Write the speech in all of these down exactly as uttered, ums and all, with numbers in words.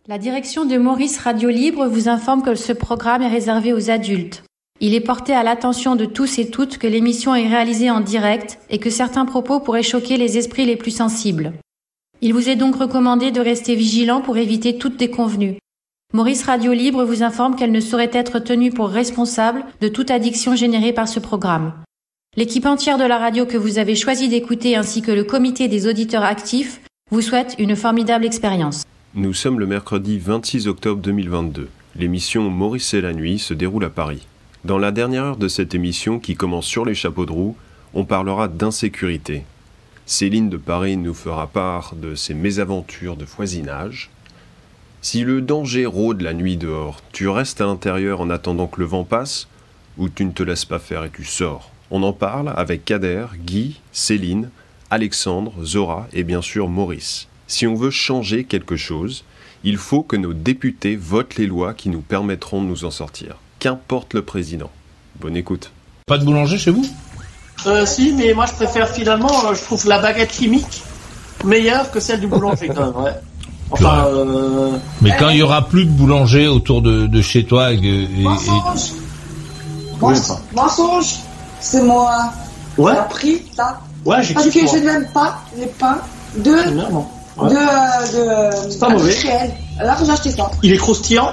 La direction de Maurice Radio Libre vous informe que ce programme est réservé aux adultes. Il est porté à l'attention de tous et toutes que l'émission est réalisée en direct et que certains propos pourraient choquer les esprits les plus sensibles. Il vous est donc recommandé de rester vigilant pour éviter toute déconvenue. Maurice Radio Libre vous informe qu'elle ne saurait être tenue pour responsable de toute addiction générée par ce programme. L'équipe entière de la radio que vous avez choisi d'écouter ainsi que le comité des auditeurs actifs vous souhaite une formidable expérience. Nous sommes le mercredi vingt-six octobre deux mille vingt-deux. L'émission Maurice et la nuit se déroule à Paris. Dans la dernière heure de cette émission qui commence sur les chapeaux de roue, on parlera d'insécurité. Céline de Paris nous fera part de ses mésaventures de voisinage. Si le danger rôde la nuit dehors, tu restes à l'intérieur en attendant que le vent passe ou tu ne te laisses pas faire et tu sors? On en parle avec Kader, Guy, Céline, Alexandre, Zora et bien sûr Maurice. Si on veut changer quelque chose, il faut que nos députés votent les lois qui nous permettront de nous en sortir. Qu'importe le président. Bonne écoute. Pas de boulanger chez vous ? Euh, si, mais moi je préfère finalement, euh, je trouve la baguette chimique meilleure que celle du boulanger quand même, ouais. Enfin, euh... Mais quand il y aura plus de boulanger autour de, de chez toi et... et mensonge et... Mensonge, mensonge. C'est moi. Ouais. T'as pris ça. Ouais, j'ai Parce kiffé, que moi. je n'aime pas les pains de... Non, non. Ouais. De... de c'est pas mauvais. Réel. Alors j'ai acheté ça. Il est croustillant.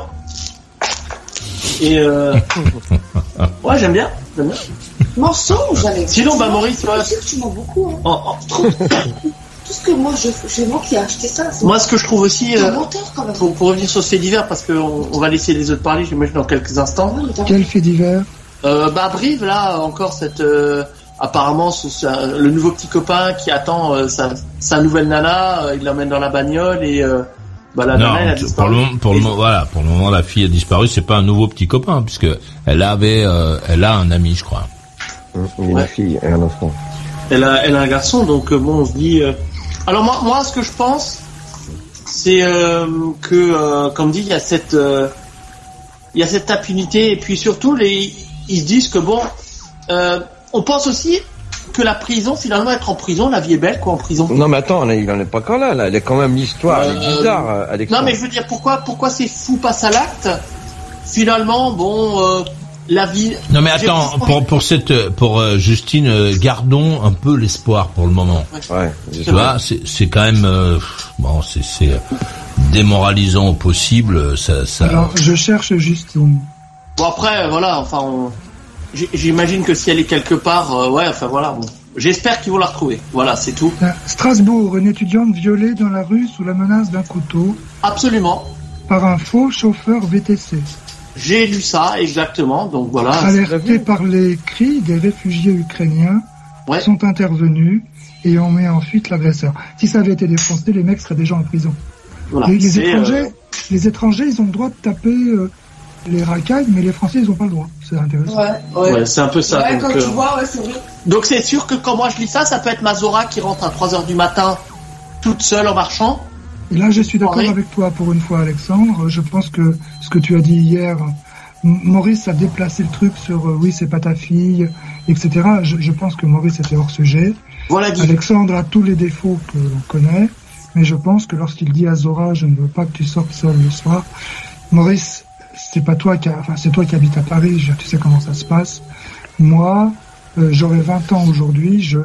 Et euh... ouais, j'aime bien. J'aime bien. Mensonge, Alex. Sinon, bah Maurice, ouais. Je sais que tu mens beaucoup. Hein. Oh, oh. Tout ce que moi, je, c'est moi qui ai acheté ça. Moi, ce que je trouve aussi, c'est euh, un menteur quand même. pour, pour revenir sur ce fait divers, parce qu'on on va laisser les autres parler, j'imagine dans quelques instants. Quel fait divers? Euh, bah Brive, là, encore cette... Euh, apparemment, c'est le nouveau petit copain qui attend euh, sa, sa nouvelle nana, euh, il l'emmène dans la bagnole et... Euh, bah la non, nana, elle a pour le, moment, pour, le, et... voilà, pour le moment, la fille a disparu, c'est pas un nouveau petit copain, puisque elle avait, euh, elle a un ami, je crois. Une ouais. fille et un enfant. Elle a, elle a un garçon, donc euh, bon, on se dit... Euh... Alors moi, moi, ce que je pense, c'est euh, que, euh, comme dit, il y a cette... Euh, il y a cette impunité, et puis surtout, les, ils se disent que bon... Euh, on pense aussi que la prison, finalement, être en prison, la vie est belle, quoi, en prison. Non, mais attends, il en est pas quand là, là. Il y a quand même l'histoire, euh, elle est bizarre, Alexandre. Non, mais je veux dire, pourquoi, pourquoi ces fous passent à l'acte? Finalement, bon, euh, la vie... Non, mais attends, pour, pour cette, pour euh, Justine, euh, gardons un peu l'espoir pour le moment. Ouais. ouais tu vois, c'est, c'est quand même, euh, bon, c'est, c'est démoralisant au possible, ça, ça... Alors, je cherche Justine. Bon, après, voilà, enfin, on... J'imagine que si elle est quelque part, euh, ouais, enfin voilà. Bon. J'espère qu'ils vont la retrouver. Voilà, c'est tout. Strasbourg, une étudiante violée dans la rue sous la menace d'un couteau. Absolument. Par un faux chauffeur V T C. J'ai lu ça, exactement. Donc voilà. Alertés par les cris des réfugiés ukrainiens, ouais. sont intervenus et ont mis en fuite l'agresseur. Si ça avait été des Français, les mecs seraient déjà en prison. Voilà. Les, les étrangers, euh... les étrangers, ils ont le droit de taper. Euh, les racailles, mais les Français, ils n'ont pas le droit. C'est intéressant. Ouais, ouais. ouais c'est un peu ça. Ouais, donc, quand euh... tu vois, ouais, c'est vrai. Donc c'est sûr que quand moi je lis ça, ça peut être ma Zora qui rentre à trois heures du matin, toute seule en marchant. Et là, je suis d'accord Henri. avec toi pour une fois, Alexandre. Je pense que ce que tu as dit hier, Maurice a déplacé le truc sur euh, oui, c'est pas ta fille, et cetera. Je, je pense que Maurice était hors sujet. Voilà dit. Alexandre a tous les défauts que l'on connaît, mais je pense que lorsqu'il dit à Zora, je ne veux pas que tu sortes seul le soir, Maurice, c'est pas toi qui, a, enfin, c'est toi qui habites à Paris, je, tu sais comment ça se passe. Moi, euh, j'aurai vingt ans aujourd'hui, je,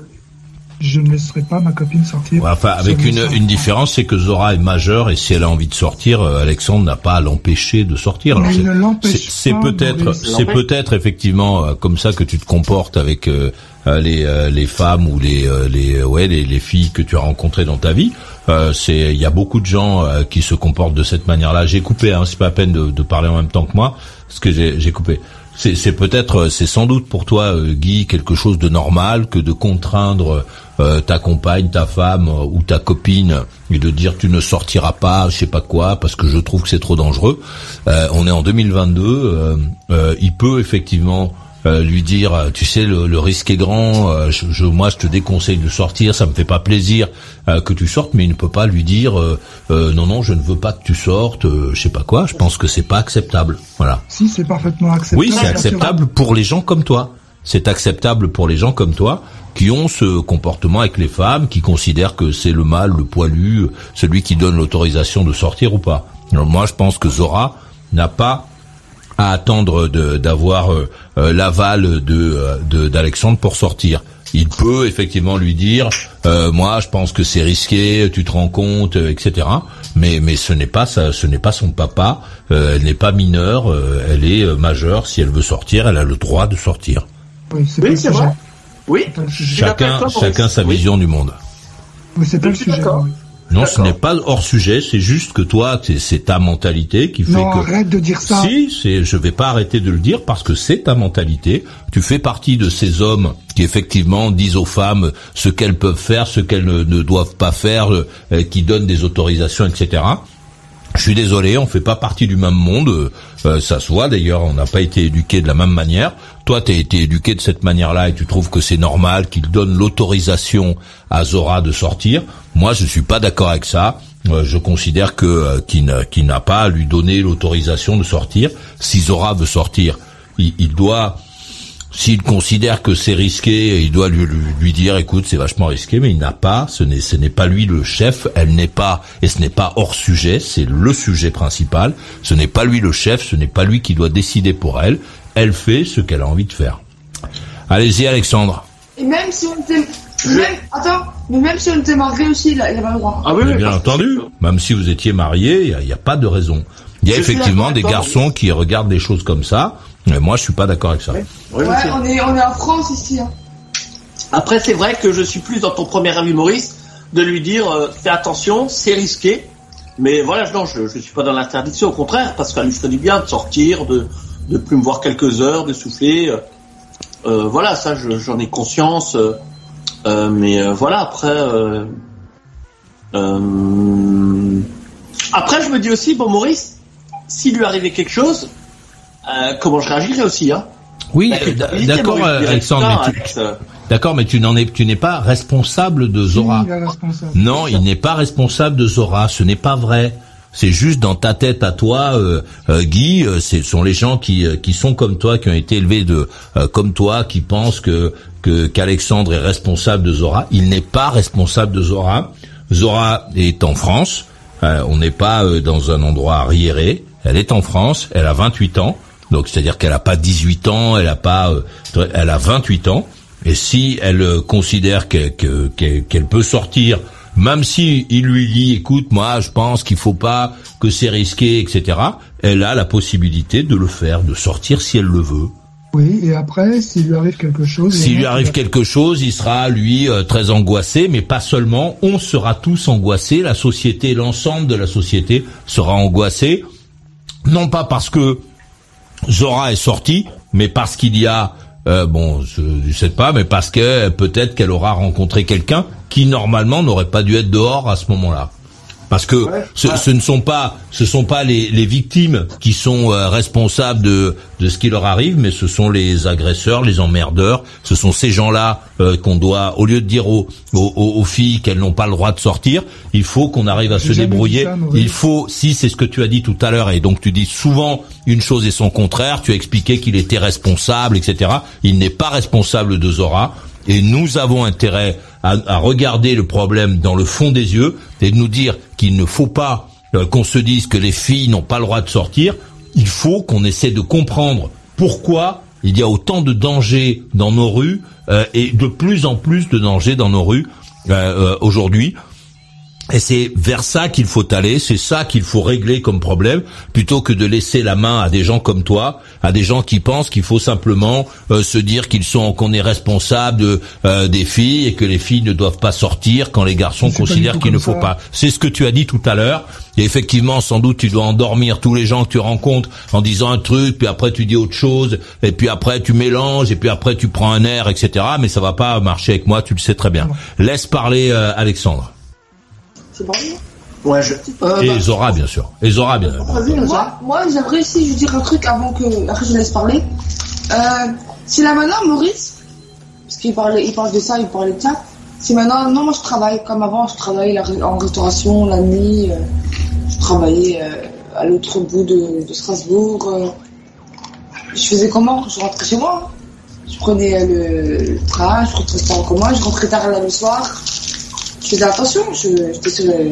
je ne laisserai pas ma copine sortir. Ouais, enfin, avec une, une différence, c'est que Zora est majeure et si elle a envie de sortir, euh, Alexandre n'a pas à l'empêcher de sortir. Alors, c'est, il ne l'empêche c'est, c'est pas, peut-être, Maurice. c'est peut-être effectivement euh, comme ça que tu te comportes avec euh, les euh, les femmes ou les euh, les ouais les, les filles que tu as rencontrées dans ta vie. Euh, c'est, il y a beaucoup de gens euh, qui se comportent de cette manière-là. J'ai coupé, hein, c'est pas la peine de, de parler en même temps que moi, parce que j'ai, j'ai coupé. C'est, c'est peut-être, c'est sans doute pour toi, euh, Guy, quelque chose de normal que de contraindre euh, ta compagne, ta femme euh, ou ta copine et de dire tu ne sortiras pas, je sais pas quoi, parce que je trouve que c'est trop dangereux. Euh, on est en deux mille vingt-deux, euh, euh, il peut effectivement Euh, lui dire, tu sais, le, le risque est grand, euh, je, je, moi je te déconseille de sortir, ça me fait pas plaisir euh, que tu sortes, mais il ne peut pas lui dire, euh, euh, non, non, je ne veux pas que tu sortes, euh, je sais pas quoi, je pense que c'est pas acceptable, voilà. Si, c'est parfaitement acceptable. Oui, c'est acceptable pour les gens comme toi, c'est acceptable pour les gens comme toi, qui ont ce comportement avec les femmes, qui considèrent que c'est le mâle, le poilu, celui qui donne l'autorisation de sortir ou pas. Alors moi, je pense que Zora n'a pas à attendre de, d'avoir euh, euh, l'aval de, de d'Alexandre pour sortir. Il peut effectivement lui dire, euh, moi, je pense que c'est risqué, tu te rends compte, euh, et cetera. Mais mais ce n'est pas ça, ce n'est pas son papa. Euh, elle n'est pas mineure, euh, elle est euh, majeure. Si elle veut sortir, elle a le droit de sortir. Oui, c'est, oui, pas c'est le sujet. vrai. Oui. Chacun, chacun sa oui. vision du monde. Oui, c'est pas le sujet. Oui. Non, D'accord. ce n'est pas hors sujet, c'est juste que toi, c'est, c'est ta mentalité qui fait non, que... arrête de dire ça. Si, c'est, je vais pas arrêter de le dire parce que c'est ta mentalité. Tu fais partie de ces hommes qui effectivement disent aux femmes ce qu'elles peuvent faire, ce qu'elles ne, ne doivent pas faire, euh, qui donnent des autorisations, et cetera. Je suis désolé, on fait pas partie du même monde. Euh, ça se voit d'ailleurs, on n'a pas été éduqués de la même manière. Toi, t'as été éduqué de cette manière-là et tu trouves que c'est normal qu'il donne l'autorisation à Zora de sortir. Moi, je suis pas d'accord avec ça. Euh, je considère que euh, qu'il, n'a, qu'il n'a pas à lui donner l'autorisation de sortir. Si Zora veut sortir, il, il doit... S'il considère que c'est risqué, il doit lui, lui, lui dire, écoute, c'est vachement risqué, mais il n'a pas, ce n'est, ce n'est pas lui le chef, elle n'est pas, et ce n'est pas hors sujet, c'est le sujet principal, ce n'est pas lui le chef, ce n'est pas lui qui doit décider pour elle, elle fait ce qu'elle a envie de faire. Allez-y, Alexandre. Et même si on était, même, attends, mais même si on était mariés aussi, il avait le droit. Ah oui, oui, bien entendu, même si vous étiez mariés, il n'y a, a pas de raison. Il y a Je effectivement des d'accord, garçons qui regardent des choses comme ça, mais moi je suis pas d'accord avec ça. Oui, oui, Ouais, oui, on est, on est en France ici. Hein. Après, c'est vrai que je suis plus dans ton premier avis, Maurice, de lui dire euh, fais attention, c'est risqué. Mais voilà, non, je je suis pas dans l'interdiction, au contraire, parce qu'elle lui ferait du bien de sortir, de de plus me voir quelques heures, de souffler. Euh, euh, voilà, ça, je, j'en ai conscience. Euh, euh, mais euh, voilà, après, euh, euh, après, je me dis aussi, bon, Maurice, s'il lui arrivait quelque chose, euh, comment je réagirais aussi, hein. Oui, La culpabilité, d'accord, Maurice, direct, Alexandre, non, mais tu, Alex, euh, d'accord, mais tu n'en es, tu n'es pas responsable de Zora. Il est responsable. Non, il n'est pas responsable de Zora. Ce n'est pas vrai. C'est juste dans ta tête à toi, euh, euh, Guy. Euh, ce sont les gens qui euh, qui sont comme toi, qui ont été élevés de euh, comme toi, qui pensent que que qu'Alexandre est responsable de Zora. Il n'est pas responsable de Zora. Zora est en France. Euh, on n'est pas euh, dans un endroit arriéré. Elle est en France. Elle a vingt-huit ans. Donc c'est-à-dire qu'elle a pas dix-huit ans. Elle a pas. Euh, elle a vingt-huit ans. Et si elle euh, considère qu'elle, que, qu'elle, qu'elle peut sortir, même si il lui dit, écoute, moi, je pense qu'il faut pas, que c'est risqué, et cetera, elle a la possibilité de le faire, de sortir si elle le veut. Oui, et après, s'il lui arrive quelque chose... S'il lui arrive quelque chose, il sera, lui, euh, très angoissé, mais pas seulement, on sera tous angoissés, la société, l'ensemble de la société sera angoissée, non pas parce que Zora est sortie, mais parce qu'il y a... Euh, bon, je ne sais pas, mais parce que peut-être qu'elle aura rencontré quelqu'un qui normalement n'aurait pas dû être dehors à ce moment-là. Parce que ouais, ce, ouais. ce ne sont pas, ce sont pas les, les victimes qui sont euh, responsables de, de ce qui leur arrive, mais ce sont les agresseurs, les emmerdeurs. Ce sont ces gens-là euh, qu'on doit, au lieu de dire aux, aux, aux filles qu'elles n'ont pas le droit de sortir, il faut qu'on arrive à J'ai se débrouiller. Ça, il faut, si c'est ce que tu as dit tout à l'heure, et donc tu dis souvent une chose et son contraire. Tu as expliqué qu'il était responsable, et cetera. Il n'est pas responsable de Zora. Et nous avons intérêt à, à regarder le problème dans le fond des yeux et de nous dire qu'il ne faut pas euh, qu'on se dise que les filles n'ont pas le droit de sortir. Il faut qu'on essaie de comprendre pourquoi il y a autant de dangers dans nos rues euh, et de plus en plus de dangers dans nos rues euh, euh, aujourd'hui. Et c'est vers ça qu'il faut aller, c'est ça qu'il faut régler comme problème, plutôt que de laisser la main à des gens comme toi, à des gens qui pensent qu'il faut simplement euh, se dire qu'ils sont, qu'on est responsable de, euh, des filles et que les filles ne doivent pas sortir quand les garçons considèrent qu'il ne faut ça. pas. C'est ce que tu as dit tout à l'heure. Et effectivement, sans doute, tu dois endormir tous les gens que tu rencontres en disant un truc, puis après tu dis autre chose, et puis après tu mélanges, et puis après tu prends un air, et cetera. Mais ça va pas marcher avec moi, tu le sais très bien. Laisse parler euh, Alexandre. C'est bon. Ouais, je... euh, et bah, Zora, bien sûr. Et Zora, bien sûr. Moi, moi j'aimerais aussi dire un truc avant que, après je laisse parler. Euh, si là maintenant, Maurice, parce qu'il parlait, il parle de ça, il parlait de ça. Si maintenant, non, moi je travaille comme avant, je travaillais en restauration la nuit, euh, je travaillais euh, à l'autre bout de, de Strasbourg. Euh, je faisais comment? Je rentrais chez moi. Je je prenais le, le train, je rentrais tard en commun, je rentrais tard là le soir. Je faisais attention, je, j'étais sur le...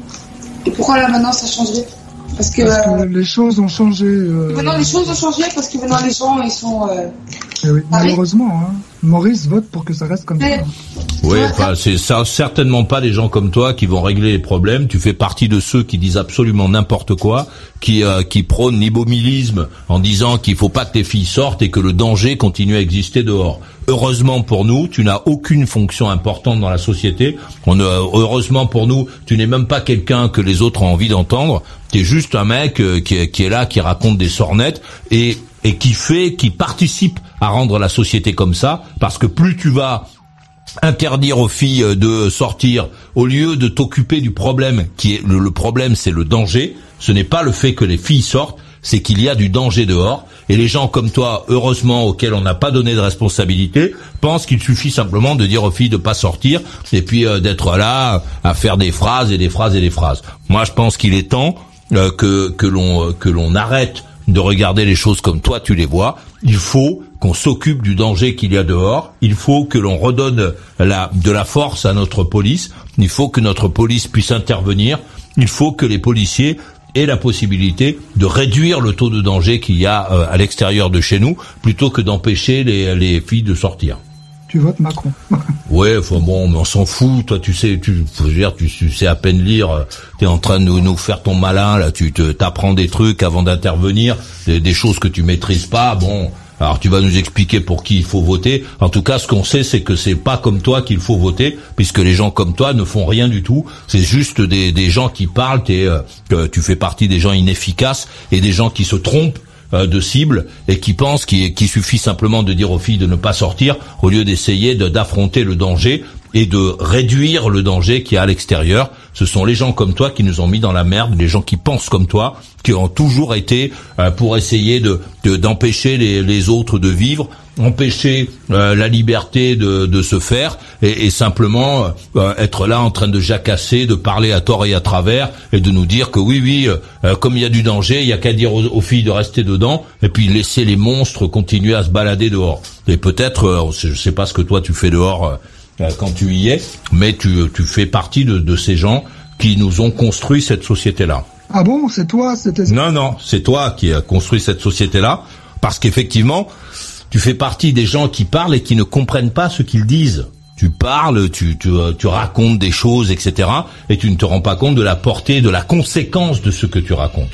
Et pourquoi là maintenant ça changerait? Parce que, parce que euh, les choses ont changé. Euh... Maintenant les choses ont changé parce que maintenant les gens ils sont. Euh... Eh oui, malheureusement, hein. Maurice vote pour que ça reste comme Mais... ça. Oui, enfin, c'est ça, certainement pas des gens comme toi qui vont régler les problèmes. Tu fais partie de ceux qui disent absolument n'importe quoi, qui euh, qui prônent l'immobilisme en disant qu'il faut pas que les filles sortent et que le danger continue à exister dehors. Heureusement pour nous, tu n'as aucune fonction importante dans la société. On, euh, heureusement pour nous, tu n'es même pas quelqu'un que les autres ont envie d'entendre. Tu es juste un mec euh, qui, est, qui est là, qui raconte des sornettes et et qui fait, qui participe à rendre la société comme ça, parce que plus tu vas interdire aux filles de sortir, au lieu de t'occuper du problème, qui est le, le problème, c'est le danger. Ce n'est pas le fait que les filles sortent, c'est qu'il y a du danger dehors. Et les gens comme toi, heureusement, auxquels on n'a pas donné de responsabilité, pensent qu'il suffit simplement de dire aux filles de pas sortir, et puis euh, d'être là à faire des phrases et des phrases et des phrases. Moi, je pense qu'il est temps euh, que que l'on que l'on arrête de regarder les choses comme toi tu les vois. Il faut qu'on s'occupe du danger qu'il y a dehors. Il faut que l'on redonne la, de la force à notre police. Il faut que notre police puisse intervenir. Il faut que les policiers aient la possibilité de réduire le taux de danger qu'il y a euh, à l'extérieur de chez nous, plutôt que d'empêcher les, les filles de sortir. Tu votes Macron. Ouais, enfin bon, mais on s'en fout. Toi, tu sais, tu, faut dire, tu, tu sais à peine lire. T'es en train de nous, nous faire ton malin là. Tu te, t'apprends des trucs avant d'intervenir, des, des choses que tu maîtrises pas. Bon, alors tu vas nous expliquer pour qui il faut voter. En tout cas, ce qu'on sait, c'est que c'est pas comme toi qu'il faut voter, puisque les gens comme toi ne font rien du tout. C'est juste des, des gens qui parlent. T'es, euh, que tu fais partie des gens inefficaces et des gens qui se trompent de cible et qui pensent qu'il, qu'il suffit simplement de dire aux filles de ne pas sortir au lieu d'essayer de, d'affronter le danger et de réduire le danger qu'il y a à l'extérieur. Ce sont les gens comme toi qui nous ont mis dans la merde, les gens qui pensent comme toi, qui ont toujours été euh, pour essayer de, de d'empêcher les, les autres de vivre, empêcher euh, la liberté de, de se faire et, et simplement euh, être là en train de jacasser, de parler à tort et à travers et de nous dire que oui, oui, euh, comme il y a du danger, il y a qu'à dire aux, aux filles de rester dedans et puis laisser les monstres continuer à se balader dehors. Et peut-être, euh, je sais pas ce que toi tu fais dehors euh, quand tu y es, mais tu, tu fais partie de, de ces gens qui nous ont construit cette société-là. Ah bon, c'est toi, c'était... Non, non, c'est toi qui as construit cette société-là, parce qu'effectivement, tu fais partie des gens qui parlent et qui ne comprennent pas ce qu'ils disent. Tu parles, tu, tu, tu racontes des choses, et cetera, et tu ne te rends pas compte de la portée, de la conséquence de ce que tu racontes.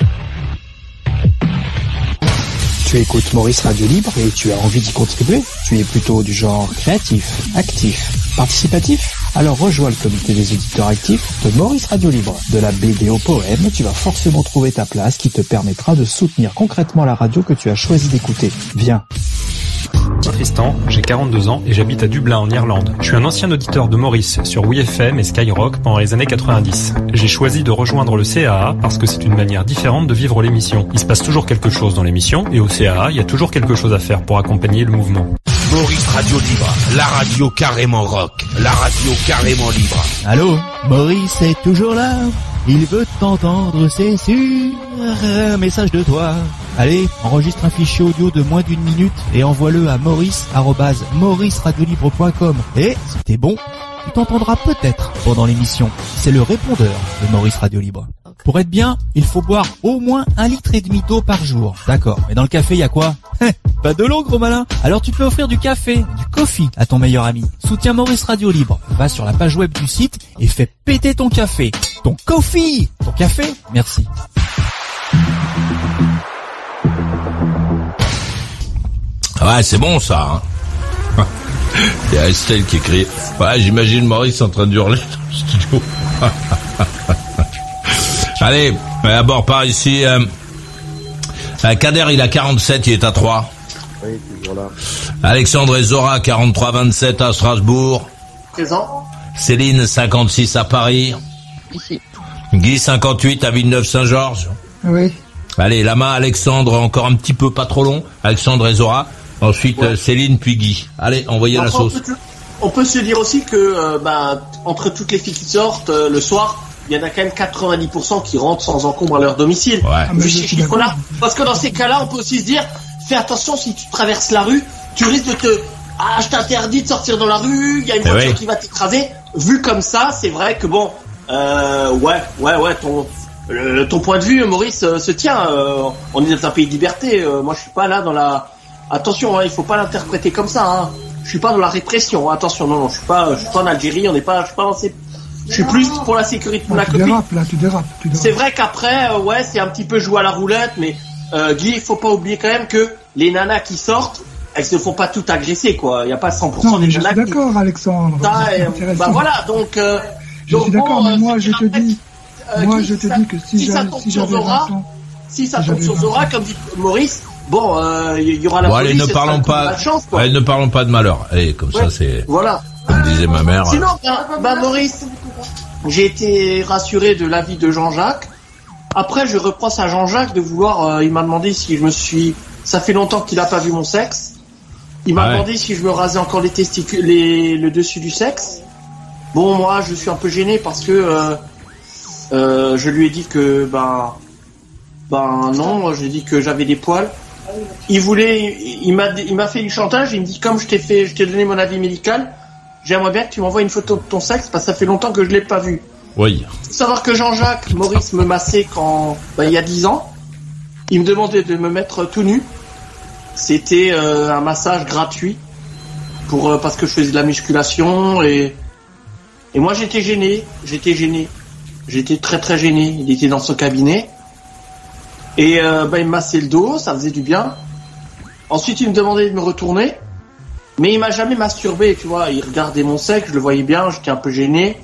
Tu écoutes Maurice Radio Libre et tu as envie d'y contribuer. Tu es plutôt du genre créatif, actif, participatif. Alors rejoins le comité des auditeurs actifs de Maurice Radio Libre. De la B D au poème, tu vas forcément trouver ta place qui te permettra de soutenir concrètement la radio que tu as choisi d'écouter. Viens. Tristan, j'ai quarante-deux ans et j'habite à Dublin en Irlande. Je suis un ancien auditeur de Maurice sur W F M et Skyrock pendant les années quatre-vingt-dix. J'ai choisi de rejoindre le C A A parce que c'est une manière différente de vivre l'émission. Il se passe toujours quelque chose dans l'émission et au C A A, il y a toujours quelque chose à faire pour accompagner le mouvement. Maurice Radio Libre, la radio carrément rock, la radio carrément libre. Allô, Maurice est toujours là. Il veut t'entendre, c'est sûr. Un message de toi. Allez, enregistre un fichier audio de moins d'une minute et envoie-le à maurice arobase maurice radio libre point com. Et, si t'es bon, tu t'entendras peut-être pendant l'émission. C'est le répondeur de Maurice Radio Libre. Pour être bien, il faut boire au moins un litre et demi d'eau par jour. D'accord, mais dans le café, il y a quoi? Pas de l'eau, gros malin. Alors tu peux offrir du café, du coffee à ton meilleur ami. Soutiens Maurice Radio Libre. Va sur la page web du site et fais péter ton café. Ton coffee. Ton café. Merci. Ouais, c'est bon ça. Hein. Il y a Estelle qui écrit. Ouais, j'imagine Maurice en train de hurler dans le studio. Allez, d'abord par ici. Euh, Kader, il a quarante-sept, il est à trois. Oui, toujours là. Alexandre et Zora, quarante-trois vingt-sept à Strasbourg. Présent. Céline, cinquante-six à Paris. Ici. Guy, cinquante-huit à Villeneuve-Saint-Georges. Oui. Allez, Lama, Alexandre, encore un petit peu, pas trop long. Alexandre et Zora. Ensuite, ouais. euh, Céline, puis Guy. Allez, envoyez Après, la sauce. On peut, on peut se dire aussi que, euh, bah, entre toutes les filles qui sortent euh, le soir, il y en a quand même quatre-vingt-dix pour cent qui rentrent sans encombre à leur domicile. Ouais. Ah, Vu ces chiffres-là. Parce que dans ces cas-là, on peut aussi se dire, fais attention si tu traverses la rue, tu risques de te, ah, je t'interdis de sortir dans la rue, il y a une Eh voiture oui. qui va t'écraser. Vu comme ça, c'est vrai que bon, euh, ouais, ouais, ouais, ton, euh, ton point de vue, Maurice, euh, se tient. Euh, on est dans un pays de liberté. Euh, moi, je suis pas là dans la. Attention, hein, il faut pas l'interpréter comme ça. Hein. Je suis pas dans la répression. Hein. Attention, non, non, je suis pas, je suis pas en Algérie. On n'est pas, je suis pas dans ces. Je suis plus pour la sécurité de Ah, ma tu copine. dérapes, là, tu dérapes, tu dérapes. C'est vrai qu'après, euh, ouais, c'est un petit peu jouer à la roulette, mais euh, Guy, il faut pas oublier quand même que les nanas qui sortent, elles se font pas toutes agresser, quoi. Il y a pas cent pour cent Non, mais des je nanas suis qui... d'accord, Alexandre. Ça, C'est euh, intéressant. bah voilà, donc. Euh, Je donc suis d'accord, bon, mais euh, moi, c'est je te après, dis, euh, moi, Guy, je te ça- dis que si si ça j'avais, tombe si sur j'avais Zora, vingt ans, si ça si tombe j'avais sur vingt Zora, ans. comme dit Maurice, bon, euh, il y aura la Bon, allez, police. ne et ça parlons sera pas, de chance, quoi. allez, ne parlons pas de malheur. Allez, comme ça, Ouais. c'est, Voilà. comme disait ma mère. Sinon, ben, ben, Maurice, j'ai été rassuré de l'avis de Jean-Jacques. Après, je reproche à Jean-Jacques de vouloir. Euh, il m'a demandé si je me suis. Ça fait longtemps qu'il a pas vu mon sexe. Il m'a Ouais. demandé si je me rasais encore les testicules, les, le dessus du sexe. Bon, moi, je suis un peu gêné parce que euh, euh, je lui ai dit que ben ben non, j'ai dit que j'avais des poils. Il voulait, il m'a, il m'a fait du chantage. Il me dit comme je t'ai fait, je t'ai donné mon avis médical. J'aimerais bien que tu m'envoies une photo de ton sexe parce que ça fait longtemps que je l'ai pas vu. Oui. Faut savoir que Jean-Jacques Maurice me massait quand, bah, il y a dix ans. Il me demandait de me mettre tout nu. C'était euh, un massage gratuit pour euh, parce que je faisais de la musculation et et moi j'étais gêné, j'étais gêné, j'étais très très gêné. Il était dans son cabinet et euh, bah, il me massait le dos, ça faisait du bien. Ensuite il me demandait de me retourner, mais il m'a jamais masturbé, tu vois. Il regardait mon sexe, je le voyais bien, j'étais un peu gêné.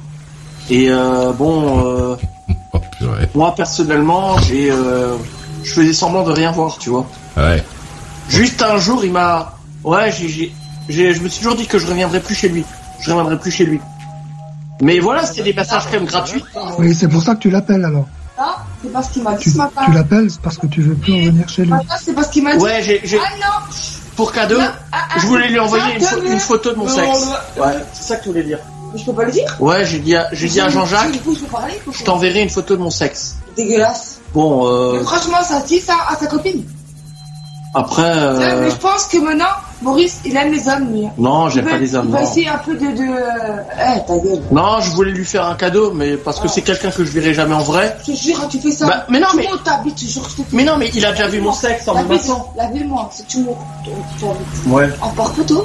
Et euh, bon, euh, Oh, purée. moi personnellement, j'ai, euh, je faisais semblant de rien voir, tu vois. Ouais. Juste un jour, il m'a, ouais, j'ai, j'ai, j'ai- je me suis toujours dit que je reviendrai plus chez lui. Je reviendrai plus chez lui. Mais voilà, c'était des passages quand même gratuits. Oui, c'est pour ça que tu l'appelles alors. Ah, c'est parce qu'il m'a dit Tu, ce matin. tu l'appelles c'est parce que tu veux plus revenir chez lui. Ah, c'est parce qu'il m'a dit. Ouais, j'ai, j'ai, Ah non. pour cadeau, Non, ah, ah, je voulais lui envoyer une, ça, pho- tenez. une photo de mon Non, sexe. non, Ouais, c'est ça que tu voulais dire. Mais je peux pas le dire. Ouais, j'ai dit à, j'ai dit à Jean-Jacques, Du coup, je peux parler. faut- je t'enverrai une photo de mon sexe. Dégueulasse. Bon, euh, Mais franchement, ça dit ça à sa copine. après, Ouais, mais euh, je pense que maintenant, Maurice, il aime les hommes, lui. non, Il j'aime va- pas les hommes, Il va non. essayer un peu de, de... Eh, ta gueule. Non, je voulais lui faire un cadeau, mais parce que c'est quelqu'un que je verrai jamais en vrai. Je te jure, tu fais ça. Bah, mais non, tu mais- montes ta bite, je te jure, je te Mais non, mais il a déjà vu mon sexe en me massant. Lavez-moi, si tu montes ta bite. Ouais. En par photo.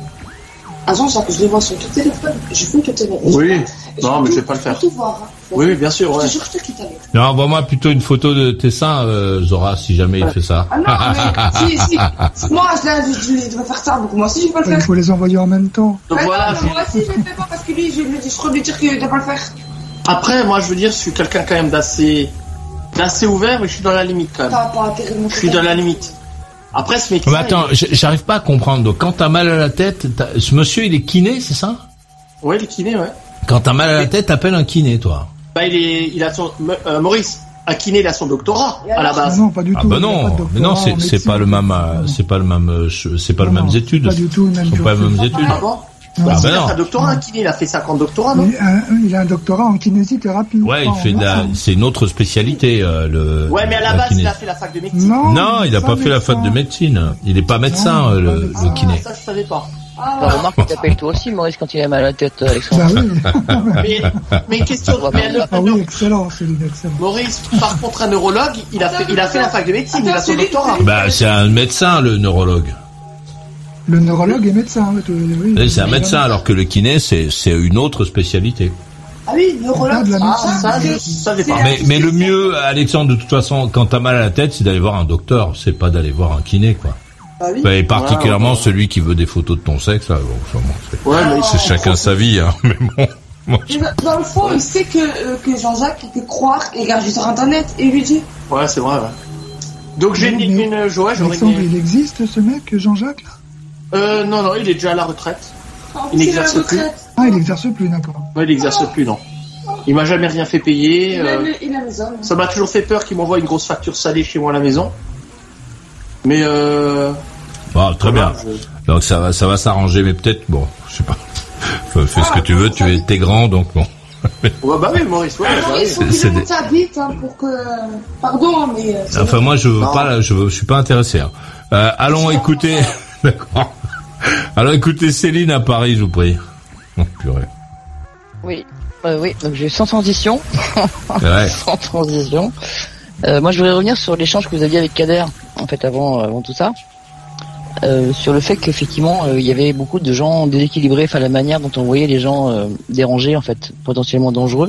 Ah, Jean-Jacques, je les vois sur ton téléphone. Je veux que tu te Oui. Non, mais je vais pas le faire. tout voir. Hein. Oui, bien sûr, ouais. Je te jure, je te quitte avec. Non, envoie-moi plutôt une photo de tes seins, euh, Zora, si jamais il fait ça. Ah non, mais si, si. Moi, je, l'ai- je, je devrais faire ça, donc moi aussi, je vais pas le Il faire. faut les envoyer en même temps. Donc Ah voilà. non, mais moi aussi, je le fais pas parce que lui, je, lui- je crois lui dire qu'il doit pas le faire. Après, moi, je veux dire, je suis quelqu'un quand même d'assez, d'assez ouvert, mais je suis dans la limite quand même. T'as pas intérêt de montrer Je suis ta dans la bite. limite. Après, ce médecin. Mais attends, j- j'arrive pas à comprendre. Donc, quand t'as mal à la tête, t'as- ce monsieur, il est kiné, c'est ça? il- Ouais, il est kiné, ouais. Quand t'as mal à la tête, t'appelles un kiné, toi. Bah, il est, il a son, euh, Maurice, à kiné, il a son doctorat, Et à la alors Ah base. non, pas du Ah tout. bah il y a pas non, de mais doctorat non, en c'est c'est médecine. pas le même, euh, Non. c'est pas le même, euh, che- c'est pas Non, les mêmes non, études. Pas du tout, même Ce sont pas les mêmes études. Ah bon? Non. Bah, Ah il bah a non. un doctorat, un kiné, il a fait cinquante doctorats, non? Mais, euh, il a un doctorat en kinésithérapie. Ouais, il Pas fait en de la, médecine. c'est une autre spécialité, euh, le. Ouais, mais à la la base, kiné. il a fait la fac de médecine. Non, Non, il a pas fait la fac de médecine. Il est pas médecin, Non, euh, le, pas le médecin. kiné. Ça, je savais pas. Ah, Bah, remarque, il t'appelle toi aussi, Maurice, quand il a mal à la tête, Alexandre. Bah oui. Mais, mais une question, mais un, Ah oui, excellent, Céline, excellent. Maurice, par contre, un neurologue, il a fait, il a fait la fac de médecine, il a son Attends, doctorat. Bah, c'est un médecin, le neurologue. Le neurologue est médecin, oui. tu- oui. Oui, c'est un médecin, alors que le kiné, c'est, c'est une autre spécialité. Ah oui, neurologue. de la Ah, médecine. Ça, c'est- je savais pas. c'est- Mais, mais le mieux, Alexandre, de toute façon, quand t'as mal à la tête, c'est d'aller voir un docteur, c'est pas d'aller voir un kiné, quoi. Bah oui. Et particulièrement Ouais, ouais. celui qui veut des photos de ton sexe, là, bon, enfin, bon, c'est, Ouais, mais c'est chacun sa vie, hein, mais bon. Moi, je- Mais dans- Dans le fond, il sait que, euh, que Jean-Jacques il peut croire, il regarde juste sur internet et il lui dit. ouais, c'est vrai, ouais. Donc j'ai une, Mais- une, une ouais, j'aurais Alexandre, une, il existe ce mec, Jean-Jacques là euh, non, non, il est déjà à la retraite. En Il plus, n'exerce est à la plus. retraite. Ah, il exerce plus, d'accord. Ouais, il exerce plus, non. Il m'a jamais rien fait payer. Il euh, aime les- il aime les hommes. Ça m'a toujours fait peur qu'il m'envoie une grosse facture salée chez moi à la maison. Mais euh, Bon, très voilà, bien. je- Donc ça va, ça va s'arranger, mais peut-être, bon, je sais pas. Fais fais ce que tu veux, tu es, t'es grand, donc bon. Ouais, bah oui, Maurice, ouais, bah oui. Il faut C'est- qu'il c'est monte sa bite hein, pour que. Pardon, mais. euh, c'est- Enfin, moi, je veux Non. pas, je veux, je suis pas intéressé. hein. Euh, allons écouter, d'accord. Alors écoutez Céline à Paris, je vous prie. Oh, purée. Oui, euh, oui, donc j'ai sans transition. Ouais. Sans transition. Euh, moi, je voudrais revenir sur l'échange que vous aviez avec Kader, en fait, avant, avant tout ça. Euh, sur le fait qu'effectivement, euh, il y avait beaucoup de gens déséquilibrés, enfin la manière dont on voyait les gens euh, dérangés, en fait, potentiellement dangereux.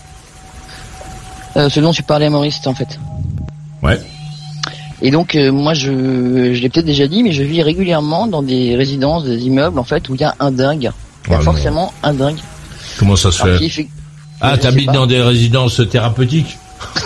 Euh, ce dont tu parlais, Maurice, en fait. Ouais. Et donc, euh, moi, je, je l'ai peut-être déjà dit, mais je vis régulièrement dans des résidences, des immeubles, en fait, où il y a un dingue. Il y a Oh, forcément non. un dingue. Comment ça se Alors, fait qui fait... Ah, Je sais t'habites pas. dans des résidences thérapeutiques?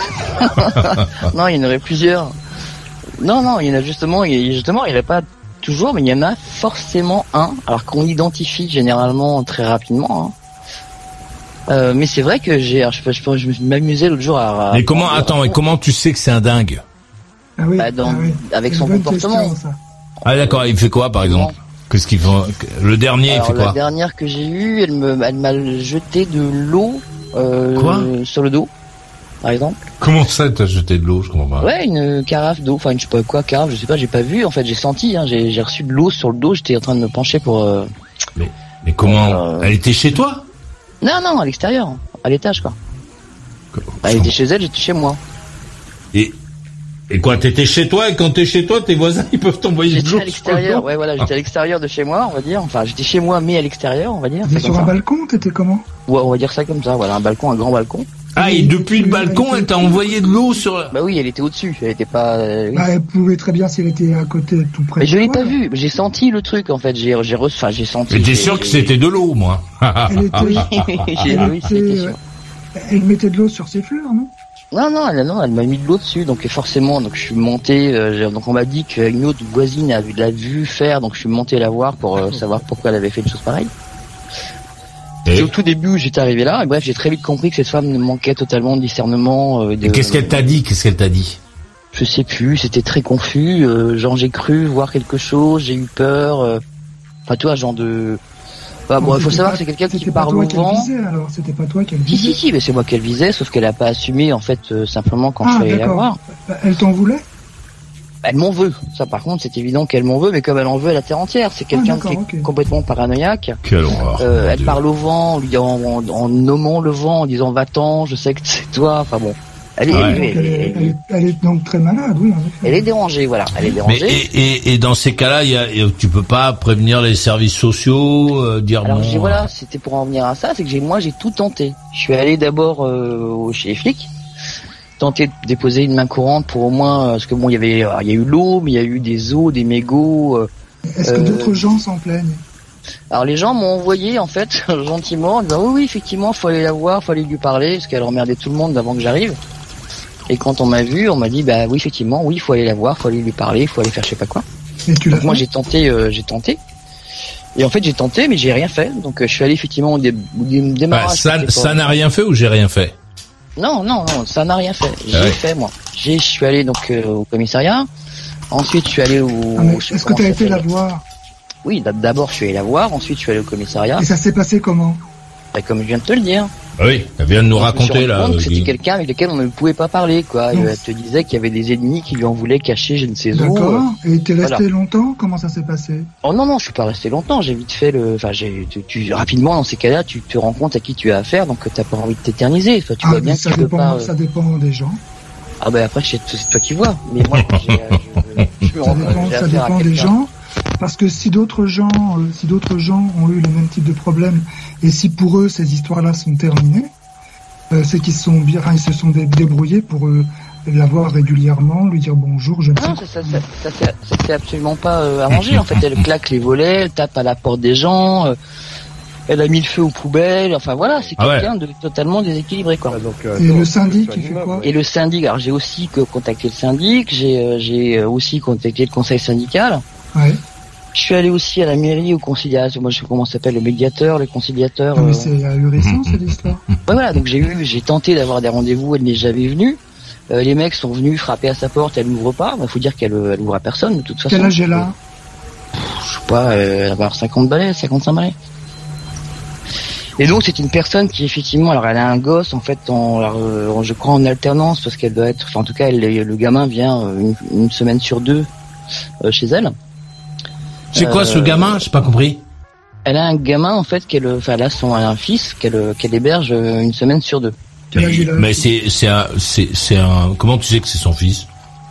Non, il y en aurait plusieurs. Non, non, il y en a justement, il y a, justement, il n'y en a pas toujours, mais il y en a forcément un, alors qu'on identifie généralement très rapidement. Hein. Euh, mais c'est vrai que j'ai, alors, je, je, je, je m'amusais l'autre jour à. Mais comment, attends, mais comment tu sais que c'est un dingue? Ah oui, bah, dans, ah oui. avec C'est son une bonne comportement. question, ça. Ah d'accord, il fait quoi par exemple? Qu'est-ce qu'il fait? Le dernier, Alors, il fait la quoi? dernière que j'ai eue, elle me, elle m'a jeté de l'eau euh, Quoi sur le dos, par exemple. Comment ça, t'as jeté de l'eau? Je comprends pas. Ouais, une carafe d'eau, enfin, une, je sais pas quoi, carafe, je sais pas, j'ai pas vu, en fait, j'ai senti, hein, j'ai, j'ai reçu de l'eau sur le dos, j'étais en train de me pencher pour. Euh... Mais, mais comment? Euh... Elle était chez toi? Non, non, à l'extérieur, à l'étage, quoi. Elle était chez elle, j'étais chez moi. Et, et quoi, t'étais chez toi, et quand t'es chez toi, tes voisins, ils peuvent t'envoyer de l'eau? J'étais à l'extérieur, ouais, voilà, j'étais à l'extérieur de chez moi, on va dire. Enfin, j'étais chez moi, mais à l'extérieur, on va dire. T'étais sur un ça. balcon, t'étais comment? Ouais, on va dire ça comme ça, voilà, un balcon, un grand balcon. Ah, et depuis le balcon, elle t'a envoyé de l'eau sur la... Bah oui, elle était au-dessus, elle était pas... Euh, oui. Bah, elle pouvait très bien si elle était à côté, tout près. Mais je de l'ai toi. pas vu, j'ai senti le truc, en fait, j'ai, j'ai reçu, enfin, j'ai senti... J'étais j'ai- sûr que j'ai- c'était de l'eau, moi. Elle était, J'ai- elle, oui, était, c'était sûr. euh, elle mettait de l'eau sur ses fleurs, non? Non, non, elle, non, elle m'a mis de l'eau dessus, donc forcément, donc je suis monté, euh, j'ai- donc on m'a dit qu'une autre voisine a vu, l'a vu faire, donc je suis monté la voir pour euh, savoir pourquoi elle avait fait une chose pareille. Et, Et au tout début, j'étais arrivé là, et bref, j'ai très vite compris que cette femme manquait totalement de discernement. Euh, de, et qu'est-ce qu'elle t'a dit? Qu'est-ce qu'elle t'a dit? Je sais plus, c'était très confus, euh, genre j'ai cru voir quelque chose, j'ai eu peur, euh, enfin toi, genre de... Bah, bon, il faut C'était savoir pas- que c'est quelqu'un qui C'était pas parle toi au qu'elle vent. visait, alors. C'était pas toi qu'elle Si, visait. si, si, mais c'est moi qu'elle visait, sauf qu'elle a pas assumé, en fait, euh, simplement quand je Ah, suis allé la d'accord. voir. Elle t'en voulait? Elle m'en veut. Ça, par contre, c'est évident qu'elle m'en veut, mais comme elle en veut à la terre entière, c'est quelqu'un d'accord, qui est ok. complètement paranoïaque. Quelle horreur. Euh, mon elle Dieu. parle au vent, lui en, en, en nommant le vent, en disant va-t'en, je sais que c'est toi. Enfin bon, elle est, Ouais. elle, Donc, est- elle, est, elle elle, est- est, elle est donc très malade, oui, en effet. elle est dérangée, voilà. Elle est Mais dérangée. et, et, et dans ces cas-là, il y a, il y a- tu peux pas prévenir les services sociaux, euh, dire Alors non. j'ai voilà, c'était pour en venir à ça, c'est que j'ai moi j'ai tout tenté. Je suis allé d'abord euh, au- chez les flics, tenter de déposer une main courante pour au moins euh, parce que bon il y avait euh, il y a eu l'eau, mais il y a eu des eaux, des mégots. euh, Est-ce que euh, d'autres gens s'en plaignent? Alors les gens m'ont envoyé en fait gentiment en disant oui oui effectivement faut aller la voir, faut aller lui parler parce qu'elle emmerdait tout le monde avant que j'arrive. Et quand on m'a vu, on m'a dit bah oui effectivement oui faut aller la voir, faut aller lui parler, faut aller faire je sais pas quoi. Et tu l'as Donc moi fait? j'ai tenté, euh, j'ai tenté. Et en fait j'ai tenté mais j'ai rien fait. Donc euh, je suis allé effectivement au, dé- au dé- Bah, démarrage. ça, c'était ça pas- n'a rien fait ou j'ai rien fait? Non non non ça n'a rien fait. J'ai Ah ouais. fait moi. J'ai je suis allé donc euh, au commissariat. Ensuite je suis allé au. Ah, mais je sais est-ce que comment tu as ça été la s'appelle. voir? Oui d'ab- d'abord je suis allé la voir. Ensuite je suis allé au commissariat. Et ça s'est passé comment? Et comme je viens de te le dire. Ah oui, elle vient de nous Je me suis raconter rendu là. compte que euh, c'était Guy. quelqu'un avec lequel on ne pouvait pas parler, quoi. Non. Elle te disait qu'il y avait des ennemis qui lui en voulaient cacher je ne sais où. D'accord. Et t'es resté voilà. longtemps? Comment ça s'est passé? Oh non non, je suis pas resté longtemps. J'ai vite fait le. Enfin, j'ai. Tu, tu- rapidement dans ces cas-là, tu te rends compte à qui tu as affaire, donc t'as pas envie de t'éterniser. Enfin, tu Ah, vois mais bien ça que tu peux dépend, pas. euh, ça dépend des gens. Ah ben après, c'est c'est toi qui vois. Mais moi, j'ai, euh, je, je me Ça rends- dépend, j'ai ça affaire à dépend des quelqu'un. gens. Parce que si d'autres gens, euh, si d'autres gens ont eu les mêmes types de problèmes, et si pour eux ces histoires-là sont terminées, euh, c'est qu'ils se sont bien, enfin, ils se sont dé- débrouillés pour euh, la voir régulièrement, lui dire bonjour, je ne sais Non, pas. ça, ça, ça, ça, s'est- ça s'est absolument pas euh, arrangé. En fait, elle claque les volets, elle tape à la porte des gens, euh, elle a mis le feu aux poubelles. Enfin voilà, c'est Ah ouais. quelqu'un de totalement déséquilibré, quoi. Et le syndic, il fait quoi? Et le syndic, alors j'ai aussi que contacté le syndic, j'ai euh, j'ai euh, aussi contacté le conseil syndical. Ouais. Je suis allé aussi à la mairie, au conciliateur, moi je sais comment ça s'appelle, le médiateur, le conciliateur. Non, mais euh, c'est ahurissant cette histoire. Ouais, voilà, donc j'ai eu, j'ai tenté d'avoir des rendez-vous, elle n'est jamais venue. Euh, les mecs sont venus frapper à sa porte, elle n'ouvre pas. Il faut dire qu'elle elle ouvre à personne de toute façon. Quel âge elle a? Je sais pas, euh, elle va avoir cinquante balais, cinquante-cinq balais. Et donc c'est une personne qui effectivement, alors elle a un gosse en fait, en, alors, euh, je crois en alternance parce qu'elle doit être, enfin en tout cas elle, le gamin vient euh, une, une semaine sur deux euh, chez elle. C'est quoi ce Euh, gamin? J'ai pas compris. Elle a un gamin en fait qu'elle, enfin elle a son, elle a un fils qu'elle, qu'elle héberge une semaine sur deux. Mais, mais c'est c'est un c'est c'est un comment tu sais que c'est son fils?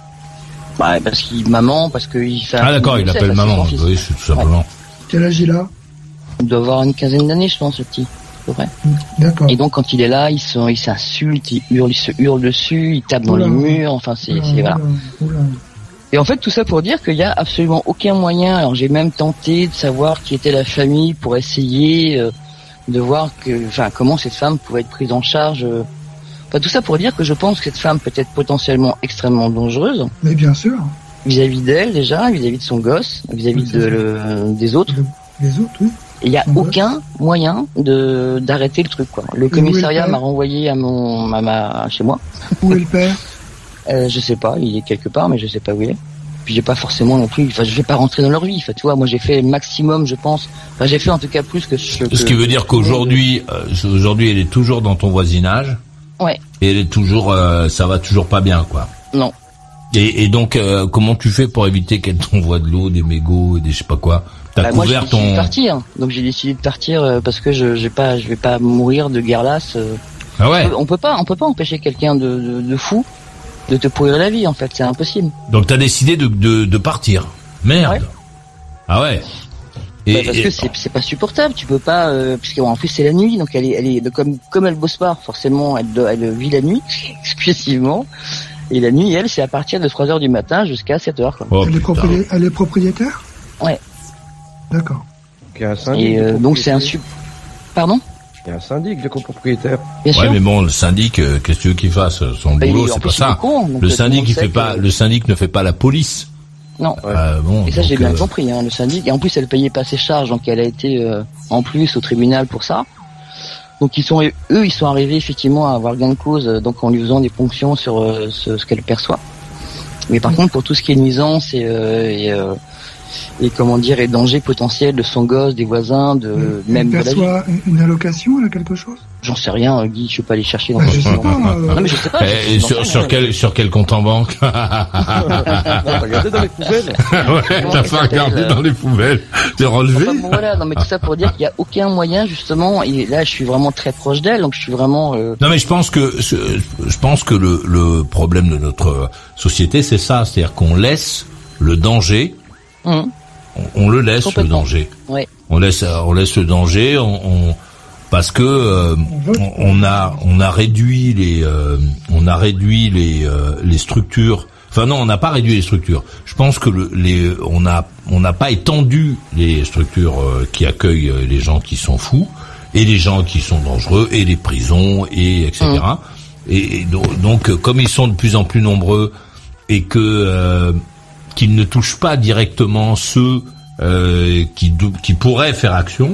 Bah parce qu'il maman, parce qu'il fait. Ah d'accord, il l'appelle maman. Oui, c'est tout simplement. Ouais. Quel âge il a? Il doit avoir une quinzaine d'années, je pense, ce petit. À peu près. D'accord. Et donc quand il est là, il se, il s'insulte, il hurle, il se hurle dessus, il tape dans Oula. les murs. Enfin c'est, Oula, c'est voilà. oula, oula. Et en fait, tout ça pour dire qu'il y a absolument aucun moyen. Alors, j'ai même tenté de savoir qui était la famille pour essayer euh, de voir que, enfin, comment cette femme pouvait être prise en charge. Euh. Enfin, tout ça pour dire que je pense que cette femme peut être potentiellement extrêmement dangereuse. Mais bien sûr. Vis-à-vis d'elle déjà, vis-à-vis de son gosse, vis-à-vis Oui, de le, des autres. Les autres, oui. Et il y a aucun moyen de d'arrêter le truc, quoi. Le commissariat m'a renvoyé à mon, à ma, chez moi. Où est le père? Euh, je sais pas, il est quelque part, mais je sais pas où il est. Puis j'ai pas forcément non plus, enfin je vais pas rentrer dans leur vie. Enfin tu vois, moi j'ai fait le maximum, je pense. Enfin j'ai fait en tout cas plus que ce que. Ce qui veut dire qu'aujourd'hui, euh, aujourd'hui, elle est toujours dans ton voisinage. Ouais. Et elle est toujours, euh, ça va toujours pas bien, quoi. Non. Et, et donc, euh, comment tu fais pour éviter qu'elle t'envoie de l'eau, des mégots et des je sais pas quoi? T'as Bah, moi j'ai couvert décidé ton. de partir, donc j'ai décidé de partir euh, parce que je j'ai pas, je vais pas mourir de guerre lasse. Euh. Ah ouais. On peut pas, on peut pas empêcher quelqu'un de, de, de fou de te pourrir la vie en fait, c'est impossible. Donc t'as décidé de, de, de partir. Merde. Ouais. Ah ouais. Et, Bah, parce et- que c'est c'est pas supportable, tu peux pas, euh, puisque bon, en plus c'est la nuit, donc elle est elle est comme comme elle bosse pas, forcément elle doit- elle vit la nuit exclusivement. Et la nuit elle c'est à partir de trois heures du matin jusqu'à sept heures quoi. Oh, elle, est propri- elle est propriétaire? Ouais. D'accord. Il y a un syndic Et de euh, donc c'est un copropriété. sup. Pardon? Il y a un syndic de copropriétaire. Bien ouais, sûr. mais bon, le syndic, euh, qu'est-ce que tu veux qu'il fasse? Son Bah, il- boulot, en c'est plus, pas il est ça. con, donc, le euh, tout le syndic, monde il sait fait que- pas, le syndic ne fait pas la police. Non. Euh, bon, Et ça j'ai donc, bien euh, compris, hein, le syndic. Et en plus elle payait pas ses charges, donc elle a été euh, en plus au tribunal pour ça. Donc ils sont eux ils sont arrivés effectivement à avoir gain de cause, euh, donc en lui faisant des ponctions sur euh, ce, ce qu'elle perçoit. Mais par contre pour tout ce qui est nuisance et, euh, et, euh, et comment dire et danger potentiel de son gosse, des voisins, de Elle même de la vie. perçoit une- une allocation, elle a quelque chose? J'en sais rien, Guy, je peux pas aller chercher dans Bah, ton je sais compte. pas, euh, Non mais je sais pas. Et j'en sais sur, rien. sur quel, sur quel compte en banque? Regardez dans les poubelles. Ouais, t'as pas regardé dans les poubelles. T'es relevé? Enfin, bon, voilà, non mais tout ça pour dire qu'il y a aucun moyen justement, et là je suis vraiment très proche d'elle, donc je suis vraiment euh, Non mais je pense que ce- je pense que le, le problème de notre société c'est ça, c'est-à-dire qu'on laisse le danger, hum, on, on le laisse le Complètement. danger, ouais. on laisse on laisse le danger, on, on- parce que euh, on, on a on a réduit les euh, on a réduit les euh, les structures. Enfin non, on n'a pas réduit les structures. Je pense que le, les on a on n'a pas étendu les structures euh, qui accueillent euh, les gens qui sont fous et les gens qui sont dangereux et les prisons et et cetera. Et, et donc, donc, euh, comme ils sont de plus en plus nombreux et que euh, qu'ils ne touchent pas directement ceux euh, qui dou- qui pourraient faire action,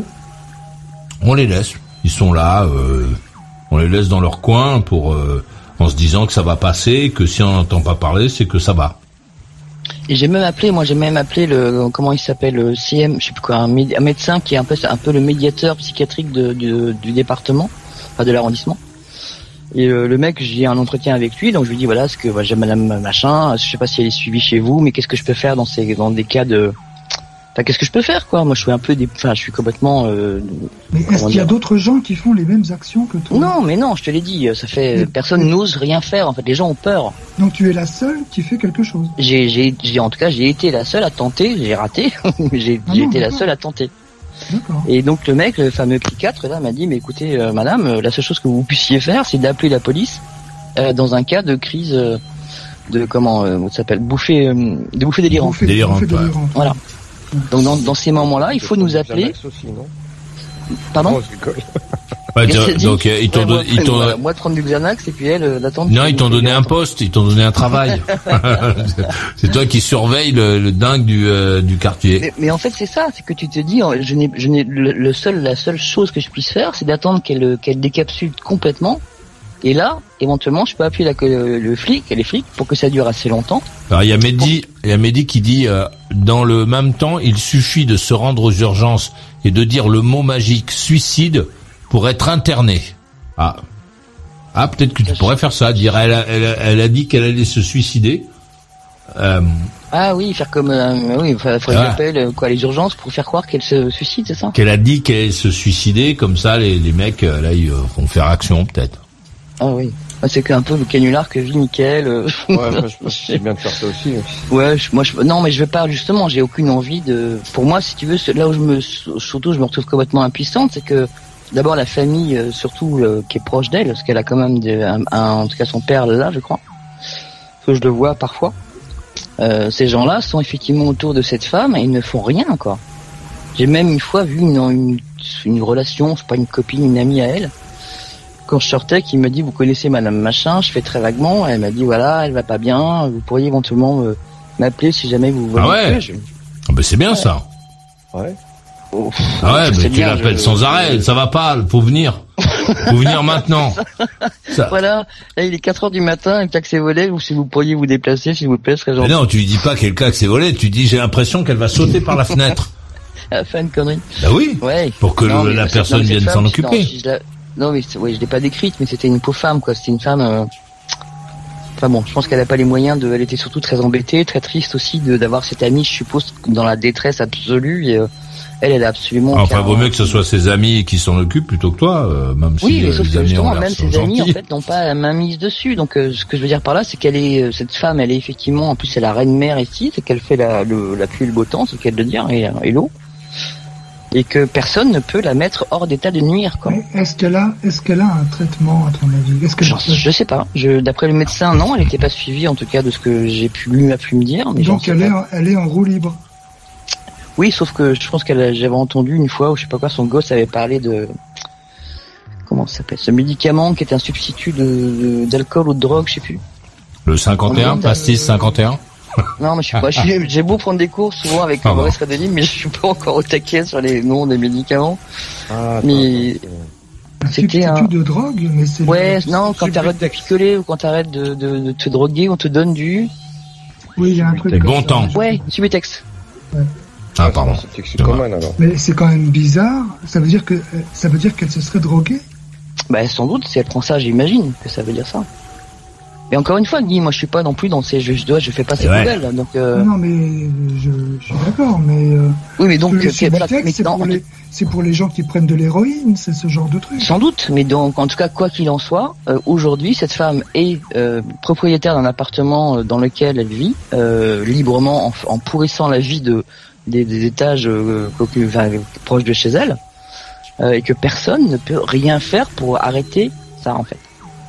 on les laisse. Ils sont là, euh, on les laisse dans leur coin pour euh, en se disant que ça va passer, que si on n'entend pas parler, c'est que ça va. Et j'ai même appelé, moi j'ai même appelé le, comment il s'appelle, le C M, je sais plus quoi, un, médi- un médecin qui est un peu, un peu le médiateur psychiatrique de, du, du département, enfin de l'arrondissement. Et euh, le mec, j'ai un entretien avec lui, donc je lui dis voilà, ce que voilà, j'ai madame machin, je sais pas si elle est suivie chez vous, mais qu'est-ce que je peux faire dans ces, dans des cas de, enfin qu'est-ce que je peux faire quoi? Moi je suis un peu, des, enfin je suis complètement. Euh, Mais est-ce comment qu'il y a dire d'autres gens qui font les mêmes actions que toi? Non, mais non, je te l'ai dit, ça fait, Mais- personne n'ose rien faire. En fait, les gens ont peur. Donc tu es la seule qui fait quelque chose. J'ai, j'ai, j'ai, en tout cas, j'ai été la seule à tenter. J'ai raté. j'ai, Ah j'ai non, été la d'accord. seule à tenter. D'accord. Et donc le mec, le fameux psychiatre, là, m'a dit, mais écoutez, euh, madame, euh, la seule chose que vous puissiez faire, c'est d'appeler la police euh, dans un cas de crise euh, de comment, euh, ça s'appelle, bouffée, euh, de bouffée délirante. Bouffée- Délirante, bouffée ouais. délirante. Voilà. Donc dans, dans ces moments-là, il faut nous appeler. Xanax aussi, non? Pardon. Non, je rigole. Ouais, Qu'est-ce que donc, dit donc, euh, ils t'ont Ouais, donné, moi, ils t'ont, voilà, moi de prendre du Xanax et puis elle euh, d'attendre. non, ils t'ont donné un poste, ils t'ont donné un travail. C'est toi qui surveille le, le dingue du, euh, du quartier. Mais, mais en fait, c'est ça, c'est que tu te dis, euh, je n'ai, je n'ai, le, le seul, la seule chose que je puisse faire, c'est d'attendre qu'elle, qu'elle décapsule complètement. Et là, éventuellement, je peux appuyer la, le, le flic, les flics, pour que ça dure assez longtemps. Alors il y a Mehdi, il y a Mehdi qui dit euh, dans le même temps, il suffit de se rendre aux urgences et de dire le mot magique suicide pour être interné. Ah, ah peut-être que tu pourrais faire ça, dire elle a, elle a, elle a dit qu'elle allait se suicider. Euh... Ah oui, faire comme euh, oui, il faudrait que j'appelle quoi les urgences pour faire croire qu'elle se suicide, c'est ça? Qu'elle a dit qu'elle se suicidait, comme ça les les mecs là ils vont faire action peut-être. Ah oui. C'est un peu le canular que vit Mickaël. Euh... Ouais, moi, je pense que c'est bien de faire ça aussi. Ouais, je, moi, je, non, mais je veux pas, justement, j'ai aucune envie de, pour moi, si tu veux, là où je me, surtout, je me retrouve complètement impuissante, c'est que, d'abord, la famille, surtout, euh, qui est proche d'elle, parce qu'elle a quand même des, un, un, en tout cas, son père là, je crois. Parce que je le vois parfois. Euh, ces gens-là sont effectivement autour de cette femme et ils ne font rien, quoi. J'ai même une fois vu une, une, une relation, je sais pas, une copine, une amie à elle, quand je sortais, qui me dit, vous connaissez madame machin, je fais très vaguement, elle m'a dit, voilà, elle va pas bien, vous pourriez éventuellement euh, m'appeler si jamais vous voyez. Ah ouais. Je... Ah ben c'est bien ouais. ça. Ouais. Oh, ah ouais, mais tu bien, l'appelles je... sans arrêt, ça va pas, faut venir. Faut venir maintenant. Ça... Voilà, là il est quatre heures du matin, le taxi est volé, ou si vous pourriez vous déplacer, s'il vous plaît, ce serait gentil. Mais non, tu lui dis pas quel taxi est volé, tu dis j'ai l'impression qu'elle va sauter par la fenêtre. Elle a fait une connerie. Bah oui. Ouais. Pour que non, le, la personne non, vienne s'en occuper. Non, si je la... Non, mais oui, je l'ai pas décrite, mais c'était une pauvre femme, quoi. C'était une femme. Euh... Enfin bon, je pense qu'elle a pas les moyens de. Elle était surtout très embêtée, très triste aussi de d'avoir cette amie, je suppose, dans la détresse absolue. Et euh, elle, elle a absolument. Ah, enfin, vaut mieux que ce soit ses amis qui s'en occupent plutôt que toi, euh, même si. Oui, mais euh, sauf les que amis justement, ont même ses amis, en fait, n'ont pas la main mise dessus. Donc, euh, ce que je veux dire par là, c'est qu'elle est euh, cette femme, elle est effectivement, en plus, c'est la reine mère ici, c'est qu'elle fait la le, la pluie et le beau temps, c'est le cas de le dire, et, et l'eau. Et que personne ne peut la mettre hors d'état de nuire, quoi. Mais est-ce qu'elle a, est-ce qu'elle a un traitement, à ton avis? Est-ce que je, je sais pas. Je, d'après le médecin, non, elle n'était pas suivie, en tout cas, de ce que j'ai pu lui a pu me dire. Mais donc elle est, en, elle est en roue libre. Oui, sauf que je pense qu'elle, j'avais entendu une fois, ou je sais pas quoi, son gosse avait parlé de, comment ça s'appelle, ce médicament qui est un substitut de, de d'alcool ou de drogue, je sais plus. Le cinquante et un, pastis cinquante et un. Non, mais je suis pas, j'ai, j'ai beau prendre des cours souvent avec ah Maurice Radeli, mais je suis pas encore au taquet sur les noms des médicaments. Ah, mais un c'était un de drogue, mais c'est ouais, le... non, quand t'arrêtes de picoler ou quand t'arrêtes de, de, de te droguer, on te donne du. Oui, il y a un truc. C'est bon temps. Ouais, Subutex. Ouais. Ah pardon. C'est commun, alors. Mais c'est quand même bizarre. Ça veut dire que ça veut dire qu'elle se serait droguée. Bah sans doute, si elle prend ça, j'imagine que ça veut dire ça. Et encore une fois, Guy, moi je suis pas non plus dans ces, je, je dois, je fais pas ces poubelles, ouais. donc. Euh... Non, mais je, je suis d'accord, mais. Euh, oui, mais donc le c'est, voilà, mais c'est, non, pour les, c'est pour les gens qui prennent de l'héroïne, c'est ce genre de truc. Sans doute, mais donc en tout cas, quoi qu'il en soit, euh, aujourd'hui, cette femme est euh, propriétaire d'un appartement dans lequel elle vit euh, librement, en, en pourrissant la vie de des, des étages euh, enfin, proches de chez elle, euh, et que personne ne peut rien faire pour arrêter ça, en fait.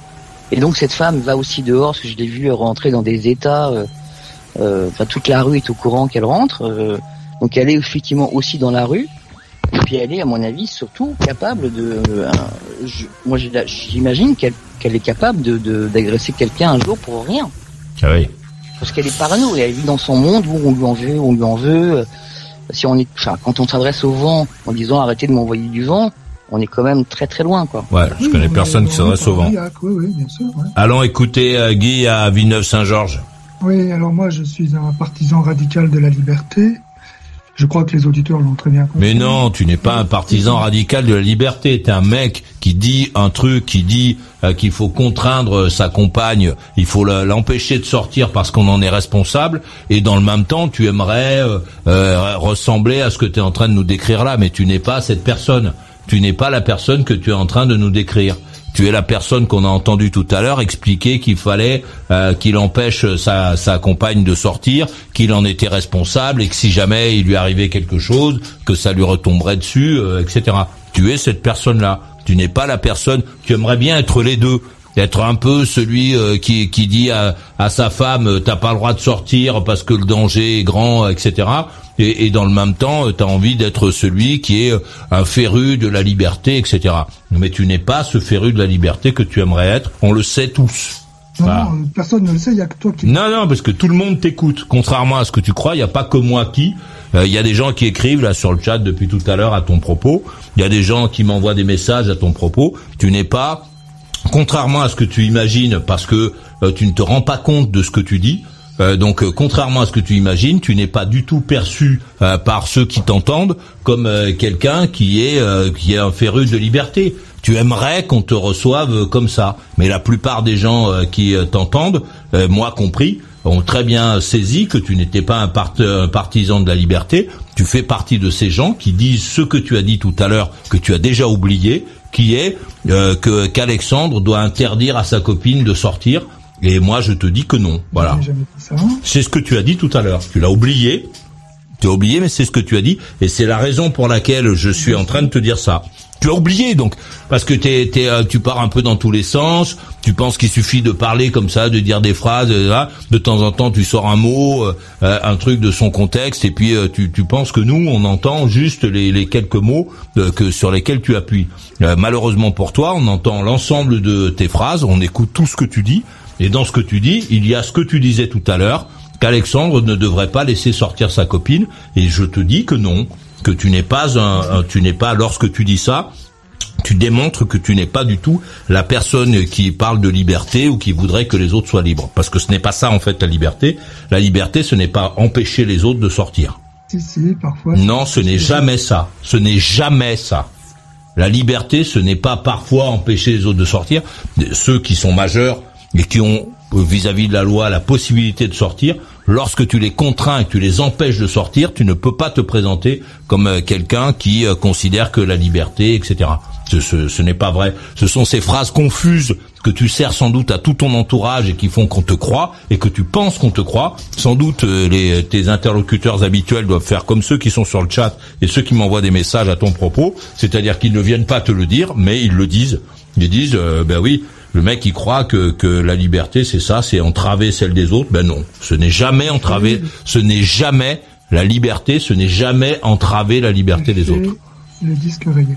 Et donc cette femme va aussi dehors, parce que je l'ai vue rentrer dans des états, euh, euh, enfin toute la rue est au courant qu'elle rentre, euh, donc elle est effectivement aussi dans la rue, et puis elle est à mon avis surtout capable de, euh, je, moi j'imagine qu'elle, qu'elle est capable de, de, d'agresser quelqu'un un jour pour rien. Ah oui. Parce qu'elle est parano, et elle vit dans son monde où on lui en veut, on lui en veut, si on est, enfin quand on s'adresse au vent en disant arrêtez de m'envoyer du vent, on est quand même très très loin, quoi. Ouais, je oui, connais personne qui s'adresse au vent. Oui, oui, bien sûr, ouais. Allons écouter euh, Guy à Villeneuve-Saint-Georges. Oui, alors moi je suis un partisan radical de la liberté. Je crois que les auditeurs l'ont très bien compris. Mais non, tu n'es pas un partisan radical de la liberté. T'es un mec qui dit un truc, qui dit euh, qu'il faut contraindre sa compagne, il faut la, l'empêcher de sortir parce qu'on en est responsable. Et dans le même temps, tu aimerais euh, euh, ressembler à ce que tu es en train de nous décrire là. Mais tu n'es pas cette personne. Tu n'es pas la personne que tu es en train de nous décrire. Tu es la personne qu'on a entendue tout à l'heure expliquer qu'il fallait euh, qu'il empêche sa, sa compagne de sortir, qu'il en était responsable et que si jamais il lui arrivait quelque chose, que ça lui retomberait dessus, euh, et cetera. Tu es cette personne-là. Tu n'es pas la personne. Tu aimerais bien être les deux. Être un peu celui euh, qui, qui dit à, à sa femme t'as pas le droit de sortir parce que le danger est grand, et cetera. Et, et dans le même temps, t'as envie d'être celui qui est un féru de la liberté, et cetera. Mais tu n'es pas ce féru de la liberté que tu aimerais être. On le sait tous. Non, enfin, non, personne ne le sait, il y a que toi qui... Non, non, parce que tout le monde t'écoute. Contrairement à ce que tu crois, il n'y a pas que moi qui... Il euh, y a des gens qui écrivent là sur le chat depuis tout à l'heure à ton propos. Il y a des gens qui m'envoient des messages à ton propos. Tu n'es pas... Contrairement à ce que tu imagines, parce que euh, tu ne te rends pas compte de ce que tu dis, euh, donc euh, contrairement à ce que tu imagines, tu n'es pas du tout perçu euh, par ceux qui t'entendent comme euh, quelqu'un qui est euh, qui est un féru de liberté. Tu aimerais qu'on te reçoive comme ça, mais la plupart des gens euh, qui euh, t'entendent, euh, moi compris, ont très bien saisi que tu n'étais pas un, part, un partisan de la liberté. Tu fais partie de ces gens qui disent ce que tu as dit tout à l'heure, que tu as déjà oublié, qui est euh, que qu'Alexandre doit interdire à sa copine de sortir. Et moi, je te dis que non. Voilà. C'est ce que tu as dit tout à l'heure. Tu l'as oublié. Tu as oublié, mais c'est ce que tu as dit. Et c'est la raison pour laquelle je suis en train de te dire ça. Tu as oublié, donc, parce que t'es, t'es, euh, tu pars un peu dans tous les sens. Tu penses qu'il suffit de parler comme ça, de dire des phrases. Là, de temps en temps, tu sors un mot, euh, un truc de son contexte, et puis euh, tu, tu penses que nous, on entend juste les, les quelques mots euh, que sur lesquels tu appuies. Euh, malheureusement pour toi, on entend l'ensemble de tes phrases. On écoute tout ce que tu dis. Et dans ce que tu dis, il y a ce que tu disais tout à l'heure, qu'Alexandre ne devrait pas laisser sortir sa copine. Et je te dis que non, que tu n'es pas un, un tu n'es pas, lorsque tu dis ça, tu démontres que tu n'es pas du tout la personne qui parle de liberté ou qui voudrait que les autres soient libres. Parce que ce n'est pas ça, en fait, la liberté. La liberté, ce n'est pas empêcher les autres de sortir. Si, si, parfois. Non, ce n'est jamais ça. Ce n'est jamais ça. La liberté, ce n'est pas parfois empêcher les autres de sortir. Ceux qui sont majeurs et qui ont, vis-à-vis de la loi, la possibilité de sortir, lorsque tu les contrains et que tu les empêches de sortir, tu ne peux pas te présenter comme euh, quelqu'un qui euh, considère que la liberté, et cetera. Ce, ce, ce n'est pas vrai. Ce sont ces phrases confuses que tu sers sans doute à tout ton entourage et qui font qu'on te croit et que tu penses qu'on te croit. Sans doute euh, les, tes interlocuteurs habituels doivent faire comme ceux qui sont sur le chat et ceux qui m'envoient des messages à ton propos, c'est-à-dire qu'ils ne viennent pas te le dire, mais ils le disent. Ils disent, euh, ben oui, le mec il croit que, que la liberté c'est ça, c'est entraver celle des autres. Ben non, ce n'est jamais entraver, ce n'est jamais la liberté, ce n'est jamais entraver la liberté des autres. Le disque rayé.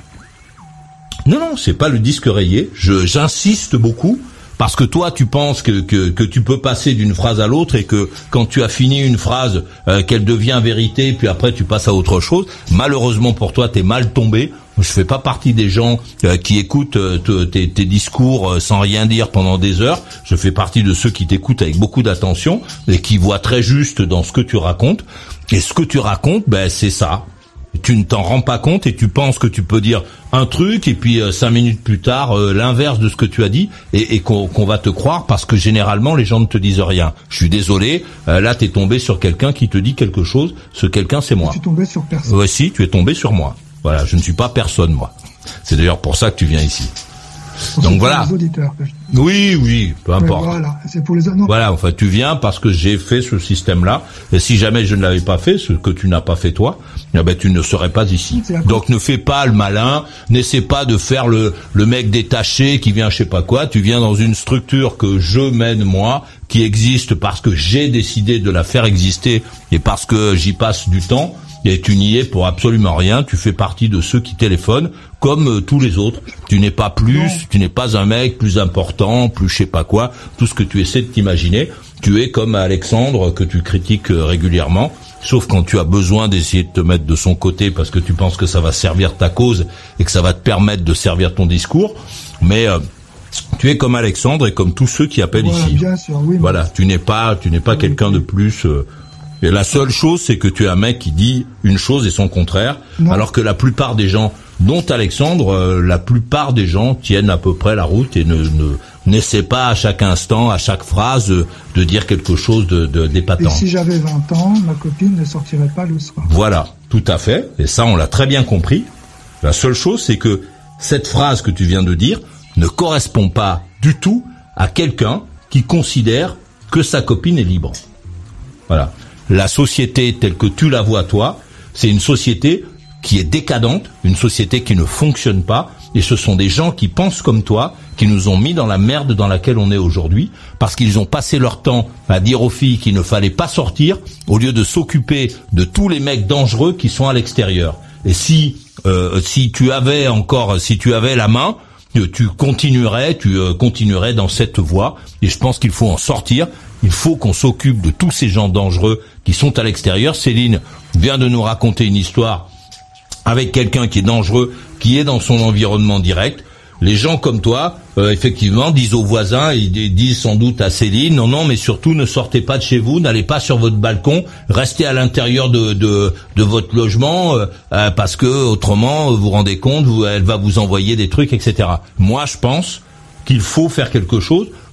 Non, non, c'est pas le disque rayé. Je, j'insiste beaucoup parce que toi, tu penses que, que, que tu peux passer d'une phrase à l'autre et que quand tu as fini une phrase, euh, qu'elle devient vérité, puis après tu passes à autre chose. Malheureusement pour toi, t'es mal tombé. Je fais pas partie des gens euh, qui écoutent euh, tes, tes discours euh, sans rien dire pendant des heures. Je fais partie de ceux qui t'écoutent avec beaucoup d'attention et qui voient très juste dans ce que tu racontes. Et ce que tu racontes, ben c'est ça. Tu ne t'en rends pas compte et tu penses que tu peux dire un truc et puis euh, cinq minutes plus tard euh, l'inverse de ce que tu as dit et, et qu'on, qu'on va te croire parce que généralement les gens ne te disent rien. Je suis désolé, euh, là t'es tombé sur quelqu'un qui te dit quelque chose. Ce quelqu'un c'est moi. Tu es tombé sur personne. Ouais, si, tu es tombé sur moi. Voilà, je ne suis pas personne moi. C'est d'ailleurs pour ça que tu viens ici. Pour Donc voilà. Les auditeurs, oui, oui, peu importe. Ouais, voilà, c'est pour les non. Voilà, enfin, tu viens parce que j'ai fait ce système-là. Et si jamais je ne l'avais pas fait, ce que tu n'as pas fait toi, eh ben tu ne serais pas ici. Donc ne fais pas le malin, n'essaie pas de faire le le mec détaché qui vient je sais pas quoi. Tu viens dans une structure que je mène moi, qui existe parce que j'ai décidé de la faire exister et parce que j'y passe du temps. Et tu n'y es pour absolument rien, tu fais partie de ceux qui téléphonent, comme euh, tous les autres. Tu n'es pas plus, non. Tu n'es pas un mec plus important, plus je sais pas quoi, tout ce que tu essaies de t'imaginer. Tu es comme Alexandre, que tu critiques euh, régulièrement, sauf quand tu as besoin d'essayer de te mettre de son côté parce que tu penses que ça va servir ta cause et que ça va te permettre de servir ton discours. Mais euh, tu es comme Alexandre et comme tous ceux qui appellent voilà, ici. Bien sûr, oui, voilà, tu n'es pas, tu n'es pas oui, quelqu'un oui. de plus... Euh, Et la seule chose, c'est que tu es un mec qui dit une chose et son contraire, non. Alors que la plupart des gens, dont Alexandre, euh, la plupart des gens tiennent à peu près la route et ne, ne n'essaient pas à chaque instant, à chaque phrase, de, de dire quelque chose de, de d'épatant. Et si j'avais vingt ans, ma copine ne sortirait pas le soir. Voilà, tout à fait. Et ça, on l'a très bien compris. La seule chose, c'est que cette phrase que tu viens de dire ne correspond pas du tout à quelqu'un qui considère que sa copine est libre. Voilà. La société telle que tu la vois toi, c'est une société qui est décadente, une société qui ne fonctionne pas, et ce sont des gens qui pensent comme toi, qui nous ont mis dans la merde dans laquelle on est aujourd'hui, parce qu'ils ont passé leur temps à dire aux filles qu'il ne fallait pas sortir, au lieu de s'occuper de tous les mecs dangereux qui sont à l'extérieur. Et si euh, si tu avais encore, si tu avais la main, tu continuerais, tu euh, continuerais dans cette voie, et je pense qu'il faut en sortir. Il faut qu'on s'occupe de tous ces gens dangereux qui sont à l'extérieur. Céline vient de nous raconter une histoire avec quelqu'un qui est dangereux, qui est dans son environnement direct. Les gens comme toi, euh, effectivement, disent aux voisins, ils disent sans doute à Céline, non, non, mais surtout ne sortez pas de chez vous, n'allez pas sur votre balcon, restez à l'intérieur de de, de votre logement, euh, euh, parce que autrement, vous vous rendez compte, vous, elle va vous envoyer des trucs, et cetera. Moi, je pense qu'il faut faire quelque chose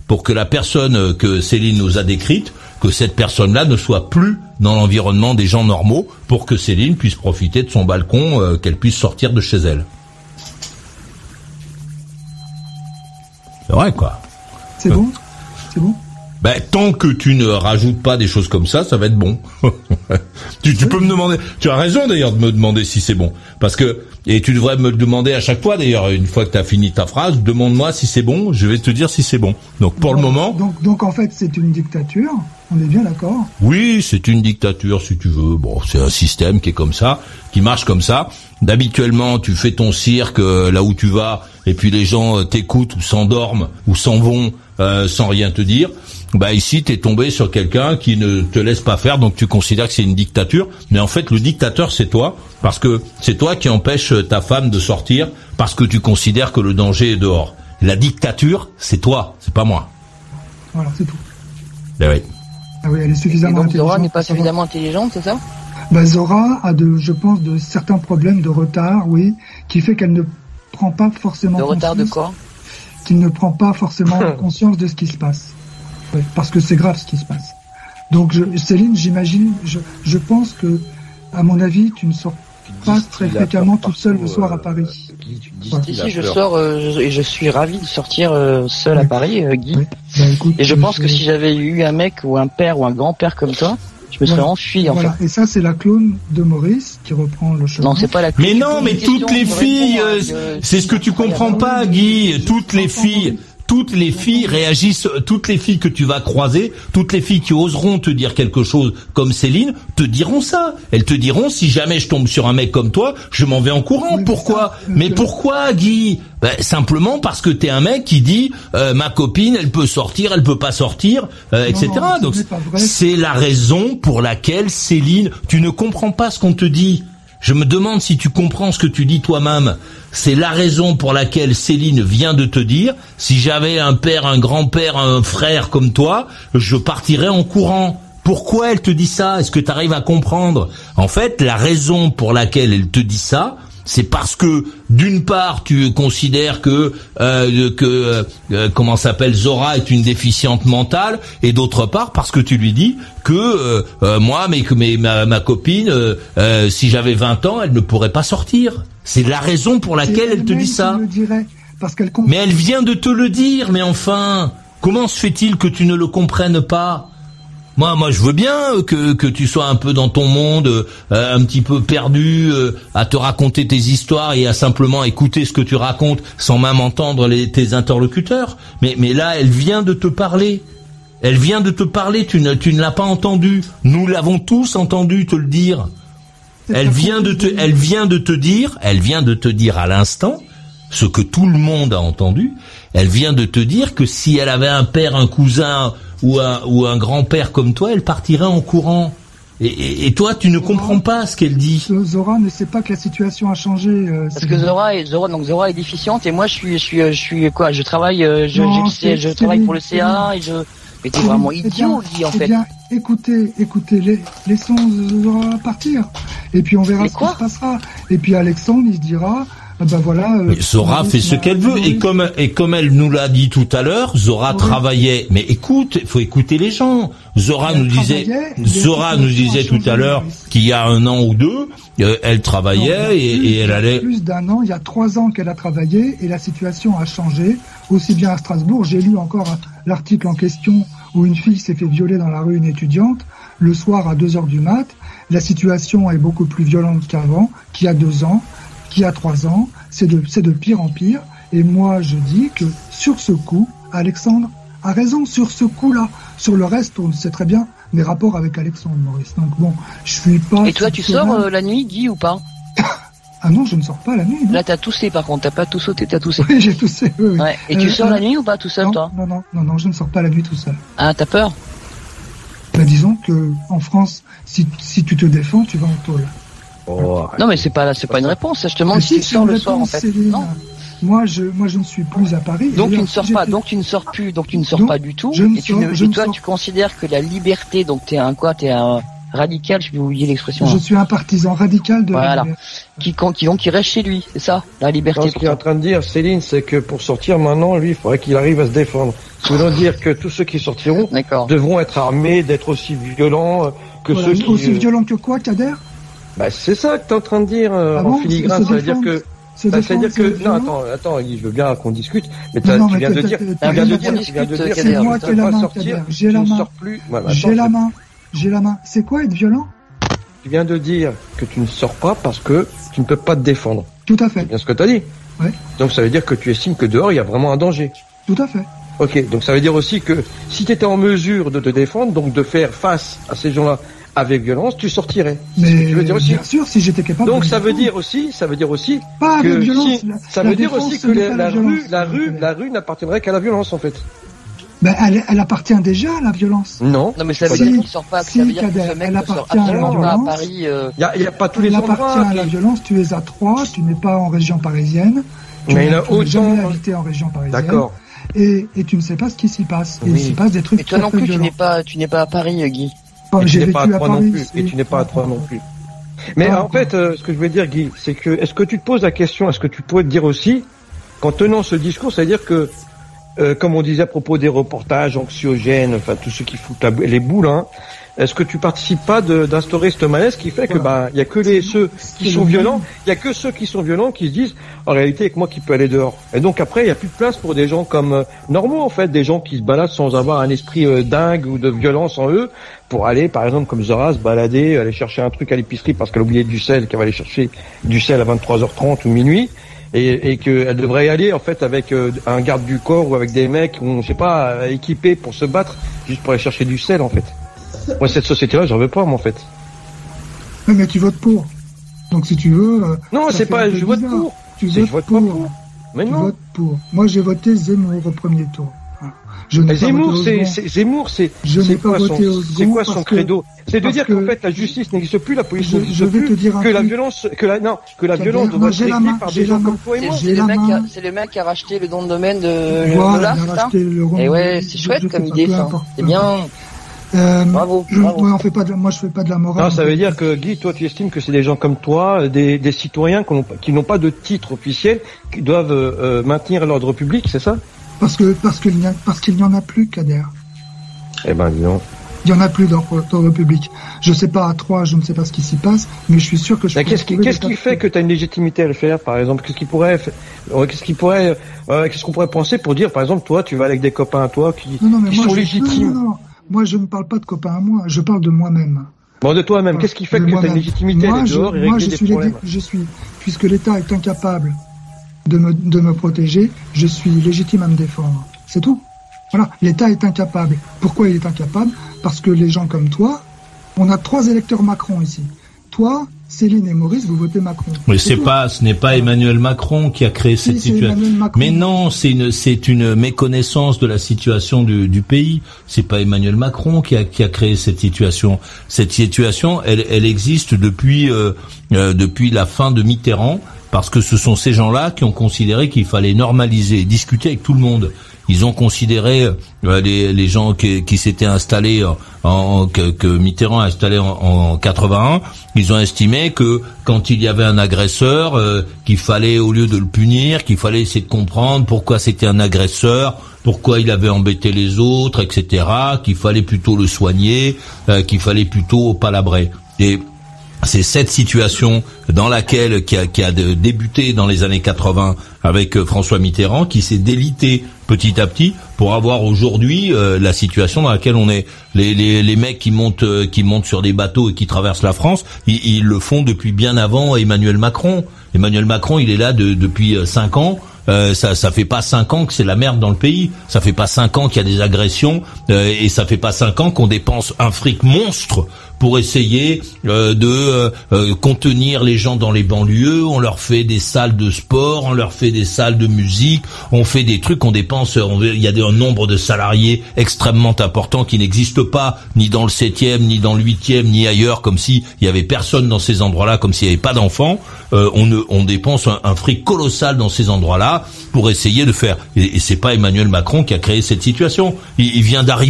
pour que la personne que Céline nous a décrite, que cette personne-là ne soit plus dans l'environnement des gens normaux, pour que Céline puisse profiter de son balcon, euh, qu'elle puisse sortir de chez elle. C'est vrai, quoi. C'est bon ? C'est bon ? Ben, tant que tu ne rajoutes pas des choses comme ça, ça va être bon. tu, tu peux me demander, tu as raison d'ailleurs de me demander si c'est bon. Parce que, et tu devrais me le demander à chaque fois d'ailleurs, une fois que tu as fini ta phrase, demande-moi si c'est bon, je vais te dire si c'est bon. Donc pour donc, le moment... Donc, donc en fait c'est une dictature, on est bien d'accord ? Oui, c'est une dictature si tu veux. Bon, c'est un système qui est comme ça, qui marche comme ça. D'habituellement, tu fais ton cirque euh, là où tu vas, et puis les gens euh, t'écoutent ou s'endorment ou s'en vont euh, sans rien te dire. Bah ici, t'es tombé sur quelqu'un qui ne te laisse pas faire, donc tu considères que c'est une dictature. Mais en fait, le dictateur, c'est toi, parce que c'est toi qui empêches ta femme de sortir, parce que tu considères que le danger est dehors. La dictature, c'est toi, c'est pas moi. Voilà, c'est tout. Ben oui. Ah oui, elle est suffisamment Et donc intelligente. Zora n'est pas suffisamment intelligente, c'est ça ? Bah Zora a de, je pense, de certains problèmes de retard, oui, qui fait qu'elle ne prend pas forcément De retard de conscience- quoi ? Qu'il ne prend pas forcément conscience de ce qui se passe. Ouais, parce que c'est grave ce qui se passe. Donc je, Céline, j'imagine, je, je pense que, à mon avis, tu ne sors pas très fréquemment toute seule le soir à Paris. Voilà. Si, si, je sors euh, je- et je suis ravi de sortir euh, seul à Paris, euh, Guy. Bah, écoute, Et je euh, pense que je- si j'avais eu un mec ou un père ou un grand-père comme toi, je me serais Voilà. enfui en Voilà. fait. Et ça, c'est la clone de Maurice qui reprend le chemin. Non, c'est pas la Mais non, mais toutes les filles, euh, c'est ce que tu comprends pas, Guy. Toutes les filles, toutes les filles réagissent, toutes les filles que tu vas croiser, toutes les filles qui oseront te dire quelque chose comme Céline, te diront ça. Elles te diront, si jamais je tombe sur un mec comme toi, je m'en vais en courant. Pourquoi? Mais pourquoi, Guy? Ben, simplement parce que t'es un mec qui dit, euh, ma copine, elle peut sortir, elle peut pas sortir, euh, et cetera. Donc, c'est la raison pour laquelle Céline, tu ne comprends pas ce qu'on te dit. Je me demande si tu comprends ce que tu dis toi-même. C'est la raison pour laquelle Céline vient de te dire, si j'avais un père, un grand-père, un frère comme toi, je partirais en courant. Pourquoi elle te dit ça? Est-ce que tu arrives à comprendre? En fait, la raison pour laquelle elle te dit ça, c'est parce que d'une part tu considères que euh, que euh, comment s'appelle Zora est une déficiente mentale, et d'autre part parce que tu lui dis que euh, euh, moi mais que mais ma, ma copine euh, euh, si j'avais vingt ans elle ne pourrait pas sortir. C'est la raison pour laquelle elle te dit ça. Parce qu'elle mais elle vient de te le dire. Mais enfin, comment se fait-il que tu ne le comprennes pas? Moi, moi, je veux bien que que tu sois un peu dans ton monde, euh, un petit peu perdu, euh, à te raconter tes histoires et à simplement écouter ce que tu racontes sans même entendre les, tes interlocuteurs. Mais mais là, elle vient de te parler. Elle vient de te parler. Tu ne tu ne l'as pas entendu. Nous l'avons tous entendu te le dire. Elle vient de te elle vient de te dire. Elle vient de te dire à l'instant ce que tout le monde a entendu. Elle vient de te dire que si elle avait un père, un cousin ou un, ou un grand-père comme toi, elle partirait en courant. Et, et, et toi, tu ne comprends pas ce qu'elle dit. Zora ne sait pas que la situation a changé. Euh, Parce que Zora est Zora donc Zora est déficiente et moi je suis je suis je suis quoi je travaille euh, je Non, je, je, je travaille pour le C A et je mais t'es vraiment idiot Guy en Eh fait. bien, écoutez, écoutez, les, laissons Zora partir. Et puis on verra Mais ce quoi qui se passera. Et puis Alexandre, il se dira, ah ben voilà. Euh, Mais Zora fait ce qu'elle veut, et comme et comme elle nous l'a dit tout à l'heure, Zora Oui. travaillait. Mais écoute, il faut écouter les gens. Zora Elle nous disait, travaillait, et Zora la nous situation disait a tout changé, à l'heure Maurice. qu'il y a un an ou deux, euh, elle Non, travaillait il y a et, plus- et elle allait. Plus d'un an, il y a trois ans qu'elle a travaillé et la situation a changé, aussi bien à Strasbourg. J'ai lu encore un- l'article en question où une fille s'est fait violer dans la rue, une étudiante, le soir à deux heures du mat. La situation est beaucoup plus violente qu'avant, qu'il y a deux ans, qu'il y a trois ans. C'est de, c'est de pire en pire. Et moi, je dis que sur ce coup, Alexandre a raison sur ce coup-là. Sur le reste, on sait très bien mes rapports avec Alexandre, Maurice. Donc bon, je suis pas... Et toi tu sors euh, la nuit Guy ou pas? Ah non, je ne sors pas la nuit. non. Là t'as toussé par contre, t'as pas tout sauté, t'as toussé. Oui, j'ai toussé. Oui, oui. Ouais. Et tu Euh, sors euh, la nuit ou pas tout seul non, toi? Non, non, non, non, je ne sors pas la nuit tout seul. Ah t'as peur? Bah, disons que en France, si, si tu te défends, tu vas en tôle. Non mais c'est pas c'est pas une réponse, je te demande Mais si tu c'est sors une le soir en réponse, fait. Céline. Non. Moi, je, moi, je ne suis plus à Paris. Donc tu D'ailleurs, ne sors si pas, j'étais- donc tu ne sors plus, donc tu ne sors Donc, pas du tout. je ne Et, tu sors- ne- je et ne toi sors- tu considères que la liberté, donc t'es un quoi, t'es un radical, je vais oublier l'expression. Je hein. suis un partisan radical de Voilà. la liberté. Qui, qui, donc, qui reste chez lui, c'est ça, la liberté. Non, ce qu'il est en train de dire, Céline, c'est que pour sortir maintenant, lui, il faudrait qu'il arrive à se défendre. Ce qui veut donc dire que tous ceux qui sortiront devront être armés, d'être aussi violents que Voilà, ceux qui... Aussi violents que quoi, Kader? Bah, c'est ça que t'es en train de dire, euh, Ah en bon, filigrane. se Ça veut dire défendre, que... se Bah, c'est-à-dire défendre, que... c'est Non, violent. attends, attends, Guy, je veux bien qu'on discute, mais Non, t'as- non, tu mais viens de t'as- dire... t'as- Tu t'as viens de rien dire, à tu viens de discuter, dire... c'est moi que qui ai la tu main, dois sortir, Kader. J'ai la tu ne main. sors plus... Ouais, bah, J'ai attends, la c'est- main. J'ai la main. C'est quoi être violent? Tu viens de dire que tu ne sors pas parce que tu ne peux pas te défendre. Tout à fait. C'est bien ce que tu as dit. Ouais. Donc ça veut dire que tu estimes que dehors, il y a vraiment un danger. Tout à fait. Ok, donc ça veut dire aussi que si tu étais en mesure de te défendre, donc de faire face à ces gens-là avec violence, tu sortirais. C'est ce que tu veux dire aussi. Bien sûr, si j'étais capable. Donc de ça me veut défendre. dire aussi, ça veut dire aussi Pas que avec violence. si- La- ça la veut dire défense, aussi ce que n'est la, pas la la rue, violence, la s'il vous rue, plaît. la rue n'appartiendrait qu'à la violence en fait. Ben, elle, elle appartient déjà à la violence. Non. Non, mais ça veut Si, dire qu'il sort pas, si, ça veut dire que Kader, ce mec elle ne sort appartient à la absolument pas à violence. Paris. euh, Il y a, il y a pas tous les Elle endroits. appartient à la qui- violence. Tu es à Troyes, tu n'es pas en région parisienne. Tu Mais il y n'as en a tu n'as jamais autant- habité en région parisienne. D'accord. Et, et tu ne sais pas ce qui s'y passe. Et Oui. il s'y passe des trucs Et très toi non très plus, tu violents. n'es pas, tu n'es pas à Paris, euh, Guy. Bon, Et tu j'ai n'es vécu pas à à Troyes non Paris. plus. c'est- Et tu n'es pas à Troyes non plus. Mais Pas en fait, euh, ce que je veux dire, Guy, c'est que est-ce que tu te poses la question, est-ce que tu pourrais te dire aussi, qu'en tenant ce discours, c'est-à-dire que, euh, comme on disait à propos des reportages anxiogènes, enfin tous ceux qui foutent la bou- les boules, hein, est-ce que tu participes pas de- d'instaurer ce malaise qui fait que bah il y a que les ceux qui sont violents, il y a que ceux qui sont violents qui se disent en réalité avec moi qui peut aller dehors. Et donc après il y a plus de place pour des gens comme euh, normaux en fait, des gens qui se baladent sans avoir un esprit euh, dingue ou de violence en eux pour aller par exemple comme Zora se balader, aller chercher un truc à l'épicerie parce qu'elle a oublié du sel, qu'elle va aller chercher du sel à vingt-trois heures trente ou minuit. Et, et qu'elle devrait y aller en fait avec euh, un garde du corps ou avec des mecs, on, je sais pas, euh, équipés pour se battre, juste pour aller chercher du sel en fait. Moi cette société-là, j'en veux pas moi en fait. Oui, mais tu votes pour. Donc si tu veux. euh, Non, ça c'est fait pas, un peu je vote bizarre. pour. Tu C'est- votes je vote pour. pas pour. Mais tu non. votes pour. Moi j'ai voté Zemmour au premier tour. Voilà. Je n'ai Mais pas Zemmour, voté au c'est, second. c'est, Zemmour, c'est, Je c'est n'ai pas quoi voté son, au c'est second quoi son parce que- credo? C'est de parce dire que- qu'en fait la justice n'existe plus, la police Je- n'existe je vais plus, te dire un que la truc. violence, que la, non, que la Kader, violence moi, doit être j'ai la réglée main, par j'ai des la gens main. comme toi et C'est moi. J'ai c'est le la mec, qui a- main. c'est le mec qui a racheté le don de domaine de Voilà, Lola, il a c'est ça? racheté le rond- Et ouais, je- c'est je chouette sais comme pas, idée, peu ça. importe, C'est peu bien. Euh, Bravo, je- bravo. ouais, on fait pas de, moi je fais pas de la morale. Non, ça veut dire que Guy, toi, tu estimes que c'est des gens comme toi, des, des citoyens qui n'ont pas- qui n'ont pas de titre officiel, qui doivent euh, euh, maintenir l'ordre public, c'est ça? Parce que parce qu'il n'y a parce qu'il n'y en a plus, Kader. Eh ben, dis donc. Il n'y en a plus dans l'ordre public. Je sais pas à Troyes, je ne sais pas ce qui s'y passe, mais je suis sûr que je. Mais peux qu'est-ce qui, trouver qu'est-ce des qui tas fait de- que tu as une légitimité à le faire, par exemple? Qu'est-ce qui pourrait, fa- ouais, qu'est-ce qui pourrait, euh, qu'est-ce qu'on pourrait penser pour dire, par exemple, toi, tu vas avec des copains à toi qui, Non, non, mais qui moi, sont je- légitimes. Non, non, non. Moi, je ne parle pas de copains à moi. Je parle de moi-même. Bon, de toi-même, qu'est-ce qui fait De que tu as moi-même. une légitimité à Moi, aller je, dehors et moi, régler je des suis, problèmes? lég- je suis, puisque l'État est incapable de me, de me protéger, je suis légitime à me défendre. C'est tout. Voilà. L'État est incapable. Pourquoi il est incapable? Parce que les gens comme toi, on a trois électeurs Macron ici. Toi, Céline et Maurice, vous votez Macron. Mais c'est pas, ce n'est pas Emmanuel Macron qui a créé Si, cette c'est situation. Emmanuel Macron. Mais non, c'est une, c'est une méconnaissance de la situation du, du pays. C'est pas Emmanuel Macron qui a, qui a créé cette situation. Cette situation, elle, elle existe depuis, euh, euh, depuis la fin de Mitterrand, parce que ce sont ces gens-là qui ont considéré qu'il fallait normaliser, discuter avec tout le monde. Ils ont considéré euh, les, les gens qui, qui s'étaient installés en, en que, que Mitterrand a installé en, en quatre-vingt-un. Ils ont estimé que quand il y avait un agresseur, euh, qu'il fallait, au lieu de le punir, qu'il fallait essayer de comprendre pourquoi c'était un agresseur, pourquoi il avait embêté les autres, et cetera. Qu'il fallait plutôt le soigner, euh, qu'il fallait plutôt palabrer. Et c'est cette situation dans laquelle qui a, qui a débuté dans les années quatre-vingts avec François Mitterrand, qui s'est délité petit à petit pour avoir aujourd'hui euh, la situation dans laquelle on est. Les, les, les mecs qui montent, euh, qui montent sur des bateaux et qui traversent la France, ils, ils le font depuis bien avant Emmanuel Macron. Emmanuel Macron, il est là de, depuis cinq ans. Euh, ça, ça fait pas cinq ans que c'est la merde dans le pays. Ça fait pas cinq ans qu'il y a des agressions euh, et ça fait pas cinq ans qu'on dépense un fric monstre pour essayer euh, de euh, euh, contenir les gens dans les banlieues. On leur fait des salles de sport, on leur fait des salles de musique, on fait des trucs, on dépense. On, il y a un nombre de salariés extrêmement important qui n'existe pas ni dans le septième, ni dans le huitième, ni ailleurs, comme si il y avait personne dans ces endroits-là, comme s'il n'y avait pas d'enfants. Euh, on, ne, on dépense un, un fric colossal dans ces endroits-là pour essayer de faire. Et, et c'est pas Emmanuel Macron qui a créé cette situation. Il, il vient d'arriver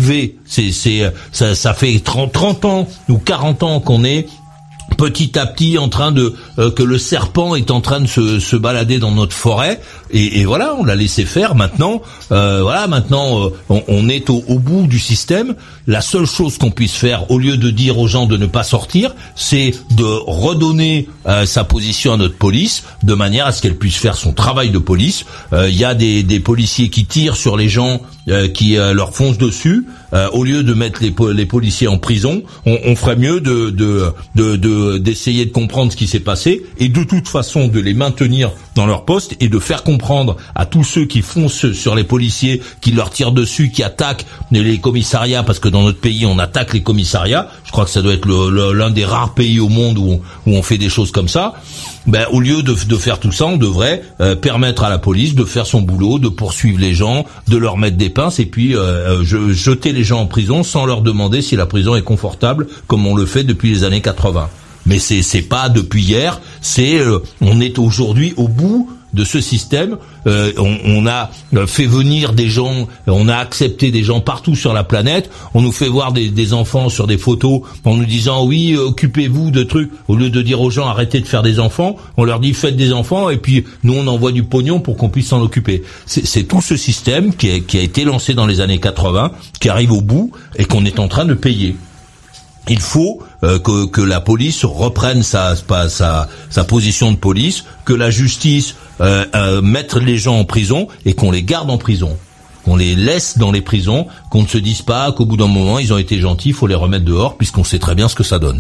C'est, c'est, ça, ça fait trente, trente ans ou quarante ans qu'on est petit à petit en train de euh, que le serpent est en train de se, se balader dans notre forêt et, et voilà, on l'a laissé faire. Maintenant, euh, voilà, maintenant euh, on, on est au, au bout du système. La seule chose qu'on puisse faire, au lieu de dire aux gens de ne pas sortir, c'est de redonner euh, sa position à notre police, de manière à ce qu'elle puisse faire son travail de police. Il euh, y a des, des policiers qui tirent sur les gens euh, qui euh, leur foncent dessus. Euh, au lieu de mettre les, les policiers en prison, on, on ferait mieux de, de, de, de, d'essayer de comprendre ce qui s'est passé et de toute façon de les maintenir dans leur poste et de faire comprendre à tous ceux qui foncent sur les policiers, qui leur tirent dessus, qui attaquent les commissariats, parce que dans notre pays on attaque les commissariats. Je crois que ça doit être le, le, l'un des rares pays au monde où on, où on fait des choses comme ça. Ben, au lieu de, de faire tout ça, on devrait euh, permettre à la police de faire son boulot, de poursuivre les gens, de leur mettre des pinces et puis euh, je, jeter les gens en prison sans leur demander si la prison est confortable, comme on le fait depuis les années quatre-vingts. Mais c'est c'est pas depuis hier, c'est euh, on est aujourd'hui au bout de ce système. Euh, on, on a fait venir des gens, on a accepté des gens partout sur la planète. On nous fait voir des, des enfants sur des photos en nous disant oui, occupez-vous de trucs. Au lieu de dire aux gens arrêtez de faire des enfants, on leur dit faites des enfants et puis nous on envoie du pognon pour qu'on puisse s'en occuper. C'est, c'est tout ce système qui a, qui a été lancé dans les années quatre-vingts, qui arrive au bout et qu'on est en train de payer. Il faut euh, que, que la police reprenne sa, sa, sa position de police, que la justice euh, euh, mette les gens en prison et qu'on les garde en prison, qu'on les laisse dans les prisons, qu'on ne se dise pas qu'au bout d'un moment ils ont été gentils, il faut les remettre dehors puisqu'on sait très bien ce que ça donne.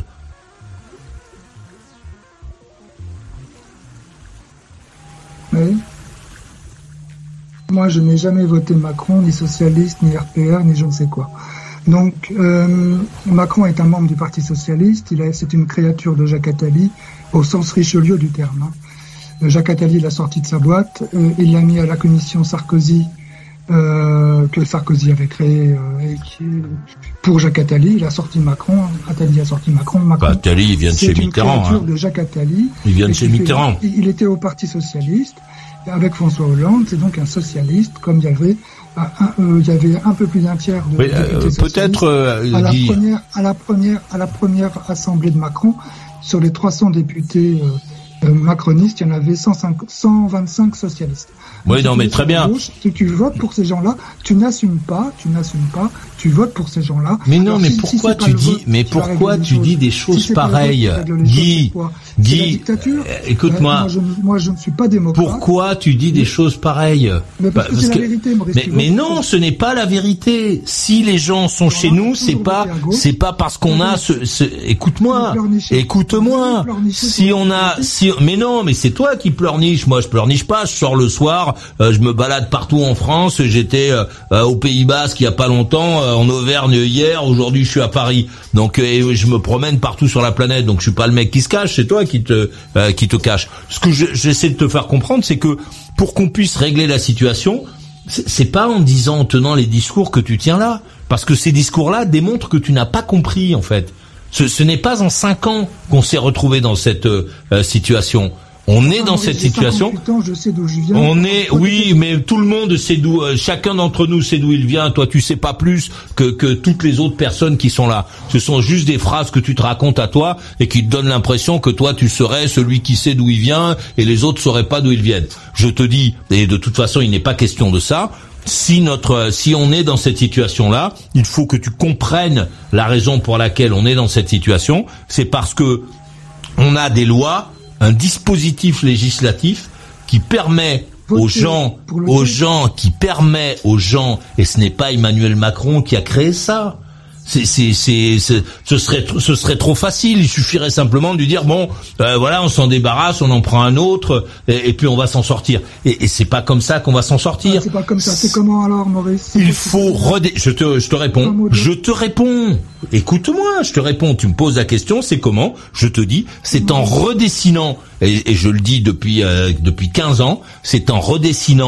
Oui. Moi, je n'ai jamais voté Macron, ni socialiste, ni R P R, ni je ne sais quoi. Donc, euh, Macron est un membre du Parti socialiste. Il est, c'est une créature de Jacques Attali, au sens Richelieu du terme. Hein. Jacques Attali l'a sorti de sa boîte. Euh, il l'a mis à la commission Sarkozy, euh, que Sarkozy avait créée euh, et qui, pour Jacques Attali. Il a sorti Macron. Attali a sorti Macron. Macron bah, Attali, il vient de chez Mitterrand. C'est une créature hein. de Jacques Attali. Il vient de chez Mitterrand. Fait, il était au Parti socialiste avec François Hollande. C'est donc un socialiste, comme il y avait. Un, euh, il y avait un peu plus d'un tiers de oui, euh, peut-être euh, à la dit... première à la première à la première assemblée de Macron, sur les trois cents députés euh, euh, macronistes, il y en avait cent cinq, cent vingt-cinq socialistes. Oui, non, mais très bien. Gauche, si tu votes pour ces gens-là, tu n'assumes pas, tu n'assumes pas, tu votes pour ces gens-là. Mais non, Alors, mais si, pourquoi si tu dis, vote, mais pourquoi tu dis des choses si pareilles, Guy, Guy, euh, écoute-moi. Moi je, moi, je ne suis pas démocrate. Pourquoi tu dis des choses pareilles? Mais parce, parce que c'est que... la vérité, Maurice. Mais, mais non, ce n'est pas la vérité. Si les gens sont chez nous, c'est pas, c'est pas parce qu'on a ce, ce... écoute-moi, écoute-moi. Si on a, si, mais non, mais c'est toi qui pleurniches. Moi, je pleurniche pas. Je sors le soir, euh, je me balade partout en France. J'étais euh, au Pays Basque il y a pas longtemps, euh, en Auvergne hier. Aujourd'hui, je suis à Paris. Donc, euh, je me promène partout sur la planète. Donc, je suis pas le mec qui se cache. C'est toi qui te, euh, qui te cache. Ce que je, j'essaie de te faire comprendre, c'est que pour qu'on puisse régler la situation, c'est, c'est pas en disant, en tenant les discours que tu tiens là, parce que ces discours-là démontrent que tu n'as pas compris en fait. Ce, ce n'est pas en cinq ans qu'on s'est retrouvé dans cette euh, situation. On est dans cette situation. Ans, je sais d'où je viens. On est, oui, mais tout le monde sait d'où, euh, chacun d'entre nous sait d'où il vient. Toi, tu sais pas plus que, que toutes les autres personnes qui sont là. Ce sont juste des phrases que tu te racontes à toi et qui te donnent l'impression que toi, tu serais celui qui sait d'où il vient et les autres sauraient pas d'où ils viennent. Je te dis, et de toute façon, il n'est pas question de ça. Si notre, si on est dans cette situation-là, il faut que tu comprennes la raison pour laquelle on est dans cette situation. C'est parce que on a des lois, un dispositif législatif qui permet aux gens, aux gens, qui permet aux gens, et ce n'est pas Emmanuel Macron qui a créé ça. C'est, c'est, c'est, c'est, ce serait, ce serait trop facile. Il suffirait simplement de lui dire bon, euh, voilà, on s'en débarrasse, on en prend un autre, et, et puis on va s'en sortir. Et, et c'est pas comme ça qu'on va s'en sortir. Ah, c'est pas comme ça. C'est comment alors, Maurice? Il faut redé... Je te, je te réponds. Je te réponds. Écoute-moi, je te réponds. Tu me poses la question, c'est comment? Je te dis, c'est en redessinant. Et, et je le dis depuis, euh, depuis quinze ans, c'est en redessinant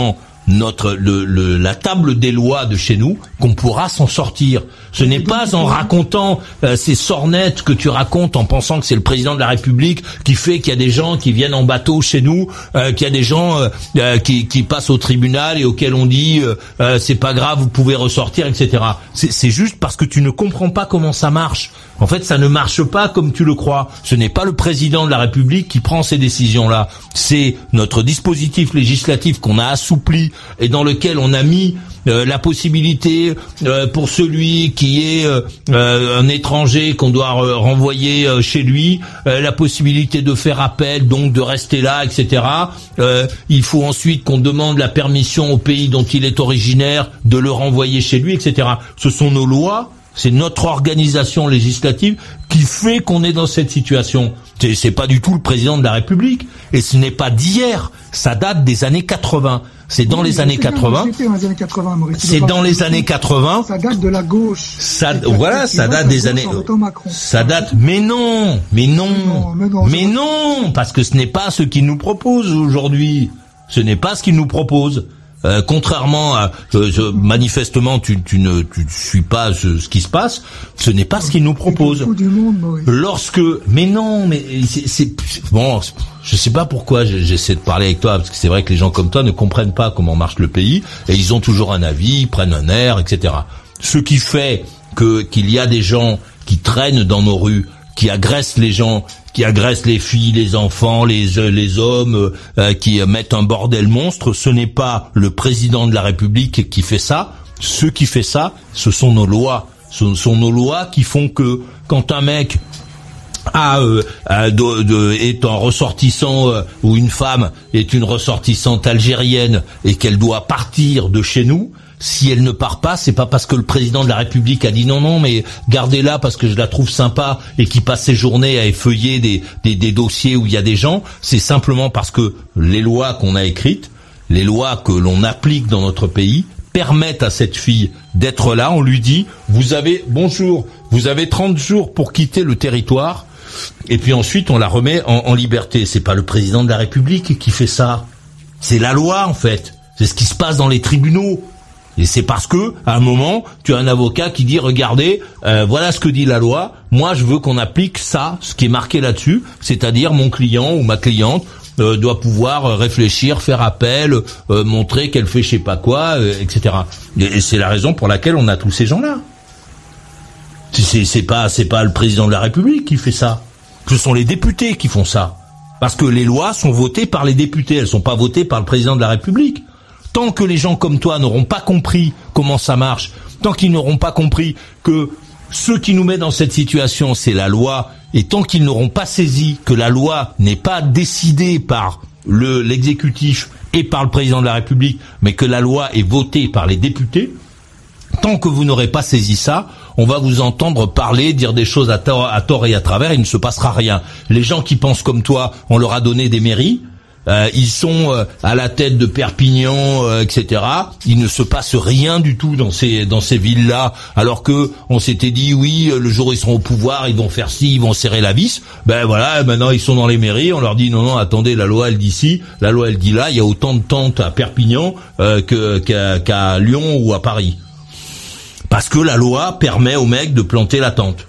notre le, le la table des lois de chez nous qu'on pourra s'en sortir. Ce n'est pas en racontant euh, ces sornettes que tu racontes en pensant que c'est le président de la République qui fait qu'il y a des gens qui viennent en bateau chez nous, euh, qu'il y a des gens euh, euh, qui, qui passent au tribunal et auxquels on dit euh, euh, c'est pas grave, vous pouvez ressortir, et cetera. C'est, c'est juste parce que tu ne comprends pas comment ça marche. En fait, ça ne marche pas comme tu le crois. Ce n'est pas le président de la République qui prend ces décisions-là. C'est notre dispositif législatif qu'on a assoupli et dans lequel on a mis euh, la possibilité euh, pour celui qui est euh, euh, un étranger qu'on doit euh, renvoyer euh, chez lui, euh, la possibilité de faire appel, donc de rester là, et cetera. Euh, il faut ensuite qu'on demande la permission au pays dont il est originaire de le renvoyer chez lui, et cetera. Ce sont nos lois. C'est notre organisation législative qui fait qu'on est dans cette situation. C'est, c'est pas du tout le président de la République. Et ce n'est pas d'hier. Ça date des années quatre-vingts. C'est dans oui, les années quatre-vingts. C'était dans les années quatre-vingts, Maurice. C'est dans les années quatre-vingts. Ça date de la gauche. Ça, voilà, ça date des années, ça date, mais non, mais non, non mais non, mais non, parce que ce n'est pas ce qu'ils nous proposent aujourd'hui. Ce n'est pas ce qu'ils nous proposent. Euh, contrairement à euh, je, manifestement tu, tu ne tu suis pas ce, ce qui se passe, ce n'est pas ce qu'ils nous proposent. Lorsque mais non mais c'est, c'est bon, je sais pas pourquoi j'essaie de parler avec toi parce que c'est vrai que les gens comme toi ne comprennent pas comment marche le pays et ils ont toujours un avis, ils prennent un air, et cetera. Ce qui fait que qu'il y a des gens qui traînent dans nos rues, qui agressent les gens, qui agressent les filles, les enfants, les les hommes, euh, qui mettent un bordel monstre, ce n'est pas le président de la République qui fait ça. Ce qui fait ça, ce sont nos lois. Ce sont nos lois qui font que quand un mec a, euh, a de, de, est un ressortissant euh, ou une femme est une ressortissante algérienne et qu'elle doit partir de chez nous, si elle ne part pas, c'est pas parce que le président de la République a dit non, non, mais gardez-la parce que je la trouve sympa et qui passe ses journées à effeuiller des, des, des dossiers où il y a des gens. C'est simplement parce que les lois qu'on a écrites, les lois que l'on applique dans notre pays, permettent à cette fille d'être là. On lui dit, vous avez, bonjour, vous avez trente jours pour quitter le territoire. Et puis ensuite, on la remet en, en liberté. C'est pas le président de la République qui fait ça. C'est la loi, en fait. C'est ce qui se passe dans les tribunaux. Et c'est parce que, à un moment, tu as un avocat qui dit, regardez, euh, voilà ce que dit la loi, moi je veux qu'on applique ça, ce qui est marqué là-dessus, c'est-à-dire mon client ou ma cliente euh, doit pouvoir réfléchir, faire appel, euh, montrer qu'elle fait je sais pas quoi, euh, et cetera. Et, et c'est la raison pour laquelle on a tous ces gens-là. C'est, c'est pas, c'est pas le président de la République qui fait ça. Ce sont les députés qui font ça. Parce que les lois sont votées par les députés, elles sont pas votées par le président de la République. Tant que les gens comme toi n'auront pas compris comment ça marche, tant qu'ils n'auront pas compris que ce qui nous met dans cette situation, c'est la loi, et tant qu'ils n'auront pas saisi que la loi n'est pas décidée par le, l'exécutif et par le président de la République, mais que la loi est votée par les députés, tant que vous n'aurez pas saisi ça, on va vous entendre parler, dire des choses à tort, à tort et à travers, et il ne se passera rien. Les gens qui pensent comme toi, on leur a donné des mairies, Euh, ils sont euh, à la tête de Perpignan, euh, et cetera. Il ne se passe rien du tout dans ces dans ces villes-là, alors que on s'était dit oui, le jour où ils seront au pouvoir, ils vont faire ci, ils vont serrer la vis. Ben voilà, maintenant ils sont dans les mairies, on leur dit non non, attendez, la loi elle dit ci, la loi elle dit là. Il y a autant de tentes à Perpignan euh, que qu'à, qu'à Lyon ou à Paris, parce que la loi permet aux mecs de planter la tente.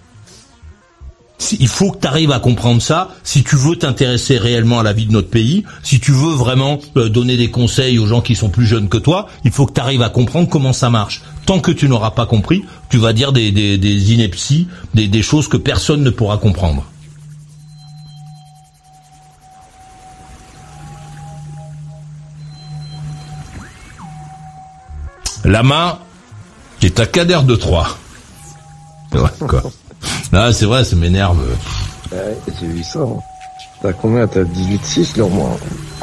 Il faut que tu arrives à comprendre ça si tu veux t'intéresser réellement à la vie de notre pays, si tu veux vraiment euh, donner des conseils aux gens qui sont plus jeunes que toi, il faut que tu arrives à comprendre comment ça marche. Tant que tu n'auras pas compris, tu vas dire des, des, des inepties, des, des choses que personne ne pourra comprendre. La main est à Kader de Troyes. Ouais, quoi. Non, c'est vrai, ça m'énerve. Ouais, j'ai vu ça. Hein. T'as combien? T'as dix-huit six, là, au moins.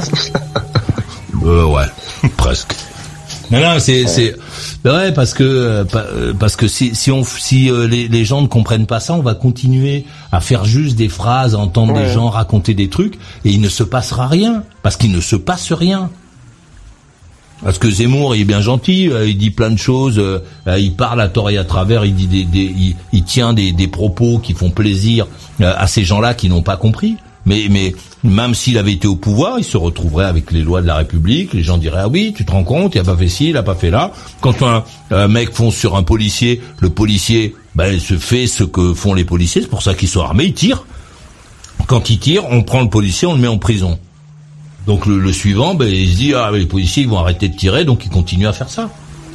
euh, ouais, presque. Non, non, c'est, ouais. c'est, ouais, parce que, parce que si, si on, si euh, les, les gens ne comprennent pas ça, on va continuer à faire juste des phrases, à entendre ouais. des gens raconter des trucs, et il ne se passera rien. Parce qu'il ne se passe rien. Parce que Zemmour, il est bien gentil, euh, il dit plein de choses, euh, il parle à tort et à travers, il dit des, des il, il tient des, des propos qui font plaisir euh, à ces gens-là qui n'ont pas compris. Mais, mais même s'il avait été au pouvoir, il se retrouverait avec les lois de la République. Les gens diraient ah oui, tu te rends compte, il a pas fait ci, il a pas fait là. Quand un, un mec fonce sur un policier, le policier, ben, il se fait ce que font les policiers. C'est pour ça qu'ils sont armés, ils tirent. Quand ils tirent, on prend le policier, on le met en prison. Donc le, le suivant, ben, il se dit ah les policiers ils vont arrêter de tirer, donc ils continuent à faire ça.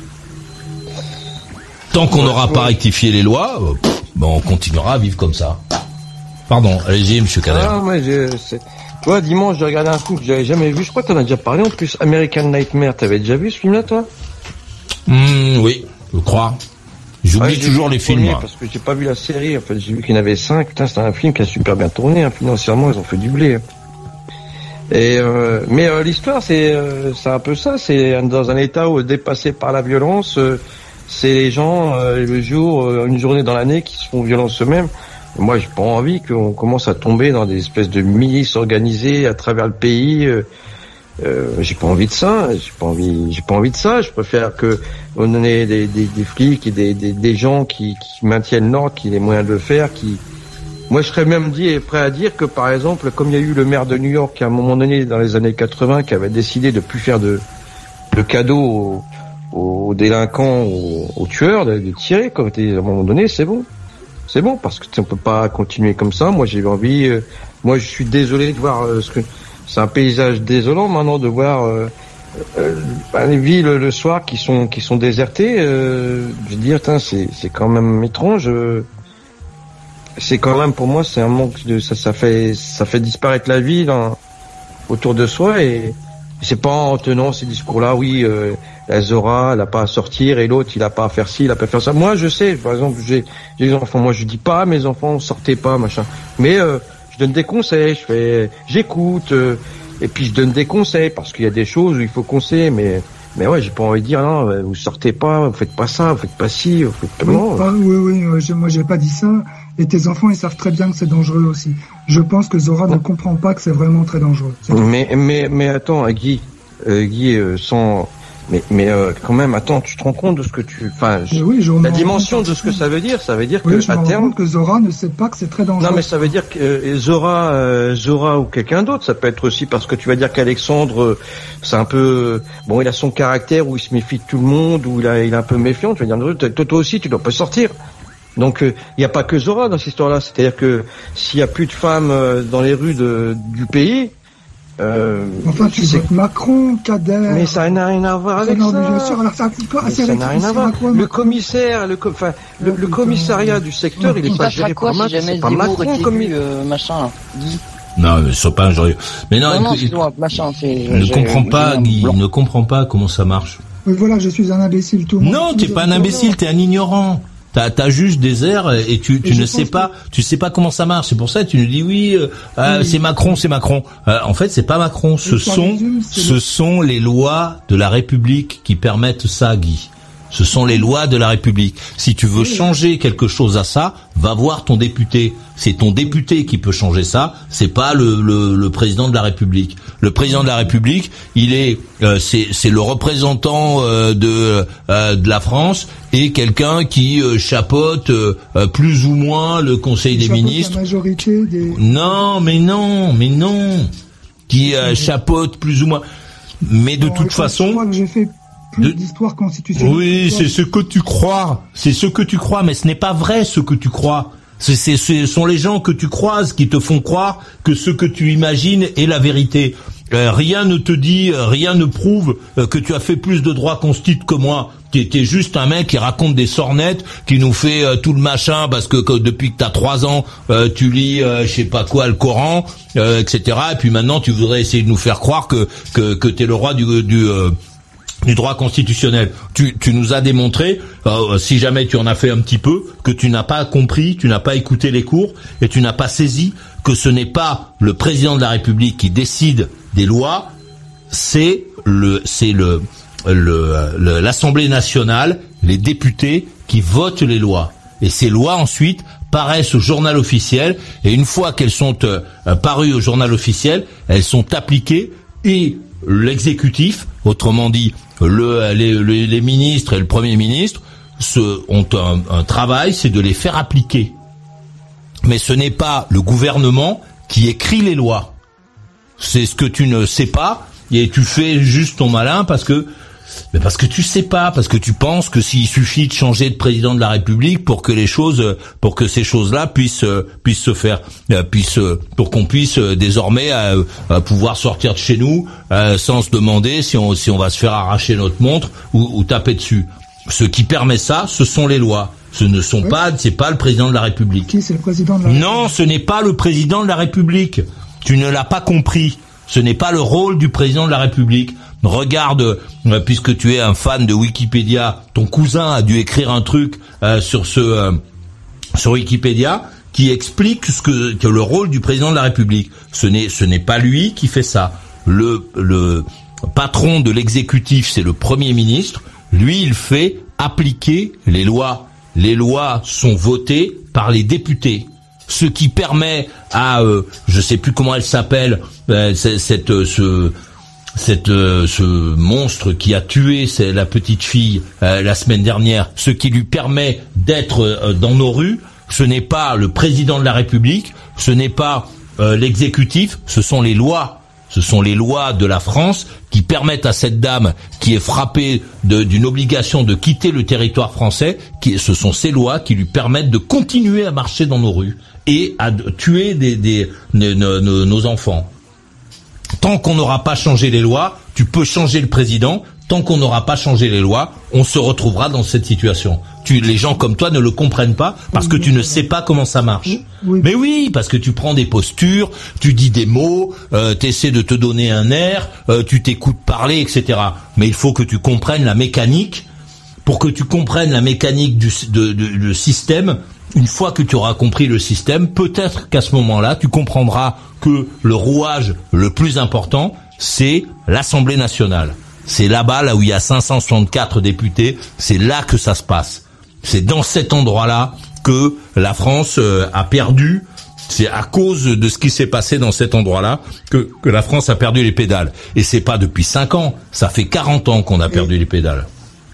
Tant qu'on n'aura pas rectifié les lois, euh, pff, ben, on continuera à vivre comme ça. Pardon, allez-y, monsieur Kader. Ah, moi, je, c'est... Tu vois, dimanche, j'ai regardé un film que j'avais jamais vu. Je crois que t'en as déjà parlé en plus. American Nightmare, t'avais déjà vu ce film-là, toi? Mmh, oui, je crois. J'oublie ouais, toujours les films. Moi. Parce que j'ai pas vu la série. En fait, j'ai vu qu'il y en avait cinq. Putain, c'était un film qui a super bien tourné. Hein. Financièrement, ils ont fait du blé. Et euh, mais euh, l'histoire, c'est euh, c'est un peu ça. C'est dans un état où dépassé par la violence, euh, c'est les gens euh, le jour, euh, une journée dans l'année qui se font violence eux-mêmes. Moi, j'ai pas envie qu'on commence à tomber dans des espèces de milices organisées à travers le pays. Euh, euh, j'ai pas envie de ça. J'ai pas envie. J'ai pas envie de ça. Je préfère que on ait des, des, des flics et des, des, des gens qui, qui maintiennent l'ordre, qui aient les moyens de le faire. Qui, moi, je serais même dit prêt à dire que, par exemple, comme il y a eu le maire de New York qui, à un moment donné, dans les années quatre-vingts, qui avait décidé de plus faire de, de cadeaux aux, aux délinquants, aux, aux tueurs, de, de tirer, comme à un moment donné, c'est bon. C'est bon, parce que on peut pas continuer comme ça. Moi, j'ai envie. Euh, moi, je suis désolé de voir euh, ce que c'est un paysage désolant maintenant de voir euh, euh, bah, les villes le soir qui sont qui sont désertées. Euh, je veux dire, c'est c'est quand même étrange. Euh, c'est quand même pour moi, c'est un manque de ça. Ça fait ça fait disparaître la ville hein, autour de soi et c'est pas en tenant ces discours-là. Oui. Euh, la Zora, elle a pas à sortir et l'autre, il a pas à faire ci, il a pas à faire ça. Moi, je sais, par exemple, j'ai, j'ai des enfants. Moi, je dis pas à mes enfants, sortez pas, machin. Mais euh, je donne des conseils, je fais, j'écoute, euh, et puis je donne des conseils parce qu'il y a des choses où il faut conseiller. Mais, mais ouais, j'ai pas envie de dire non, vous sortez pas, vous faites pas ça, vous faites pas ci, vous faites pas oui, non. Pas, oui, oui, euh, je, moi, j'ai pas dit ça. Et tes enfants, ils savent très bien que c'est dangereux aussi. Je pense que Zora bon. ne comprend pas que c'est vraiment très dangereux. Mais, mais, mais attends, Guy, euh, Guy, euh, sans Mais, mais euh, quand même, attends, tu te rends compte de ce que tu, enfin, je... oui, je la dimension de ce que ça veut dire, ça veut dire oui, que je à me terme, rends compte que Zora ne sait pas que c'est très dangereux. Non, mais ça veut dire que euh, Zora, euh, Zora ou quelqu'un d'autre, ça peut être aussi parce que tu vas dire qu'Alexandre, euh, c'est un peu, bon, il a son caractère où il se méfie de tout le monde, où il, a, il est un peu méfiant. Tu vas dire, toi, toi aussi, tu dois pas sortir. Donc, il euh, n'y a pas que Zora dans cette histoire-là. C'est-à-dire que s'il y a plus de femmes euh, dans les rues de, du pays. Euh, enfin, tu votes Macron, Kader. Mais ça n'a rien à voir avec ça. Bien sûr, alors ça, quoi, ça n'a rien à voir. Le commissaire, le, enfin, le, le commissariat du secteur, il est pas géré par Macron. C'est pas Macron comme euh, machin. Guy. Non, mais c'est pas injurieux. Mais non, non, non il, non, machin, c'est, ne comprend pas, Guy, ne comprend pas comment ça marche. Mais voilà, je suis un imbécile, tout le monde. Non, t'es pas un imbécile, t'es un ignorant. T'as, t'as juste des airs et tu, tu et ne sais pas, que... tu sais pas comment ça marche. C'est pour ça que tu nous dis oui, euh, euh, oui. c'est Macron, c'est Macron. Euh, en fait, c'est pas Macron. Ce sont, ce le... sont les lois de la République qui permettent ça, Guy. Ce sont les lois de la République. Si tu veux oui. changer quelque chose à ça, va voir ton député. C'est ton député qui peut changer ça. C'est pas le, le, le président de la République. Le président de la République, il est, euh, c'est, c'est le représentant euh, de euh, de la France et quelqu'un qui euh, chapeaute euh, plus ou moins le Conseil des ministres. La majorité des... Non, mais non, mais non. Qui euh, chapeaute plus ou moins. Mais de non, toute façon. Je crois que j'ai fait plus de... d'histoire constitutionnelle. Oui, c'est ce que tu crois. C'est ce que tu crois, mais ce n'est pas vrai ce que tu crois. C'est, c'est, ce sont les gens que tu croises qui te font croire que ce que tu imagines est la vérité. Euh, rien ne te dit, rien ne prouve euh, que tu as fait plus de droits constitutionnels que moi. T'es, t'es juste un mec qui raconte des sornettes, qui nous fait euh, tout le machin parce que, que depuis que t'as trois ans, euh, tu lis, euh, je sais pas quoi, le Coran, euh, et cetera. Et puis maintenant, tu voudrais essayer de nous faire croire que que, que t'es le roi du du euh, du droit constitutionnel. Tu, tu nous as démontré, euh, si jamais tu en as fait un petit peu, que tu n'as pas compris, tu n'as pas écouté les cours et tu n'as pas saisi que ce n'est pas le président de la République qui décide des lois, c'est le, c'est le, le, le l'Assemblée nationale, les députés qui votent les lois. Et ces lois ensuite paraissent au journal officiel et une fois qu'elles sont euh, parues au journal officiel, elles sont appliquées et l'exécutif, autrement dit le, les, les, les ministres et le Premier ministre, se, ont un, un travail, c'est de les faire appliquer. Mais ce n'est pas le gouvernement qui écrit les lois. C'est ce que tu ne sais pas, et tu fais juste ton malin parce que mais parce que tu sais pas, parce que tu penses que s'il suffit de changer de président de la République pour que les choses, pour que ces choses-là puissent puissent se faire, puissent pour qu'on puisse désormais euh, pouvoir sortir de chez nous euh, sans se demander si on si on va se faire arracher notre montre ou, ou taper dessus. Ce qui permet ça, ce sont les lois. Ce ne sont oui. pas, c'est pas le président de la République. Qui c'est le président de la République ? Non, ce n'est pas le président de la République. Tu ne l'as pas compris. Ce n'est pas le rôle du président de la République. Regarde, euh, puisque tu es un fan de Wikipédia, ton cousin a dû écrire un truc euh, sur ce euh, sur Wikipédia qui explique ce que, que le rôle du président de la République. Ce n'est ce n'est pas lui qui fait ça. Le le patron de l'exécutif, c'est le Premier ministre. Lui, il fait appliquer les lois. Les lois sont votées par les députés. Ce qui permet à, euh, je sais plus comment elle s'appelle, euh, cette, euh, ce, cette, euh, ce monstre qui a tué c'est la petite fille euh, la semaine dernière, ce qui lui permet d'être euh, dans nos rues, ce n'est pas le président de la République, ce n'est pas euh, l'exécutif, ce sont les lois. Ce sont les lois de la France qui permettent à cette dame qui est frappée de, d'une obligation de quitter le territoire français, qui, ce sont ces lois qui lui permettent de continuer à marcher dans nos rues et à tuer des, des, des, nos, nos, nos enfants. Tant qu'on n'aura pas changé les lois, tu peux changer le président. Tant qu'on n'aura pas changé les lois, on se retrouvera dans cette situation. Tu, les gens comme toi ne le comprennent pas parce que tu ne sais pas comment ça marche. Oui. Mais oui, parce que tu prends des postures, tu dis des mots, euh, tu essaies de te donner un air, euh, tu t'écoutes parler, et cetera. Mais il faut que tu comprennes la mécanique. Pour que tu comprennes la mécanique du de, de, de système, une fois que tu auras compris le système, peut-être qu'à ce moment-là, tu comprendras que le rouage le plus important, c'est l'Assemblée nationale. C'est là-bas, là où il y a cinq cent soixante-quatre députés, c'est là que ça se passe. C'est dans cet endroit-là que la France euh, a perdu. C'est à cause de ce qui s'est passé dans cet endroit-là que, que la France a perdu les pédales. Et c'est pas depuis cinq ans, ça fait quarante ans qu'on a perdu les pédales.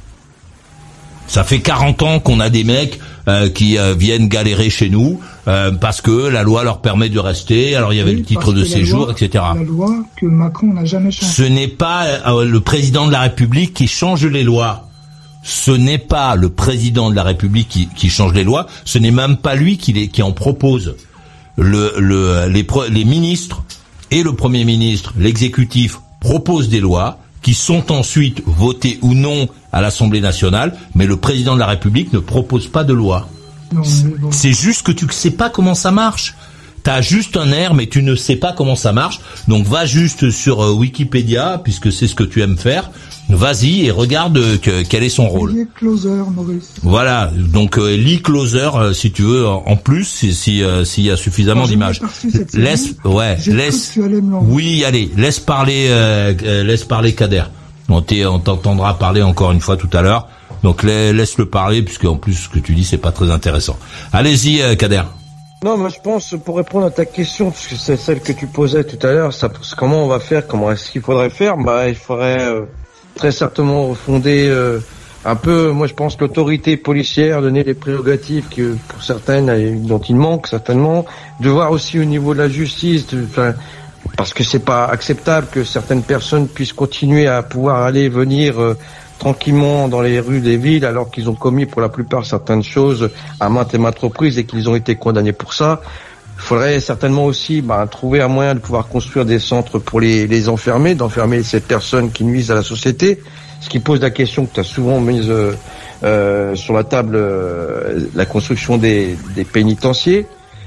Ça fait quarante ans qu'on a des mecs euh, qui euh, viennent galérer chez nous euh, parce que la loi leur permet de rester. Alors il y avait oui, le titre de séjour, loi, et cetera. La loi que Macron n'a jamais changée. Ce n'est pas euh, le président de la République qui change les lois. Ce n'est pas le président de la République qui, qui change les lois. Ce n'est même pas lui qui, les, qui en propose. Le, le, les, les ministres et le Premier ministre, l'exécutif, proposent des lois qui sont ensuite votées ou non à l'Assemblée nationale, mais le président de la République ne propose pas de loi. Non, bon. C'est juste que tu ne sais pas comment ça marche. T'as juste un air, mais tu ne sais pas comment ça marche. Donc va juste sur euh, Wikipédia, puisque c'est ce que tu aimes faire. Vas-y et regarde euh, que, quel est son rôle. Lis Closer, Maurice. Voilà, donc euh, lis Closer euh, si tu veux en plus, si si euh, s'il y a suffisamment Quand d'images. Laisse, ouais, laisse. Oui, allez, laisse parler, euh, euh, laisse parler Kader. On, on t'entendra parler encore une fois tout à l'heure. Donc laisse-le parler, puisque en plus ce que tu dis c'est pas très intéressant. Allez-y, euh, Kader. Non, moi je pense, pour répondre à ta question, parce que c'est celle que tu posais tout à l'heure, ça, comment on va faire, comment est-ce qu'il faudrait faire, bah il faudrait euh, très certainement refonder euh, un peu, moi je pense, l'autorité policière, donner les prérogatives que pour certaines dont il manque certainement, de voir aussi au niveau de la justice, de, enfin, parce que c'est pas acceptable que certaines personnes puissent continuer à pouvoir aller et venir euh, tranquillement dans les rues des villes alors qu'ils ont commis pour la plupart certaines choses à maintes et maintes reprises et qu'ils ont été condamnés pour ça. Il faudrait certainement aussi bah, trouver un moyen de pouvoir construire des centres pour les, les enfermer, d'enfermer ces personnes qui nuisent à la société, ce qui pose la question que tu as souvent mise euh, euh, sur la table, euh, la construction des, des pénitenciers.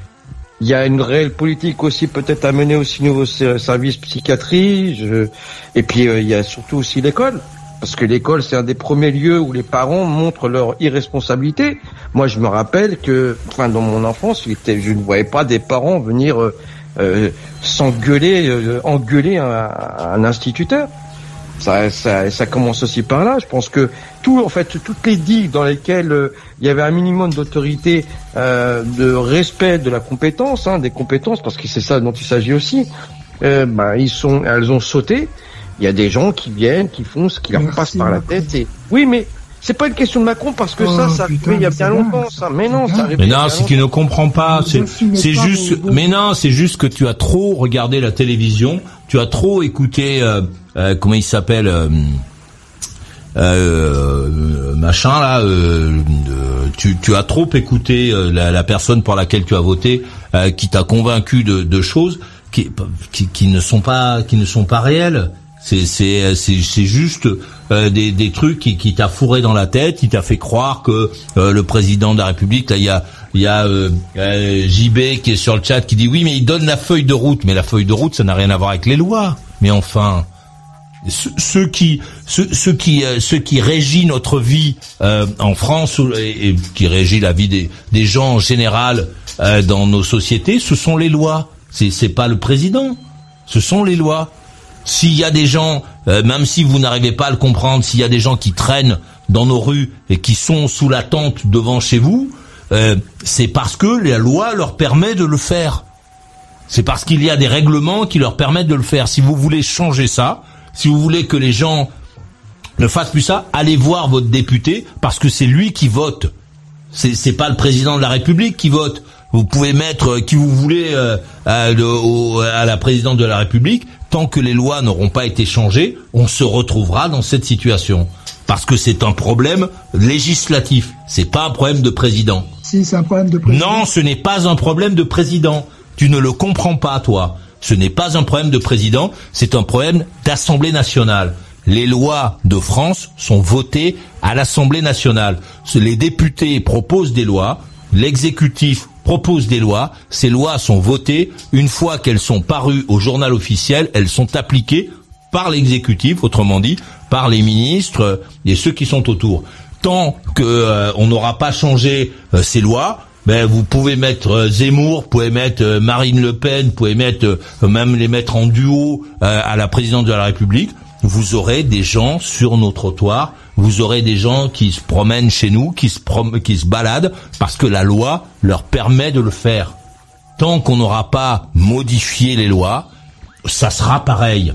Il y a une réelle politique aussi peut-être à mener aussi au niveau service psychiatrie, je... et puis euh, il y a surtout aussi l'école. Parce que l'école, c'est un des premiers lieux où les parents montrent leur irresponsabilité. Moi, je me rappelle que, enfin, dans mon enfance, je ne voyais pas des parents venir euh, euh, s'engueuler, euh, engueuler un, un instituteur. Ça, ça, ça commence aussi par là. Je pense que tout, en fait, toutes les digues dans lesquelles euh, il y avait un minimum d'autorité, euh, de respect de la compétence, hein, des compétences, parce que c'est ça dont il s'agit aussi. Euh, bah, ils sont, elles ont sauté. Il y a des gens qui viennent, qui font ce qui leur Merci, passe par la tête. Et oui, mais c'est pas une question de Macron parce que Oh, ça, ça putain, arrivé il y a mais bien c'est longtemps, bien, ça. Mais non, c'est ça bien. arrive. Mais non, c'est qu'il ne comprend pas. C'est, c'est juste. Mais non, c'est juste que tu as trop regardé la télévision. Tu as trop écouté. Euh, euh, comment il s'appelle euh, euh, machin là. Euh, euh, tu, tu as trop écouté euh, la, la personne pour laquelle tu as voté, euh, qui t'a convaincu de, de choses qui, qui, qui ne sont pas, qui ne sont pas réelles. C'est, c'est, c'est, c'est juste euh, des, des trucs qui, qui t'a fourré dans la tête, qui t'a fait croire que euh, le président de la République, là, il y a, il y a euh, euh, J B qui est sur le chat qui dit oui, mais il donne la feuille de route, mais la feuille de route, ça n'a rien à voir avec les lois. Mais enfin, ceux, ceux qui, ceux, ceux qui, euh, ceux qui régit notre vie euh, en France et, et qui régit la vie des, des gens en général euh, dans nos sociétés, ce sont les lois. C'est, c'est pas le président, ce sont les lois. S'il y a des gens, euh, même si vous n'arrivez pas à le comprendre, s'il y a des gens qui traînent dans nos rues et qui sont sous la tente devant chez vous, euh, c'est parce que la loi leur permet de le faire. C'est parce qu'il y a des règlements qui leur permettent de le faire. Si vous voulez changer ça, si vous voulez que les gens ne fassent plus ça, allez voir votre député parce que c'est lui qui vote. C'est, c'est pas le président de la République qui vote. Vous pouvez mettre qui vous voulez euh, à, de, au, à la présidente de la République. Tant que les lois n'auront pas été changées, on se retrouvera dans cette situation. Parce que c'est un problème législatif. C'est pas un problème de président. Si, c'est un problème de président. Non, ce n'est pas un problème de président. Tu ne le comprends pas, toi. Ce n'est pas un problème de président, c'est un problème d'Assemblée nationale. Les lois de France sont votées à l'Assemblée nationale. Les députés proposent des lois, l'exécutif propose des lois, ces lois sont votées, une fois qu'elles sont parues au journal officiel, elles sont appliquées par l'exécutif, autrement dit, par les ministres et ceux qui sont autour. Tant que euh, on n'aura pas changé euh, ces lois, ben vous pouvez mettre euh, Zemmour, vous pouvez mettre euh, Marine Le Pen, vous pouvez mettre euh, même les mettre en duo euh, à la présidence de la République, vous aurez des gens sur nos trottoirs, vous aurez des gens qui se promènent chez nous, qui se prom- qui se baladent parce que la loi leur permet de le faire. Tant qu'on n'aura pas modifié les lois, ça sera pareil.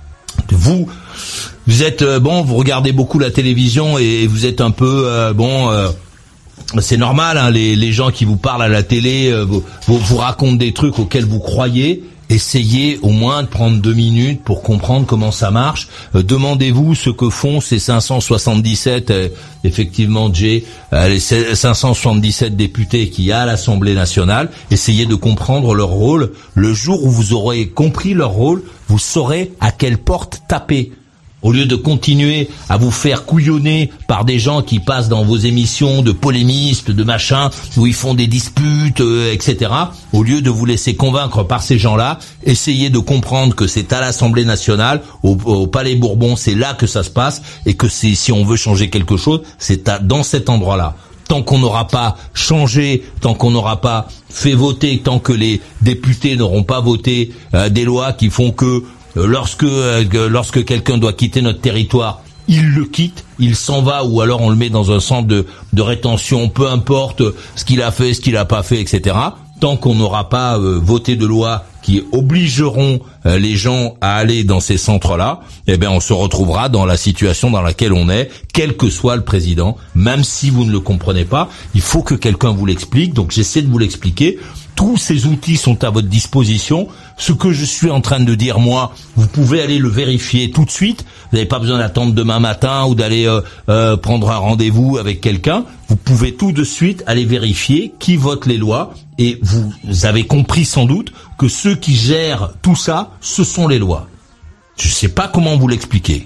Vous, vous êtes euh, bon, vous regardez beaucoup la télévision et vous êtes un peu euh, bon. Euh, c'est normal, hein, les, les gens qui vous parlent à la télé, euh, vous, vous, vous racontent des trucs auxquels vous croyez. Essayez au moins de prendre deux minutes pour comprendre comment ça marche. Euh, demandez-vous ce que font ces cinq cent soixante-dix-sept, euh, effectivement, Jay, euh, les cinq cent soixante-dix-sept députés qu'il y a à l'Assemblée nationale. Essayez de comprendre leur rôle. Le jour où vous aurez compris leur rôle, vous saurez à quelle porte taper. Au lieu de continuer à vous faire couillonner par des gens qui passent dans vos émissions de polémistes, de machins, où ils font des disputes, euh, et cetera, au lieu de vous laisser convaincre par ces gens-là, essayez de comprendre que c'est à l'Assemblée nationale, au, au Palais Bourbon, c'est là que ça se passe, et que c'est, si on veut changer quelque chose, c'est à, dans cet endroit-là. Tant qu'on n'aura pas changé, tant qu'on n'aura pas fait voter, tant que les députés n'auront pas voté euh, des lois qui font que Lorsque euh, lorsque quelqu'un doit quitter notre territoire, il le quitte, il s'en va, ou alors on le met dans un centre de, de rétention, peu importe ce qu'il a fait, ce qu'il a pas fait, et cetera. Tant qu'on n'aura pas euh, voté de loi qui obligeront euh, les gens à aller dans ces centres-là, eh bien on se retrouvera dans la situation dans laquelle on est, quel que soit le président, même si vous ne le comprenez pas. Il faut que quelqu'un vous l'explique, donc j'essaie de vous l'expliquer. Tous ces outils sont à votre disposition. Ce que je suis en train de dire, moi, vous pouvez aller le vérifier tout de suite. Vous n'avez pas besoin d'attendre demain matin ou d'aller euh, euh, prendre un rendez-vous avec quelqu'un. Vous pouvez tout de suite aller vérifier qui vote les lois. Et vous avez compris sans doute que ceux qui gèrent tout ça, ce sont les lois. Je ne sais pas comment vous l'expliquer.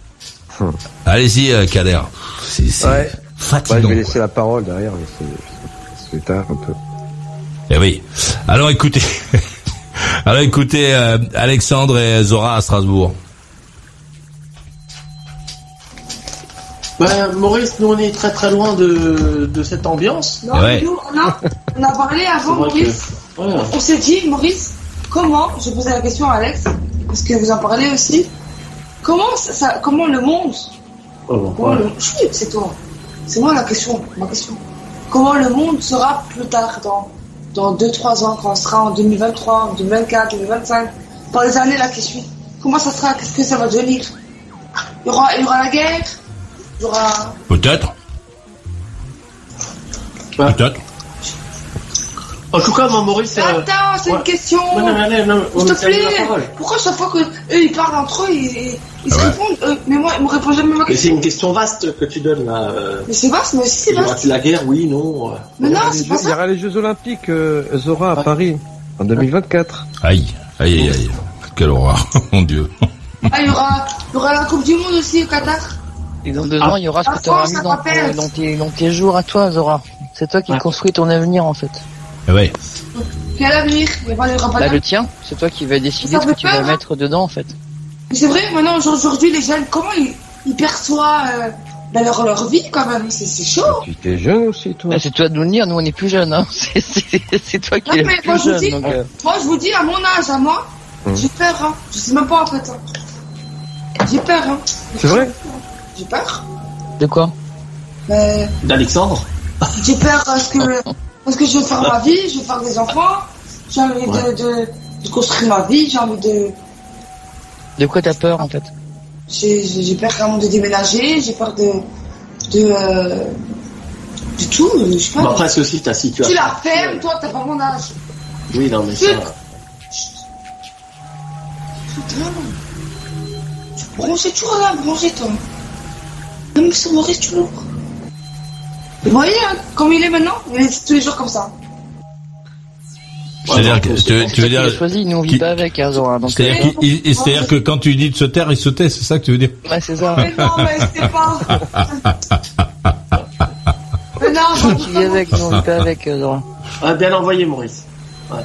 Hum. Allez-y, euh, Kader. C'est, c'est ouais. fatigant. Ouais, je vais laisser la parole derrière, mais c'est, c'est tard un peu. Eh oui. Alors écoutez, alors écoutez euh, Alexandre et Zora à Strasbourg. Ben, Maurice, nous on est très très loin de, de cette ambiance. Non, ouais. Nous on a, on a parlé avant Maurice. Que, ouais. On s'est dit, Maurice, comment, je posais la question à Alex, parce que vous en parlez aussi, comment ça, ça comment le monde, oh, comment ouais. le, chut, c'est toi, c'est moi la question, ma question. Comment le monde sera plus tard dans dans deux trois ans, quand on sera en deux mille vingt-trois, en deux mille vingt-quatre, deux mille vingt-cinq, dans les années là qui suivent. Comment ça sera? Qu'est-ce que ça va devenir? Il y aura, il y aura la guerre, Il y aura... Peut-être. Ouais. Peut-être. En tout cas, moi, Maurice... Euh... Attends, c'est ouais. une question. Non, non, non, non, S'il te plaît, pourquoi chaque fois que eux ils parlent entre eux, ils, ils ah se ouais. répondent, eux, mais moi, ils me répondent jamais ma question. Mais c'est une question vaste que tu donnes là. Euh... Mais c'est vaste, mais aussi c'est vaste. Tu la guerre, oui, non. Mais non, c'est pas ça. Il y aura les Jeux Olympiques, euh, Zora, à ouais. Paris, en deux mille vingt-quatre. Aïe, aïe, aïe, aïe. Quelle horreur, mon Dieu. Ah, il y aura, il y aura la Coupe du Monde aussi au Qatar. Et dans deux ah. ans, il y aura ce que tu auras mis dans, tes, dans, tes, dans tes jours à toi, Zora. C'est toi qui ouais. construis ton avenir, en fait. Ouais. Quel avenir? Il y aura pas bah, le tien, c'est toi qui vas décider ce que tu vas hein. mettre dedans, en fait. Mais c'est vrai, maintenant, aujourd'hui, les jeunes, comment ils, ils perçoivent euh, bah, leur, leur vie, quand même? C'est, c'est chaud. Tu t'es jeune aussi, toi. Bah, c'est toi de nous le dire, nous, on est plus jeunes, hein. C'est, c'est, c'est toi qui es le plus moi, jeune. Dis, donc, euh... Moi, je vous dis, à mon âge, à moi, hum. j'ai peur, hein. Je sais même pas, en fait. Hein. J'ai peur, hein. C'est vrai? J'ai peur. De quoi? euh... D'Alexandre. J'ai peur parce que, parce que je veux faire ma vie, je veux faire des enfants, j'ai envie ouais. de, de, de construire ma vie, j'ai envie de... De quoi t'as peur, en fait? J'ai, j'ai peur quand même de déménager, j'ai peur de... de... Euh, de tout, je sais pas. Bah après, c'est aussi ta situation. Tu la fermes, toi, t'as pas mon âge. Oui, non, mais ça... Putain. Tu bronzes toujours là, bronzé, toi. Même sur Maurice, tu l'ouvres. Vous voyez, hein, comme il est maintenant, il est tous les jours comme ça. C'est-à-dire que tu, tu veux dire, choisi, nous on vit pas avec Azora. Donc c'est-à-dire, euh... qu'il, il, c'est-à-dire que quand tu lui dis de se taire, il se tait, c'est ça que tu veux dire? Ouais, c'est ça. Mais non, mais c'est pas. Mais non, tu vis avec, nous on vit pas avec Azora. Ouais, bien envoyé, Maurice. Ouais.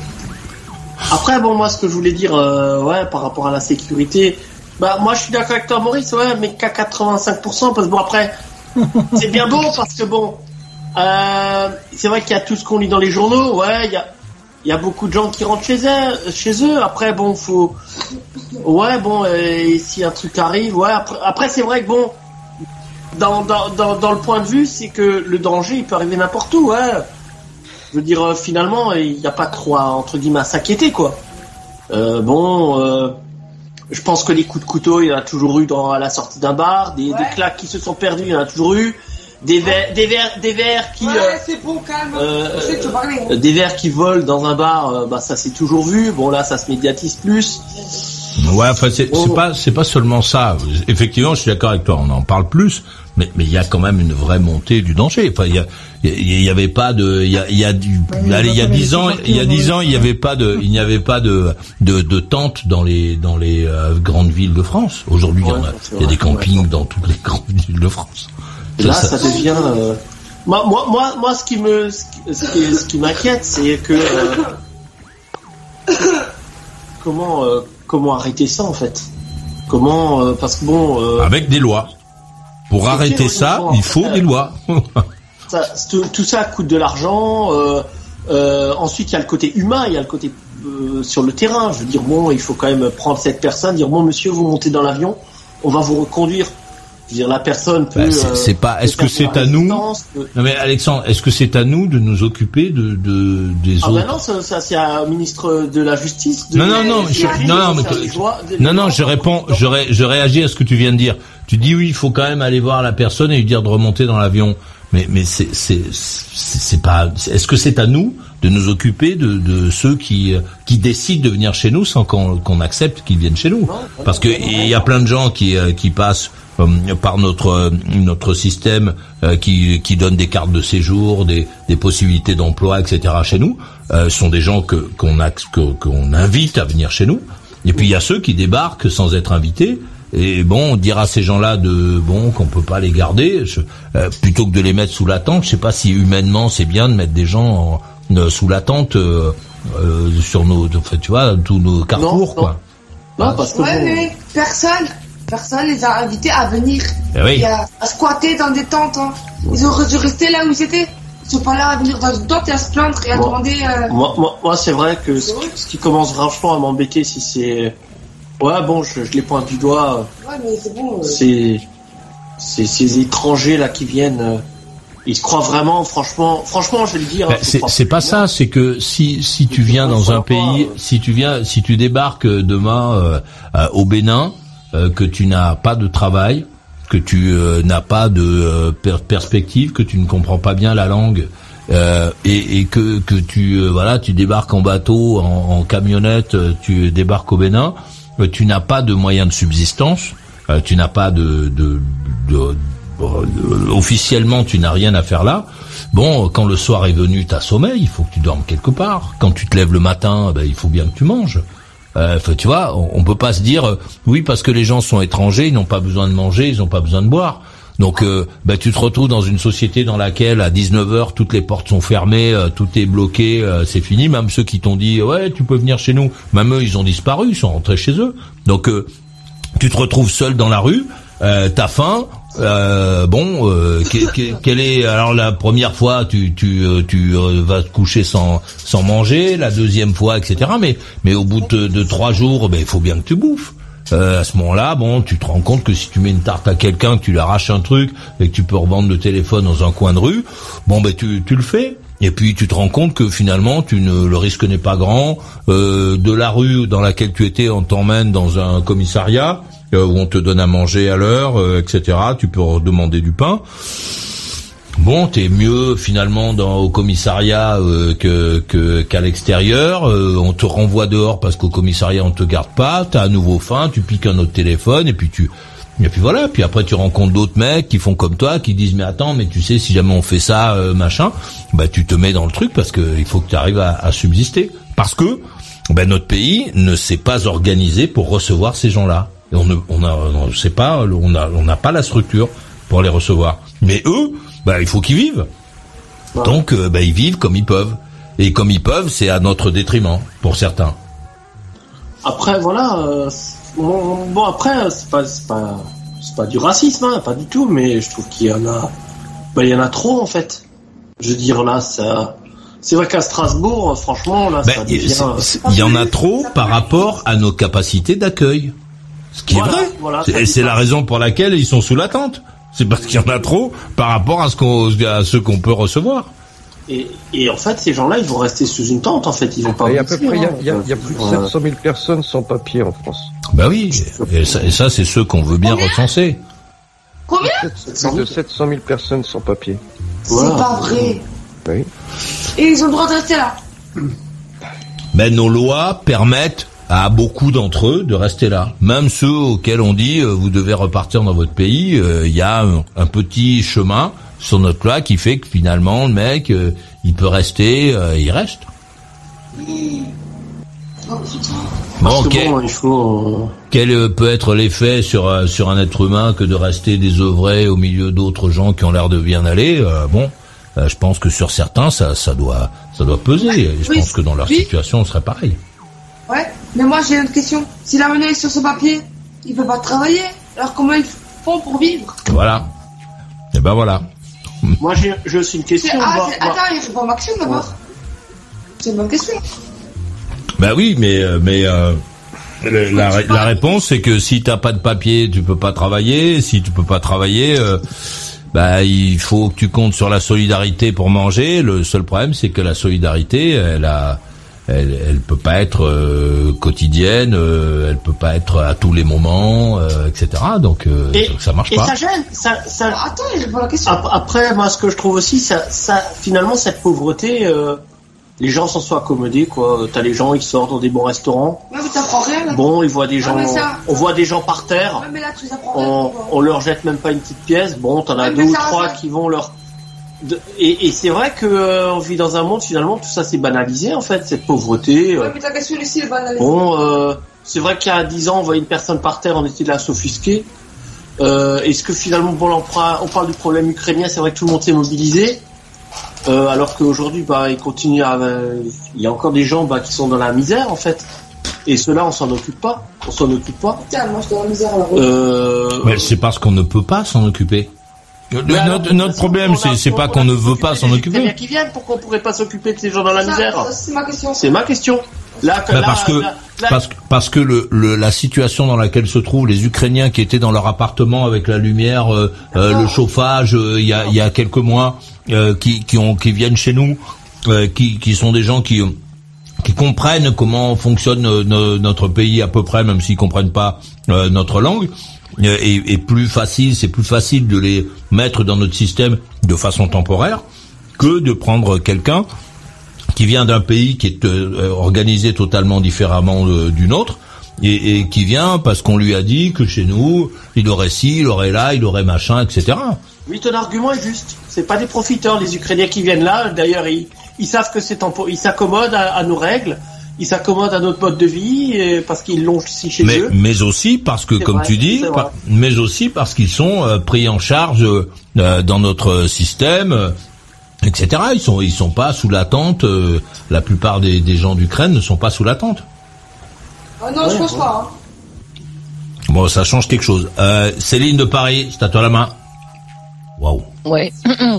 Après, bon, moi, ce que je voulais dire, euh, ouais, par rapport à la sécurité, bah, moi, je suis d'accord avec toi, Maurice, ouais, mais qu'à quatre-vingt-cinq pour cent, parce que bon, après, c'est bien beau, parce que bon, euh, c'est vrai qu'il y a tout ce qu'on lit dans les journaux, ouais, il y a, il y a beaucoup de gens qui rentrent chez eux, chez eux, après, bon, faut, ouais, bon, euh, si un truc arrive, ouais, après, après c'est vrai que bon, dans, dans, dans, dans le point de vue, c'est que le danger, il peut arriver n'importe où, ouais. Je veux dire, euh, finalement, il n'y a pas trop à, entre guillemets, à s'inquiéter, quoi. Euh, bon, euh, je pense que les coups de couteau, il y en a toujours eu dans à la sortie d'un bar, des, ouais. des claques qui se sont perdues, il y en a toujours eu, des verres, des verres, des verres qui, ouais, euh, c'est bon, calme. Euh, je sais que tu parlais, hein. Des verres qui volent dans un bar, euh, bah ça c'est toujours vu. Bon là, ça se médiatise plus. Ouais, enfin c'est, oh. c'est pas, c'est pas seulement ça. Effectivement, je suis d'accord avec toi, on en parle plus, mais mais il y a quand même une vraie montée du danger. Enfin, il y a, il y avait pas de, il y a, il y a du, allez, il y a dix ans, il y a dix ans, il y avait pas de, il n'y avait pas de, de, de tentes dans les, dans les euh, grandes villes de France. Aujourd'hui, ouais, il y en a, il y a des campings ouais. dans toutes les grandes villes de France. Et là, ça, ça devient. Euh... Moi, moi, moi, moi, ce qui me, ce qui, ce qui, ce qui m'inquiète, c'est que euh... comment, euh, comment arrêter ça en fait? Comment, euh, parce que bon. Euh... Avec des lois. Pour arrêter ça, il faut des lois. ça, tout, tout ça coûte de l'argent. Euh, euh, ensuite, il y a le côté humain, il y a le côté euh, sur le terrain. Je veux dire, bon, il faut quand même prendre cette personne, dire bon, monsieur, vous montez dans l'avion, on va vous reconduire. Je veux dire, la personne peut. Bah, c'est, c'est pas. Est-ce que c'est à nous? Peut... Non mais Alexandre, est-ce que c'est à nous de nous occuper de, de des ah autres? Ah ben non, ça, ça c'est au ministre de la Justice. De non non non, je, non non, mais que, joies, non non, je réponds, je, ré, je réagis à ce que tu viens de dire. Tu dis oui, il faut quand même aller voir la personne et lui dire de remonter dans l'avion. Mais mais c'est c'est c'est, c'est pas. Est-ce que c'est à nous de nous occuper de, de ceux qui qui décident de venir chez nous sans qu'on, qu'on accepte qu'ils viennent chez nous? Non, parce que il y a plein de gens qui qui passent euh, par notre notre système euh, qui qui donne des cartes de séjour, des des possibilités d'emploi, et cetera chez nous. Euh, sont des gens que qu'on a que, qu'on invite à venir chez nous. Et puis il y a ceux qui débarquent sans être invités. Et bon, on dira à ces gens-là de bon qu'on peut pas les garder, je, euh, plutôt que de les mettre sous la tente. Je sais pas si humainement c'est bien de mettre des gens en, euh, sous la tente euh, euh, sur nos, enfin, tu vois, tous nos carrefours, non, quoi. Non, non parce que ouais, bon... mais personne, personne les a invités à venir, eh oui. et à, à squatter dans des tentes. Hein. Ils auraient dû rester là où ils étaient. Ils sont pas là à venir dans une tente et à se plaindre et à moi, demander. Euh... Moi, moi, moi, c'est vrai que c'est ce, vrai. ce qui commence franchement à m'embêter, si c'est ouais, bon, je, je les pointe du doigt. Ouais, mais c'est bon. Euh... C'est, c'est ces étrangers là qui viennent. Euh, ils se croient vraiment, franchement, franchement, je vais le dire. Ben, c'est, c'est pas ça. C'est que si si tu viens dans un pays, pas, euh... si tu viens, si tu débarques demain euh, euh, au Bénin, euh, que tu n'as pas de travail, que tu euh, n'as pas de euh, per- perspective, que tu ne comprends pas bien la langue, euh, et, et que que tu euh, voilà, tu débarques en bateau, en, en camionnette, tu débarques au Bénin, euh, tu n'as pas de moyens de subsistance, euh, tu n'as pas de, de, de, de, de officiellement tu n'as rien à faire là. Bon, quand le soir est venu, t'as sommeil, il faut que tu dormes quelque part. Quand tu te lèves le matin, ben il faut bien que tu manges. Euh, tu vois, on, on peut pas se dire euh, oui parce que les gens sont étrangers, ils n'ont pas besoin de manger, ils n'ont pas besoin de boire. Donc, euh, ben tu te retrouves dans une société dans laquelle à dix-neuf heures toutes les portes sont fermées, euh, tout est bloqué, euh, c'est fini. Même ceux qui t'ont dit ouais tu peux venir chez nous, même eux ils ont disparu, ils sont rentrés chez eux. Donc euh, tu te retrouves seul dans la rue, euh, t'as faim. Euh, bon, euh, que, que, quelle est alors la première fois tu tu tu euh, vas te coucher sans sans manger, la deuxième fois et cetera. Mais mais au bout de, de trois jours, ben il faut bien que tu bouffes. Euh, à ce moment-là, bon, tu te rends compte que si tu mets une tarte à quelqu'un, que tu lui arraches un truc et que tu peux revendre le téléphone dans un coin de rue, bon ben tu tu le fais. Et puis tu te rends compte que finalement tu ne le risque n'est pas grand. Euh, de la rue dans laquelle tu étais, on t'emmène dans un commissariat euh, où on te donne à manger à l'heure, euh, et cetera. Tu peux demander du pain. Bon, t'es mieux finalement dans au commissariat euh, que que qu'à l'extérieur. Euh, on te renvoie dehors parce qu'au commissariat on te garde pas. T'as à nouveau faim, tu piques un autre téléphone et puis tu et puis voilà. Puis après tu rencontres d'autres mecs qui font comme toi, qui disent mais attends, mais tu sais si jamais on fait ça euh, machin, bah tu te mets dans le truc parce que il faut que tu arrives à, à subsister. Parce que ben notre pays ne s'est pas organisé pour recevoir ces gens-là. Et on ne on a on sait pas on a on n'a pas la structure pour les recevoir. Mais eux bah il faut qu'ils vivent. Ouais. Donc euh, bah ils vivent comme ils peuvent et comme ils peuvent, c'est à notre détriment pour certains. Après voilà euh, bon, bon après c'est pas c'est pas c'est pas du racisme hein, pas du tout, mais je trouve qu'il y en a bah il y en a trop en fait. Je veux dire là ça c'est vrai qu'à Strasbourg franchement là ben, ça devient il y en a trop par rapport à nos capacités d'accueil. Ce qui voilà, est vrai. Voilà, c'est, c'est la raison pour laquelle ils sont sous la tente. C'est parce qu'il y en a trop par rapport à ce qu'on, à ceux qu'on peut recevoir. Et, et en fait, ces gens-là, ils vont rester sous une tente. En fait, ils vont pas. Et à peu près, il y a, il y a, il y a plus de sept cent mille personnes sans papier en France. Bah oui. Et ça, et ça c'est ceux qu'on veut bien Combien recenser. Combien Plus de sept cent mille personnes sans papier. Voilà. C'est pas vrai. Oui. Et ils ont le droit de rester là. Mais nos lois permettent à beaucoup d'entre eux de rester là. Même ceux auxquels on dit euh, vous devez repartir dans votre pays, il euh, y a un, un petit chemin sur notre loi qui fait que finalement le mec euh, il peut rester, euh, il reste. Bon, quel, bon, il faut... quel peut être l'effet sur euh, sur un être humain que de rester désœuvré au milieu d'autres gens qui ont l'air de bien aller euh, bon, euh, je pense que sur certains ça ça doit ça doit peser. Et je oui, pense que dans leur oui. situation on serait pareil. Ouais, mais moi j'ai une question. Si la monnaie est sur ce papier, il peut pas travailler. Alors comment ils font pour vivre? Voilà. Et ben voilà. Moi j'ai, j'ai aussi une question. Ah, bah, attends, il répond Maxime d'abord. Ouais. C'est une bonne question. Ben oui, mais mais euh, le, la, la réponse c'est que si t'as pas de papier, tu peux pas travailler. Si tu peux pas travailler, euh, bah il faut que tu comptes sur la solidarité pour manger. Le seul problème c'est que la solidarité, elle a Elle, elle peut pas être euh, quotidienne, euh, elle peut pas être à tous les moments, euh, et cetera. Donc, euh, et, donc ça marche et pas. Et ça gêne. Ça, ça... Attends, j'ai pas la question. Après, moi, ce que je trouve aussi, ça, ça, finalement, cette pauvreté, euh, les gens s'en sont accommodés, quoi. T'as les gens, ils sortent dans des bons restaurants. Ouais, mais t'apprends rien. Là. Bon, ils voient des gens, ça... on voit des gens par terre. Ouais, mais là, tu on, rien, on leur jette même pas une petite pièce. Bon, t'en as ouais, deux ou trois ça... qui vont leur De, et, et c'est vrai que euh, on vit dans un monde finalement tout ça c'est banalisé en fait, cette pauvreté. Ouais, mais ta question ici est banalisée. Bon, euh, c'est vrai qu'il y a dix ans on voyait une personne par terre, on était là à s'offusquer. Euh, est-ce que finalement bon on, on parle du problème ukrainien, c'est vrai que tout le monde s'est mobilisé, euh, alors qu'aujourd'hui bah il continue à, euh, il y a encore des gens bah qui sont dans la misère en fait. Et ceux-là, on s'en occupe pas, on s'en occupe pas. Tiens, moi je suis dans la misère alors. Euh... Mais c'est parce qu'on ne peut pas s'en occuper. Le, notre, notre problème, c'est, c'est pas qu'on ne veut pas s'en occuper. Qui viennent, pourquoi on pourrait pas s'occuper de ces gens dans la ça, misère? ça, C'est ma question. C'est ma question. Là, bah là, parce que là, là, parce, parce que le, le la situation dans laquelle se trouvent les Ukrainiens qui étaient dans leur appartement avec la lumière, euh, euh, le chauffage, euh, il y a il y a quelques mois, euh, qui qui ont qui viennent chez nous, euh, qui qui sont des gens qui qui comprennent comment fonctionne euh, no, notre pays à peu près, même s'ils comprennent pas euh, notre langue, euh, est, est plus facile. C'est plus facile de les mettre dans notre système de façon temporaire que de prendre quelqu'un qui vient d'un pays qui est euh, organisé totalement différemment euh, du nôtre. Et, et qui vient parce qu'on lui a dit que chez nous, il aurait ci, il aurait là, il aurait machin, et cetera. Oui, ton argument est juste. C'est pas des profiteurs, les Ukrainiens qui viennent là. D'ailleurs, ils, ils savent que c'est tempo, ils s'accommodent à, à nos règles, ils s'accommodent à notre mode de vie et parce qu'ils l'ont ici chez mais, eux. Mais aussi parce que, c'est comme vrai, tu dis, par, mais aussi parce qu'ils sont euh, pris en charge euh, dans notre système. Euh, et cetera. Ils sont, ils sont pas sous l'attente. Euh, la plupart des, des gens d'Ukraine ne sont pas sous l'attente. Ah non, ouais, je pense ouais. pas. Hein. Bon, ça change quelque chose. Euh, Céline de Paris, c'est à toi la main. Waouh. Ouais.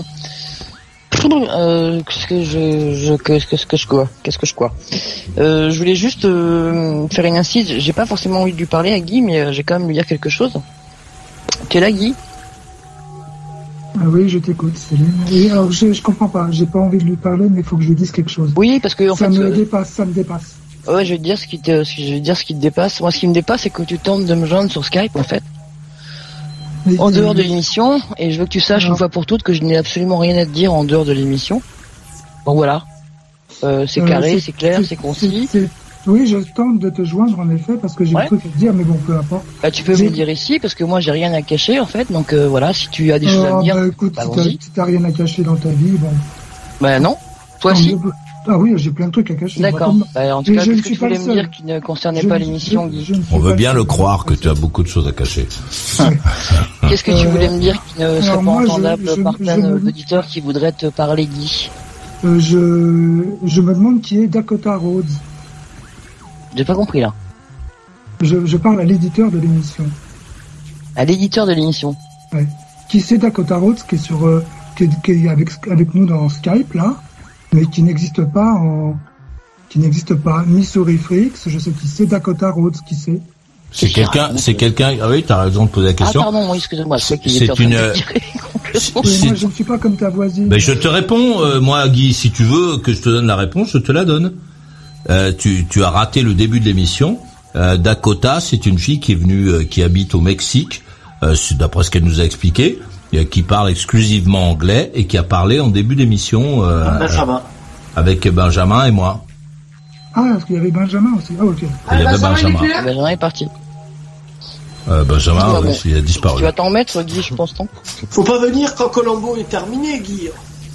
euh, qu'est-ce que je, je qu'est-ce que, que je quoi Qu'est-ce que je quoi euh, Je voulais juste euh, faire une incise. J'ai pas forcément envie de lui parler à Guy, mais euh, j'ai quand même lui dire quelque chose. Tu es là, Guy? Ah oui, je t'écoute, Céline. Et alors, je, je comprends pas. J'ai pas envie de lui parler, mais il faut que je lui dise quelque chose. Oui, parce que en ça fait, me euh... dépasse, ça me dépasse. Ouais, je vais te dire ce qui te, je vais te dire ce qui te dépasse. Moi, ce qui me dépasse, c'est que tu tentes de me joindre sur Skype, en fait, mais en dehors de l'émission, et je veux que tu saches non. une fois pour toutes que je n'ai absolument rien à te dire en dehors de l'émission. Bon, voilà. Euh, c'est euh, carré, c'est clair, c'est concis. C'est, c'est... Oui, je tente de te joindre, en effet, parce que j'ai ouais. un truc à te dire, mais bon, peu importe. Bah, tu peux j'ai... me le dire ici, parce que moi, j'ai rien à cacher, en fait, donc euh, voilà, si tu as des euh, choses à me dire, bah, écoute, bah, si, t'as, si t'as rien à cacher dans ta vie, bon. Bah non, toi aussi. Ah oui, j'ai plein de trucs à cacher. D'accord. Bah, en tout cas, qu'est-ce que tu voulais me dire qui ne concernait je pas l'émission, Guy? On veut bien le croire que tu as beaucoup de choses à cacher. Qu'est-ce que tu voulais me dire qui ne serait pas entendable par plein d'auditeurs qui voudraient te parler, Guy? euh, je, je me demande qui est Dakota Rhodes. J'ai pas compris, là. Je, je parle à l'éditeur de l'émission. À l'éditeur de l'émission? Ouais. Qui c'est Dakota Rhodes, qui est sur, euh, qui est, qui est avec, avec nous dans Skype, là, mais qui n'existe pas en, qui n'existe pas. Missouri Freaks, je sais qui c'est, Dakota Rhodes, qui c'est. C'est quelqu'un, c'est quelqu'un, ah oui, t'as raison de poser la question. Ah, pardon, oui, excuse-moi, c'est, c'est une, c'est... moi, je ne suis pas comme ta voisine. Ben, je te réponds, euh, moi, Guy, si tu veux que je te donne la réponse, je te la donne. Euh, tu, tu as raté le début de l'émission. Euh, Dakota, c'est une fille qui est venue, euh, qui habite au Mexique, euh, d'après ce qu'elle nous a expliqué, qui parle exclusivement anglais et qui a parlé en début d'émission euh, Benjamin. avec Benjamin et moi. Ah, parce qu'il y avait Benjamin aussi. Ah, ok. Il y avait Benjamin. Benjamin. Benjamin est parti. Euh, Benjamin, ah, bon. il a disparu. Tu vas t'en mettre, Guy, je pense, non? Faut pas venir quand Colombo est terminé, Guy.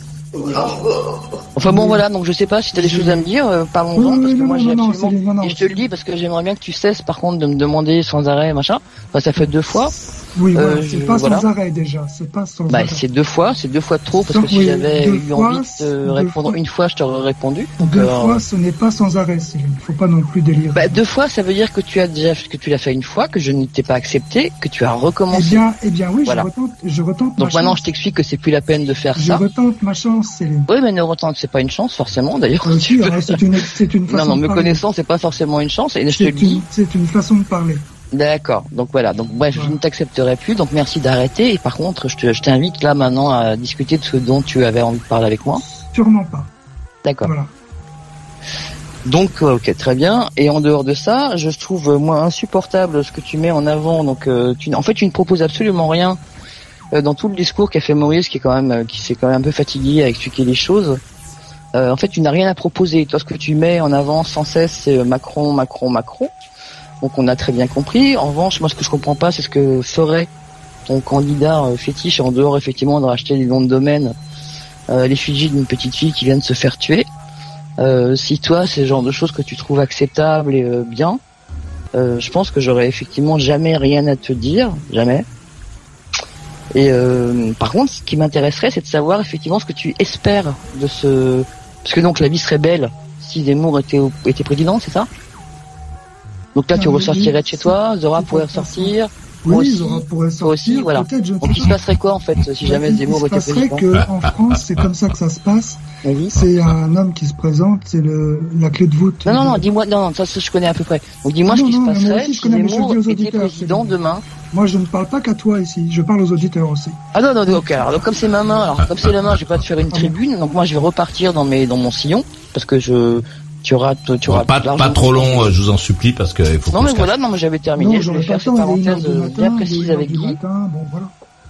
Enfin bon, voilà, donc je sais pas si t'as des choses à me dire, euh, parlons-en, oui, parce que non, moi non, j'ai non, absolument... non, et je te le dis parce que j'aimerais bien que tu cesses par contre de me demander sans arrêt, machin. Enfin, ça fait deux fois. Oui, voilà, euh, c'est pas voilà. sans arrêt déjà, c'est pas sans bah, arrêt. c'est deux fois, c'est deux fois trop, parce sans, que si oui, j'avais eu fois, envie de te répondre fois. une fois, je t'aurais répondu. Donc, deux euh... fois, ce n'est pas sans arrêt, Céline. Il faut pas non plus délirer. Bah, deux fois, ça veut dire que tu as déjà, que tu l'as fait une fois, que je ne t'ai pas accepté, que tu as recommencé. Eh bien, eh bien, oui, voilà. je retente, je retente Donc ma maintenant, chance. je t'explique que c'est plus la peine de faire je ça. Je retente ma chance, Céline. Oui, mais ne retente, c'est pas une chance, forcément, d'ailleurs. Euh, si, alors, c'est une, c'est une façon non, non, me de connaissant, c'est pas forcément une chance, et je te le dis. C'est une façon de parler. D'accord. Donc voilà. Donc bref, ouais. je ne t'accepterai plus. Donc merci d'arrêter. Et par contre, je, te, je t'invite là maintenant à discuter de ce dont tu avais envie de parler avec moi. Sûrement pas. D'accord. Voilà. Donc ok, très bien. Et en dehors de ça, je trouve moi insupportable ce que tu mets en avant. Donc euh, tu, en fait, tu ne proposes absolument rien euh, dans tout le discours qu'a fait Maurice, qui est quand même, euh, qui s'est quand même un peu fatigué à expliquer les choses. Euh, en fait, tu n'as rien à proposer. Toi, ce que tu mets en avant sans cesse, c'est Macron, Macron, Macron. Donc on a très bien compris. En revanche, moi ce que je comprends pas, c'est ce que ferait ton candidat euh, fétiche en dehors effectivement de racheter des noms de domaine, euh, l'effigie d'une petite fille qui vient de se faire tuer. Euh, si toi c'est le genre de choses que tu trouves acceptable et euh, bien, euh, je pense que j'aurais effectivement jamais rien à te dire, jamais. Et euh, par contre, ce qui m'intéresserait, c'est de savoir effectivement ce que tu espères de ce, parce que donc la vie serait belle si Zemmour était était président, c'est ça? Donc là, tu ah, ressortirais de chez toi, Zora pourrait ressortir. Oui, aussi, Zora pourrait sortir. Aussi, voilà. Donc il se passerait quoi en fait si bah, jamais Zemmour était président? Il se passerait qu'en France, c'est comme ça que ça se passe. Oui. C'est un homme qui se présente, c'est le la clé de voûte. Non, non, non, dis-moi, non, non, ça, ça je connais à peu près. Donc dis-moi non, ce qui non, se passerait si Zemmour était président demain. Moi, je ne parle pas qu'à toi ici, je parle aux auditeurs aussi. Ah non, non, ok. Alors donc, comme c'est ma main, alors comme c'est la main, je vais pas te faire une tribune. Donc moi, je vais repartir dans mes dans mon sillon parce que je tu auras, tu, tu auras pas, pas trop long, euh, je vous en supplie, parce que il faut. Non mais voilà, non mais j'avais terminé. Non, je voulais faire cette parenthèse bien précise avec Guy. Bon, voilà.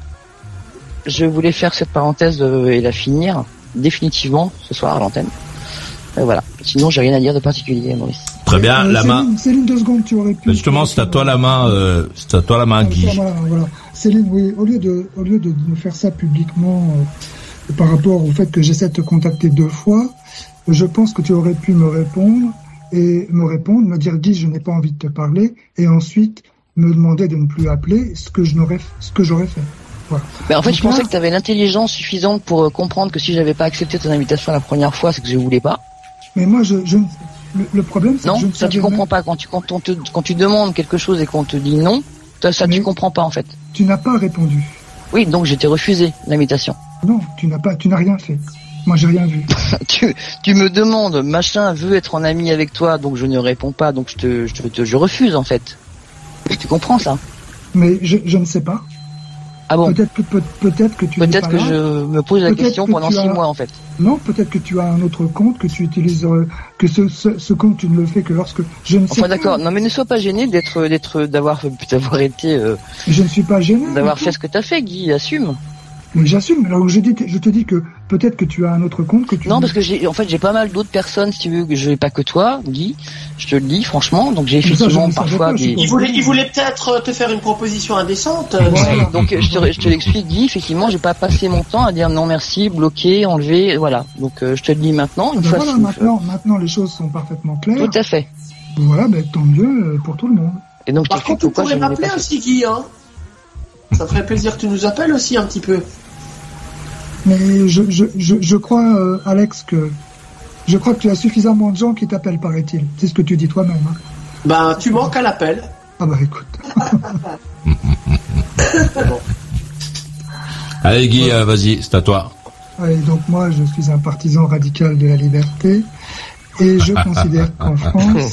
Je voulais faire cette parenthèse euh, et la finir définitivement ce soir à l'antenne. Et voilà. Sinon, j'ai rien à dire de particulier, Maurice. Très bien, euh, la Céline, main. Céline, deux secondes, tu aurais pu. Justement, c'est à toi la main, euh, c'est à toi la main, Guy. Voilà, voilà. Céline, oui, au lieu de, au lieu de me faire ça publiquement, euh, par rapport au fait que j'essaie de te contacter deux fois, je pense que tu aurais pu me répondre et me répondre, me dire Guy, je n'ai pas envie de te parler, et ensuite me demander de ne plus appeler, ce que je n'aurais, ce que j'aurais fait. Voilà. Mais en fait, Donc je pensais là, que tu avais l'intelligence suffisante pour euh, comprendre que si j'avais pas accepté ton invitation la première fois, c'est que je voulais pas. Mais moi, je, je le, le problème, c'est non, que je ne ça tu comprends même... pas quand tu quand on te quand tu demandes quelque chose et qu'on te dit non, ça, ça tu comprends pas en fait. Tu n'as pas répondu. Oui, donc j'ai été refusé l'invitation. Non, tu n'as pas, tu n'as rien fait. Moi, j'ai rien vu. tu tu me demandes, machin veut être en ami avec toi, donc je ne réponds pas, donc je te je te je refuse en fait. Tu comprends ça? Mais je je ne sais pas. Ah bon? Peut-être que peut, peut-être que tu peut-être que là. je me pose la peut-être question pendant six as... mois en fait. Non, peut-être que tu as un autre compte que tu utilises, euh, que ce, ce ce compte tu ne le fais que lorsque je ne sais enfin, pas. D'accord. Non mais ne sois pas gêné d'être d'être d'avoir d'avoir été. Euh, je ne suis pas gêné. D'avoir fait ce que t'as fait, Guy. Assume. Mais j'assume. Alors je dis, je te dis que peut-être que tu as un autre compte que tu. Non, parce que j'ai, en fait, j'ai pas mal d'autres personnes, si tu veux, que je n'ai pas que toi, Guy. Je te le dis, franchement. Donc j'ai effectivement ça, parfois. Pas, des... Il voulait, il voulait peut-être te faire une proposition indécente. Voilà. Donc je te, je te l'explique, Guy. Effectivement, j'ai pas passé mon temps à dire non merci, bloquer, enlever, voilà. Donc euh, je te le dis maintenant. Une ben fois. Voilà, maintenant, maintenant les choses sont parfaitement claires. Tout à fait. Voilà, ben tant mieux pour tout le monde. Et donc par contre, tu pourrais m'appeler aussi, Guy. Hein. Ça ferait plaisir que tu nous appelles aussi un petit peu. Mais je, je, je, je crois, euh, Alex, que je crois que tu as suffisamment de gens qui t'appellent, paraît-il. C'est ce que tu dis toi-même. Hein. Ben, tu manques à l'appel. Ah bah écoute. Bon. Allez Guy, ouais. euh, vas-y, c'est à toi. Ouais, donc moi, je suis un partisan radical de la liberté et je considère qu'en France,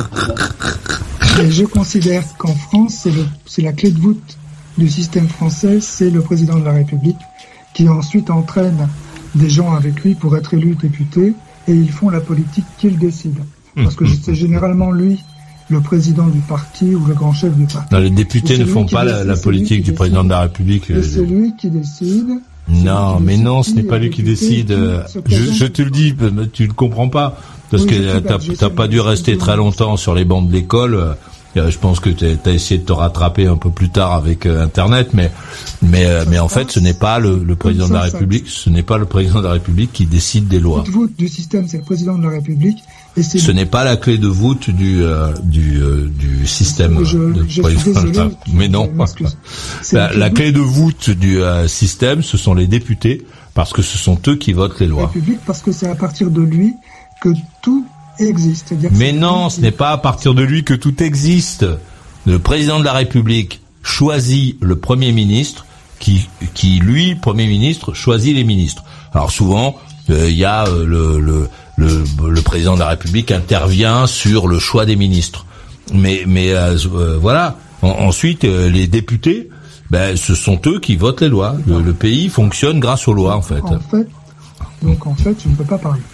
et je considère qu'en France, c'est le, c'est la clé de voûte du système français, c'est le président de la République, qui ensuite entraîne des gens avec lui pour être élus députés, et ils font la politique qu'il décide. Parce que c'est généralement lui, le président du parti ou le grand chef du parti. Non, les députés ne font pas la, la politique du président de la République. Et c'est lui qui décide. Non, mais non, ce n'est pas lui qui décide. Je, je te le dis, tu ne comprends pas. Parce oui, que t'as, t'as pas dû rester très longtemps sur les bancs de l'école. Je pense que tu as essayé de te rattraper un peu plus tard avec euh, Internet, mais mais euh, mais en fait, ce n'est pas le, le président de la République, ce n'est pas le président de la République qui décide des lois. La clé de voûte du système, c'est le président de la République. Et c'est ce n'est pas la clé de voûte du euh, du euh, du système. Je, de je président. suis désolé, mais non. La, la clé de voûte du euh, système, ce sont les députés, parce que ce sont eux qui votent les lois. La République, parce que c'est à partir de lui que tout existe. Mais non, ce n'est pas à partir de lui que tout existe. Le président de la République choisit le Premier ministre, qui, qui lui, Premier ministre, choisit les ministres. Alors souvent, il euh, y a euh, le, le, le, le président de la République intervient sur le choix des ministres. Mais, mais euh, euh, voilà. En, ensuite, euh, les députés, ben, ce sont eux qui votent les lois. Le, le pays fonctionne grâce aux lois, en fait. En fait, donc en fait, je ne peux pas parler.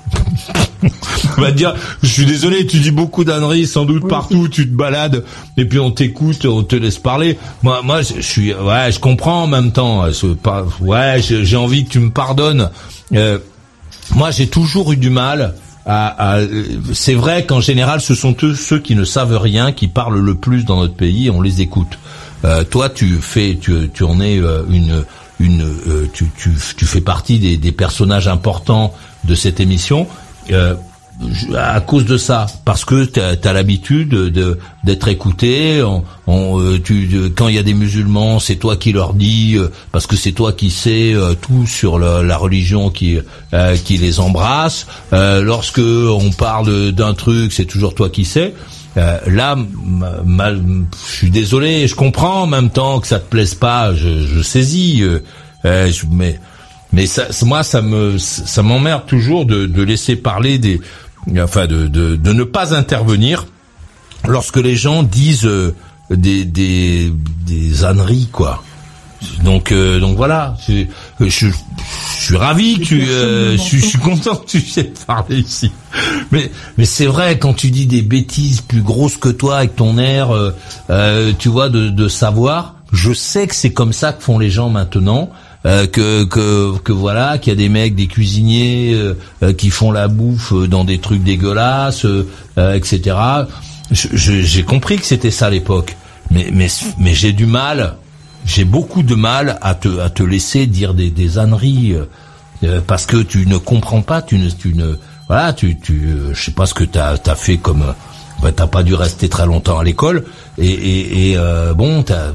On va te dire, je suis désolé, tu dis beaucoup d'âneries, sans doute oui, partout, c'est... tu te balades, et puis on t'écoute, on te laisse parler. Moi, moi, je suis, ouais, je comprends en même temps. Pas, ouais, j'ai envie que tu me pardonnes. Euh, moi, j'ai toujours eu du mal à. à c'est vrai qu'en général, ce sont eux ceux qui ne savent rien, qui parlent le plus dans notre pays, et on les écoute. Euh, toi, tu fais, tu, tu en es une, une, euh, tu, tu, tu fais partie des, des personnages importants de cette émission, euh, à cause de ça, parce que t'as, t'as l'habitude de, d'être écouté. On, on, euh, tu, quand il y a des musulmans, c'est toi qui leur dis, euh, parce que c'est toi qui sais euh, tout sur la, la religion qui, euh, qui les embrasse. Euh, lorsque on parle d'un truc, c'est toujours toi qui sais. Euh, là, mal, je suis désolé, je comprends en même temps que ça te plaise pas, je, je saisis, euh, euh, je, mais. Mais ça, moi, ça me, ça m'emmerde toujours de, de laisser parler des, enfin, de, de, de ne pas intervenir lorsque les gens disent euh, des, des, des âneries, quoi. Donc euh, donc voilà, je, je, je suis ravi que tu, euh, je, je suis content que tu viennes parler ici. Mais mais c'est vrai, quand tu dis des bêtises plus grosses que toi avec ton air, euh, euh, tu vois, de, de savoir. Je sais que c'est comme ça que font les gens maintenant. Euh, que que que voilà, qu'il y a des mecs, des cuisiniers euh, euh, qui font la bouffe dans des trucs dégueulasses, euh, euh, et cetera. Je, je, j'ai compris que c'était ça à l'époque, mais mais mais j'ai du mal, j'ai beaucoup de mal à te à te laisser dire des des âneries euh, parce que tu ne comprends pas, tu ne tu ne voilà, tu tu euh, je sais pas ce que t'as t'as fait comme bah, t'as pas dû rester très longtemps à l'école et et, et euh, bon t'as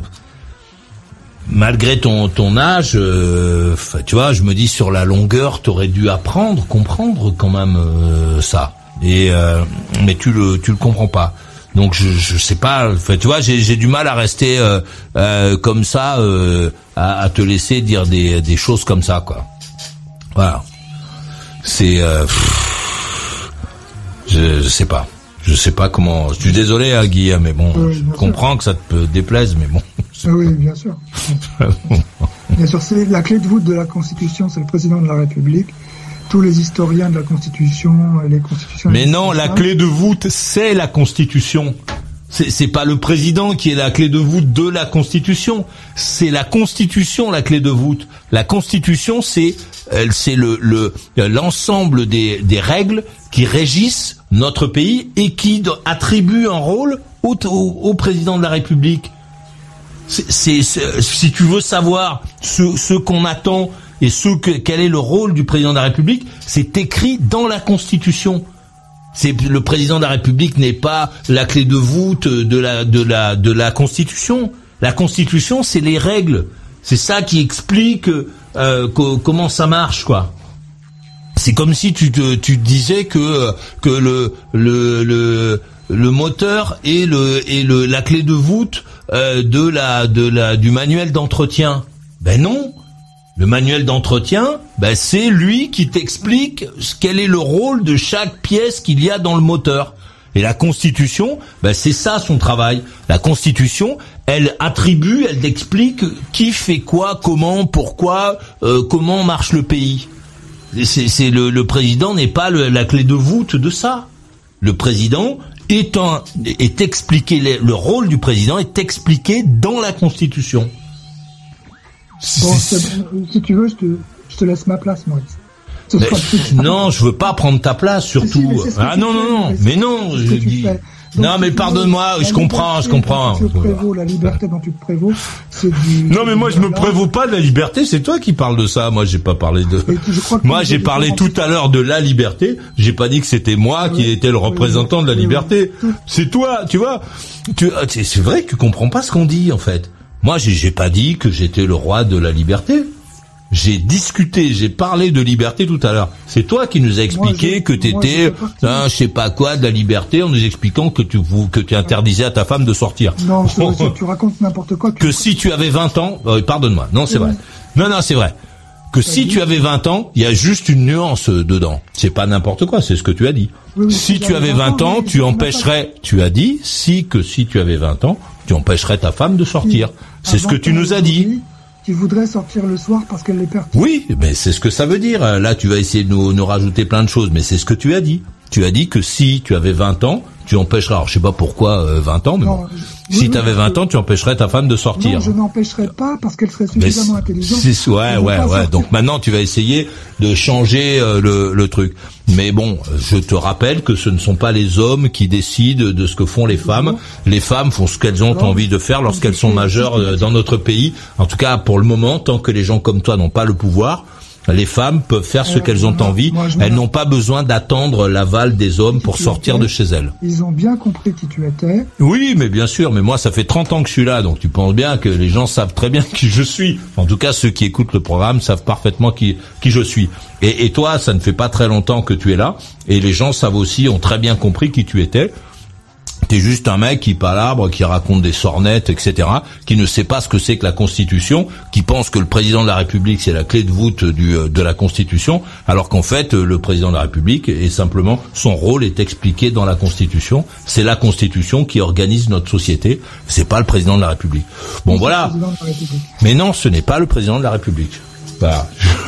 malgré ton ton âge, euh, tu vois, je me dis sur la longueur, t'aurais dû apprendre, comprendre quand même euh, ça. Et euh, mais tu le tu le comprends pas. Donc je je sais pas. Enfin, tu vois, j'ai j'ai du mal à rester euh, euh, comme ça, euh, à, à te laisser dire des des choses comme ça, quoi. Voilà. C'est euh, pff, je je sais pas. Je sais pas comment. Je suis désolé, hein, Guy, mais bon, oui, je comprends sûr. Que ça te déplaise, mais bon. Oui, bien sûr. Bien sûr, c'est la clé de voûte de la Constitution, c'est le président de la République. Tous les historiens de la Constitution, les constitutions. Mais non, la clé de voûte, c'est la Constitution. C'est, c'est pas le président qui est la clé de voûte de la Constitution. C'est la Constitution la clé de voûte. La Constitution, c'est, c'est le, le, l'ensemble des, des règles qui régissent notre pays et qui attribuent un rôle au, au, au président de la République. C'est, c'est, c'est, si tu veux savoir ce, ce qu'on attend et ce que, quel est le rôle du président de la République, c'est écrit dans la Constitution. C'est, le président de la République n'est pas la clé de voûte de la, de la, de la Constitution. La Constitution, c'est les règles. C'est ça qui explique euh, que, comment ça marche, quoi. C'est comme si tu te, tu te disais que que le le le le moteur est le est le la clé de voûte euh, de la de la du manuel d'entretien. Ben non. Le manuel d'entretien, ben c'est lui qui t'explique quel est le rôle de chaque pièce qu'il y a dans le moteur. Et la Constitution, ben c'est ça son travail. La Constitution, elle attribue, elle explique qui fait quoi, comment, pourquoi, euh, comment marche le pays. C'est, c'est le, le président n'est pas le, la clé de voûte de ça. Le président est, un, est expliqué, le rôle du président est expliqué dans la Constitution. Bon, si tu veux, je te, je te laisse ma place, Maurice. Mais, non, je veux pas prendre ta place, surtout. Si, si, ah non, non, non, mais non, je dis. Donc, non, mais pardonne-moi, je comprends, je comprends. Tu te prévaux, la liberté dont tu te prévaux, c'est du... Non, mais moi, je me prévaux pas de la liberté, c'est toi qui parles de ça. Moi, j'ai pas parlé de... Moi, j'ai parlé tout à l'heure de la liberté. J'ai pas dit que c'était moi qui oui, étais le représentant oui, de la oui, liberté. Oui. C'est toi, tu vois. Tu... C'est vrai que tu comprends pas ce qu'on dit, en fait. Moi, j'ai, j'ai pas dit que j'étais le roi de la liberté. J'ai discuté, j'ai parlé de liberté tout à l'heure. C'est toi qui nous as expliqué moi, que t'étais, hein, je sais pas quoi, de la liberté, en nous expliquant que tu que tu interdisais à ta femme de sortir. Non, c'est vrai, tu racontes n'importe quoi. Que si tu avais vingt ans, euh, pardonne-moi, non, c'est, c'est vrai. vrai. Non, non, c'est vrai. Que si tu avais vingt ans, il y a juste une nuance dedans. C'est pas n'importe quoi, c'est ce que tu as dit. Oui, oui, si tu avais vingt ans, tu empêcherais, tu as dit, si que si tu avais vingt ans, tu empêcherais ta femme de sortir. Oui. C'est ce que tu nous as dit. Tu voudrais sortir le soir parce qu'elle est perdue. Oui, mais c'est ce que ça veut dire. Là, tu vas essayer de nous, nous rajouter plein de choses, mais c'est ce que tu as dit. Tu as dit que si tu avais vingt ans, tu empêcherais, alors je sais pas pourquoi euh, vingt ans, mais non, bon, je, si oui, tu avais vingt ans, tu empêcherais ta femme de sortir. Non, je n'empêcherais pas parce qu'elle serait suffisamment intelligente. C'est, ouais, ouais, ouais. Sortir. Donc maintenant, tu vas essayer de changer euh, le, le truc. Mais bon, je te rappelle que ce ne sont pas les hommes qui décident de ce que font les femmes. Les femmes font ce qu'elles ont non. envie de faire lorsqu'elles sont majeures euh, dans notre pays. En tout cas, pour le moment, tant que les gens comme toi n'ont pas le pouvoir, les femmes peuvent faire ce euh, qu'elles ont envie. Moi, elles n'ont pas besoin d'attendre l'aval des hommes pour sortir étais, de chez elles. Ils ont bien compris qui tu étais. Oui, mais bien sûr. Mais moi, ça fait trente ans que je suis là. Donc tu penses bien que les gens savent très bien qui je suis. En tout cas, ceux qui écoutent le programme savent parfaitement qui, qui je suis. Et, et toi, ça ne fait pas très longtemps que tu es là. Et les gens savent aussi, ont très bien compris qui tu étais. T'es juste un mec qui palabre, qui raconte des sornettes, et cetera, qui ne sait pas ce que c'est que la Constitution, qui pense que le président de la République c'est la clé de voûte du, de la Constitution, alors qu'en fait le président de la République est simplement, son rôle est expliqué dans la Constitution. C'est la Constitution qui organise notre société. C'est pas le président de la République. Bon voilà. Mais non, ce n'est pas le président de la République. Bah,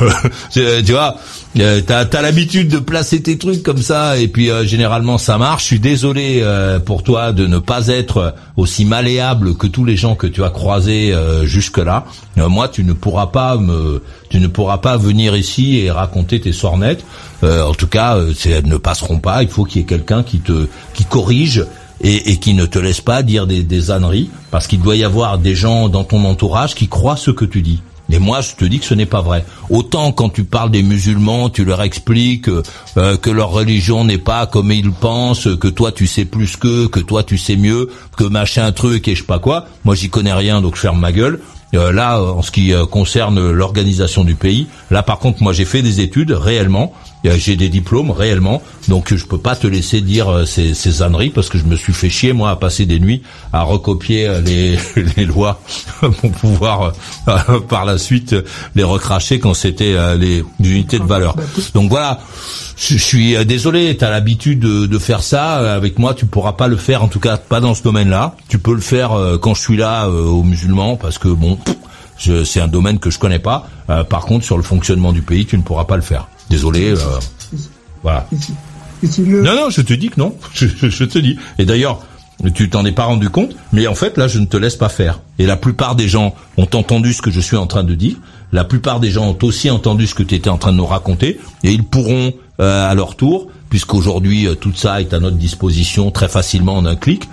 tu vois, euh, t'as, t'as l'habitude de placer tes trucs comme ça, et puis euh, généralement ça marche. Je suis désolé euh, pour toi de ne pas être aussi malléable que tous les gens que tu as croisés euh, jusque-là. Euh, moi, tu ne pourras pas me, tu ne pourras pas venir ici et raconter tes sornettes. Euh, en tout cas, euh, c'est, elles ne passeront pas. Il faut qu'il y ait quelqu'un qui te, qui corrige. Et, et qui ne te laisse pas dire des, des âneries, parce qu'il doit y avoir des gens dans ton entourage qui croient ce que tu dis. Et moi, je te dis que ce n'est pas vrai. Autant quand tu parles des musulmans, tu leur expliques euh, que leur religion n'est pas comme ils pensent, que toi tu sais plus qu'eux, que toi tu sais mieux, que machin truc et je sais pas quoi. Moi, j'y connais rien, donc je ferme ma gueule. Euh, là, en ce qui euh, concerne l'organisation du pays, là par contre, moi j'ai fait des études réellement. J'ai des diplômes réellement, donc je peux pas te laisser dire ces, ces âneries, parce que je me suis fait chier moi à passer des nuits à recopier les, les lois pour pouvoir euh, par la suite les recracher quand c'était euh, les unités de valeur. Donc voilà, je, je suis désolé, t'as l'habitude de, de faire ça avec moi, tu pourras pas le faire, en tout cas pas dans ce domaine-là. Tu peux le faire euh, quand je suis là euh, aux musulmans, parce que bon, je, c'est un domaine que je connais pas. Euh, par contre, sur le fonctionnement du pays, tu ne pourras pas le faire. Désolé, euh, voilà. Non, non, je te dis que non, je, je, je te dis. Et d'ailleurs, tu t'en es pas rendu compte, mais en fait, là, je ne te laisse pas faire. Et la plupart des gens ont entendu ce que je suis en train de dire. La plupart des gens ont aussi entendu ce que tu étais en train de nous raconter. Et ils pourront, euh, à leur tour, puisqu'aujourd'hui, euh, tout ça est à notre disposition très facilement en un clic,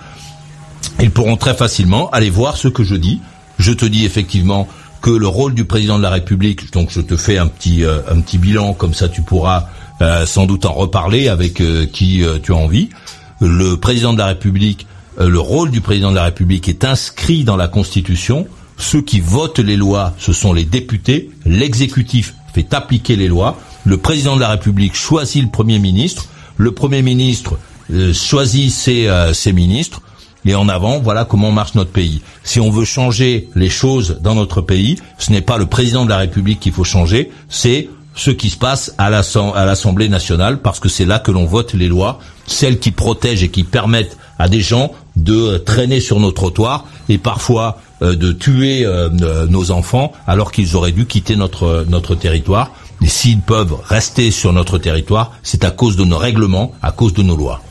ils pourront très facilement aller voir ce que je dis. Je te dis effectivement que le rôle du président de la République, donc je te fais un petit euh, un petit bilan, comme ça tu pourras euh, sans doute en reparler avec euh, qui euh, tu as envie. Le président de la République, euh, le rôle du président de la République est inscrit dans la Constitution. Ceux qui votent les lois, ce sont les députés. L'exécutif fait appliquer les lois. Le président de la République choisit le Premier ministre. Le Premier ministre euh, choisit ses, euh, ses ministres. Et en avant, voilà comment marche notre pays. Si on veut changer les choses dans notre pays, ce n'est pas le président de la République qu'il faut changer, c'est ce qui se passe à l'Assemblée nationale, parce que c'est là que l'on vote les lois, celles qui protègent et qui permettent à des gens de traîner sur nos trottoirs et parfois euh, de tuer euh, nos enfants alors qu'ils auraient dû quitter notre notre territoire. Et s'ils peuvent rester sur notre territoire, c'est à cause de nos règlements, à cause de nos lois.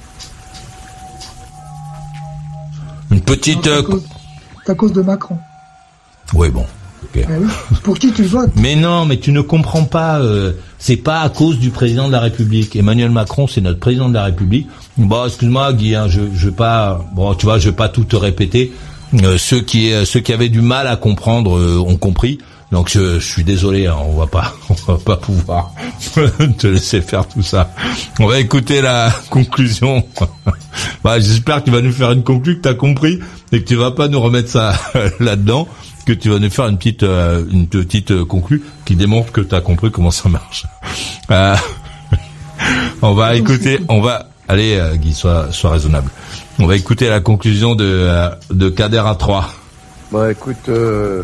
Une petite... C'est à cause, c'est à cause de Macron. Oui, bon. Okay. Ah oui. Pour qui tu votes? Mais non, mais tu ne comprends pas. Euh, c'est pas à cause du président de la République. Emmanuel Macron, c'est notre président de la République. Bon, excuse-moi, Guy, hein, je, je vais pas... Bon, tu vois, je vais pas tout te répéter. Euh, ceux qui ceux qui avaient du mal à comprendre euh, ont compris. Donc je, je suis désolé, hein, on va pas on va pas pouvoir te laisser faire tout ça. On va écouter la conclusion. Bah, j'espère que tu vas nous faire une conclusion que tu as compris et que tu vas pas nous remettre ça là-dedans, que tu vas nous faire une petite euh, une petite euh, conclu qui démontre que tu as compris comment ça marche. Euh, on va écouter, on va allez euh, Guy, sois sois raisonnable. On va écouter la conclusion de euh, de Kader A trois. Bah écoute, euh,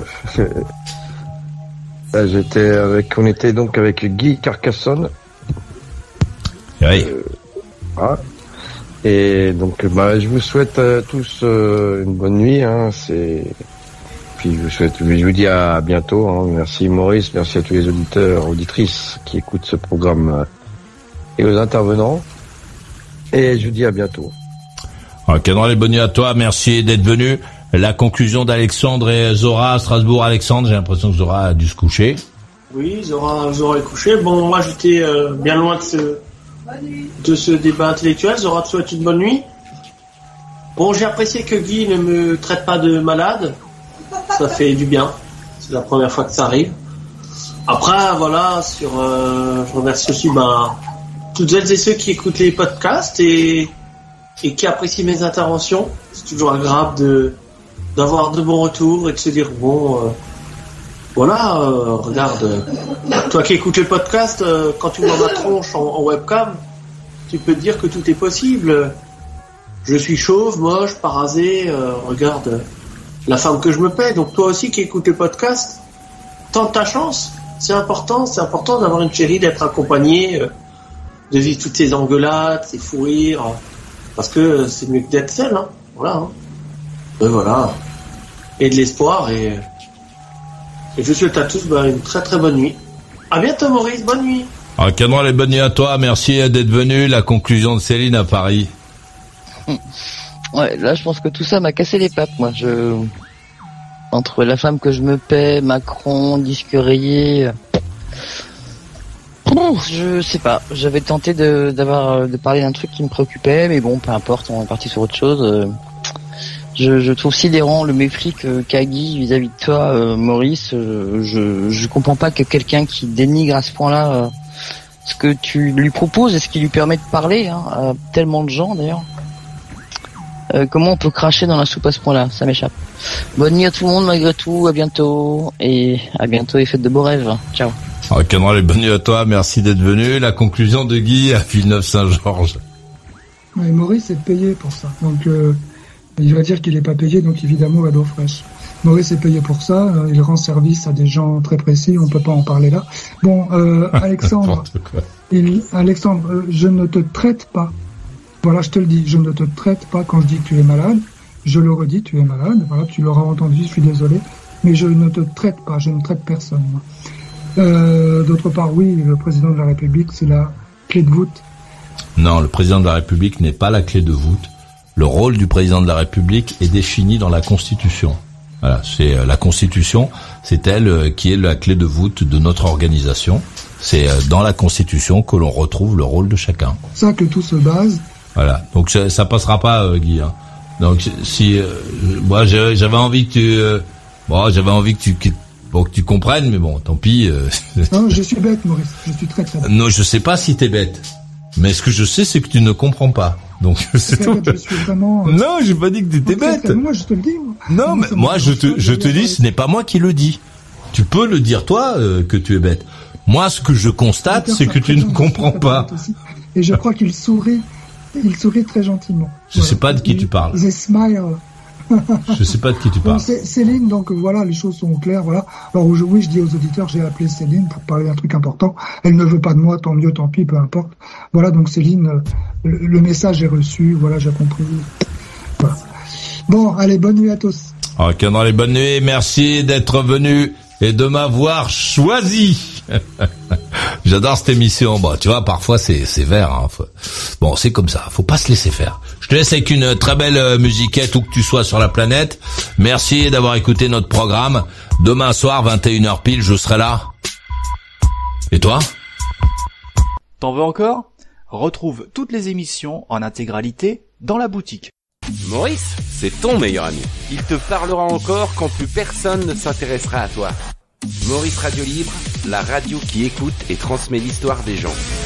là, j'étais avec, on était donc avec Guy Carcassonne. Oui. Euh, ah. Et donc, bah, je vous souhaite euh, tous euh, une bonne nuit. Hein, c'est. Puis je vous souhaite, je vous dis à bientôt. Hein. Merci Maurice, merci à tous les auditeurs, auditrices qui écoutent ce programme euh, et aux intervenants. Et je vous dis à bientôt. Ok, les bonnes nuits à toi. Merci d'être venu. La conclusion d'Alexandre et Zora à Strasbourg. Alexandre, j'ai l'impression que Zora a dû se coucher. Oui, Zora, Zora est couchée. Bon, moi j'étais euh, bien loin de ce, de ce débat intellectuel. Zora te souhaite une bonne nuit. Bon, j'ai apprécié que Guy ne me traite pas de malade. Ça fait du bien. C'est la première fois que ça arrive. Après, voilà, sur, euh, je remercie aussi ben, toutes celles et ceux qui écoutent les podcasts et, et qui apprécient mes interventions. C'est toujours agréable de d'avoir de bons retours et de se dire bon euh, voilà euh, regarde euh, toi qui écoutes le podcast euh, quand tu vois ma tronche en, en webcam tu peux te dire que tout est possible je suis chauve, moche, parasé, euh, regarde la femme que je me paie. Donc toi aussi qui écoutes le podcast, tente ta chance. C'est important, c'est important d'avoir une chérie, d'être accompagné, euh, de vivre toutes ces engueulades, ces fous rires, parce que c'est mieux que d'être seul, hein. Voilà. Hein. Et voilà. Et de l'espoir et, et je vous souhaite à tous bah, une très très bonne nuit. À bientôt Maurice, bonne nuit. Alors, Cadran, les bonnes nuits à toi, merci d'être venu. La conclusion de Céline à Paris. Ouais, là je pense que tout ça m'a cassé les pattes, moi. Je entre la femme que je me paie, Macron, disque rayé. Bon, je sais pas. J'avais tenté de d'avoir de parler d'un truc qui me préoccupait, mais bon, peu importe. On est parti sur autre chose. Je, je trouve sidérant le mépris que qu'a Guy vis-à-vis de toi, euh, Maurice. Je, je je comprends pas que quelqu'un qui dénigre à ce point-là euh, ce que tu lui proposes et ce qui lui permet de parler hein, à tellement de gens d'ailleurs. Euh, comment on peut cracher dans la soupe à ce point-là? Ça m'échappe. Bonne nuit à tout le monde malgré tout, à bientôt, et à bientôt et faites de beaux rêves. Ciao. Alors, Cadran, les bonnes nuits à toi, merci d'être venu. La conclusion de Guy à Villeneuve-Saint-Georges. Ouais, Maurice est payé pour ça, donc euh, il va dire qu'il n'est pas payé, donc évidemment à d'eau fraîche. Maurice est payé pour ça, euh, il rend service à des gens très précis, on peut pas en parler là. Bon, euh, Alexandre, il, Alexandre, euh, je ne te traite pas. Voilà, je te le dis, je ne te traite pas quand je dis que tu es malade. Je le redis, tu es malade. Voilà, tu l'auras entendu, je suis désolé. Mais je ne te traite pas, je ne traite personne. Euh, d'autre part, oui, le président de la République, c'est la clé de voûte. Non, le président de la République n'est pas la clé de voûte. Le rôle du président de la République est défini dans la Constitution. Voilà, c'est euh, la Constitution, c'est elle euh, qui est la clé de voûte de notre organisation. C'est euh, dans la Constitution que l'on retrouve le rôle de chacun. C'est ça que tout se base. Voilà, donc ça, ça passera pas, euh, Guy. Hein. Donc si euh, moi j'avais envie que tu, euh, bon, j'avais envie que tu, que, bon, que tu comprennes, mais bon, tant pis. Euh... Non, je suis bête, Maurice. Je suis très très bête. Non, je sais pas si t'es bête, mais ce que je sais, c'est que tu ne comprends pas. Donc c'est tout. Bête, je suis vraiment. Euh... Non, j'ai pas dit que t'étais bête. Moi, je te le dis. Moi. Non, mais moi, je te, je te dis, ce n'est pas moi qui le dis. Tu peux le dire toi euh, que tu es bête. Moi, ce que je constate, c'est que tu ne comprends pas. Et je crois qu'il sourit. Il sourit très gentiment. Je voilà. sais pas de qui il, tu parles. They smile. Je sais pas de qui tu parles. Bon, Céline, donc voilà, les choses sont claires, voilà. Alors oui, je dis aux auditeurs, j'ai appelé Céline pour parler d'un truc important. Elle ne veut pas de moi, tant mieux, tant pis, peu importe. Voilà, donc Céline, le, le message est reçu, voilà, j'ai compris. Voilà. Bon, allez, bonne nuit à tous. Ok, dans les bonnes nuits, merci d'être venu et de m'avoir choisi. J'adore cette émission. Bon, tu vois, parfois c'est c'est vert. Hein. Faut... Bon, c'est comme ça. Faut pas se laisser faire. Je te laisse avec une très belle musiquette où que tu sois sur la planète. Merci d'avoir écouté notre programme. Demain soir, vingt et une heures pile, je serai là. Et toi? T'en veux encore? Retrouve toutes les émissions en intégralité dans la boutique. Maurice, c'est ton meilleur ami. Il te parlera encore quand plus personne ne s'intéressera à toi. Maurice Radio Libre, la radio qui écoute et transmet l'histoire des gens.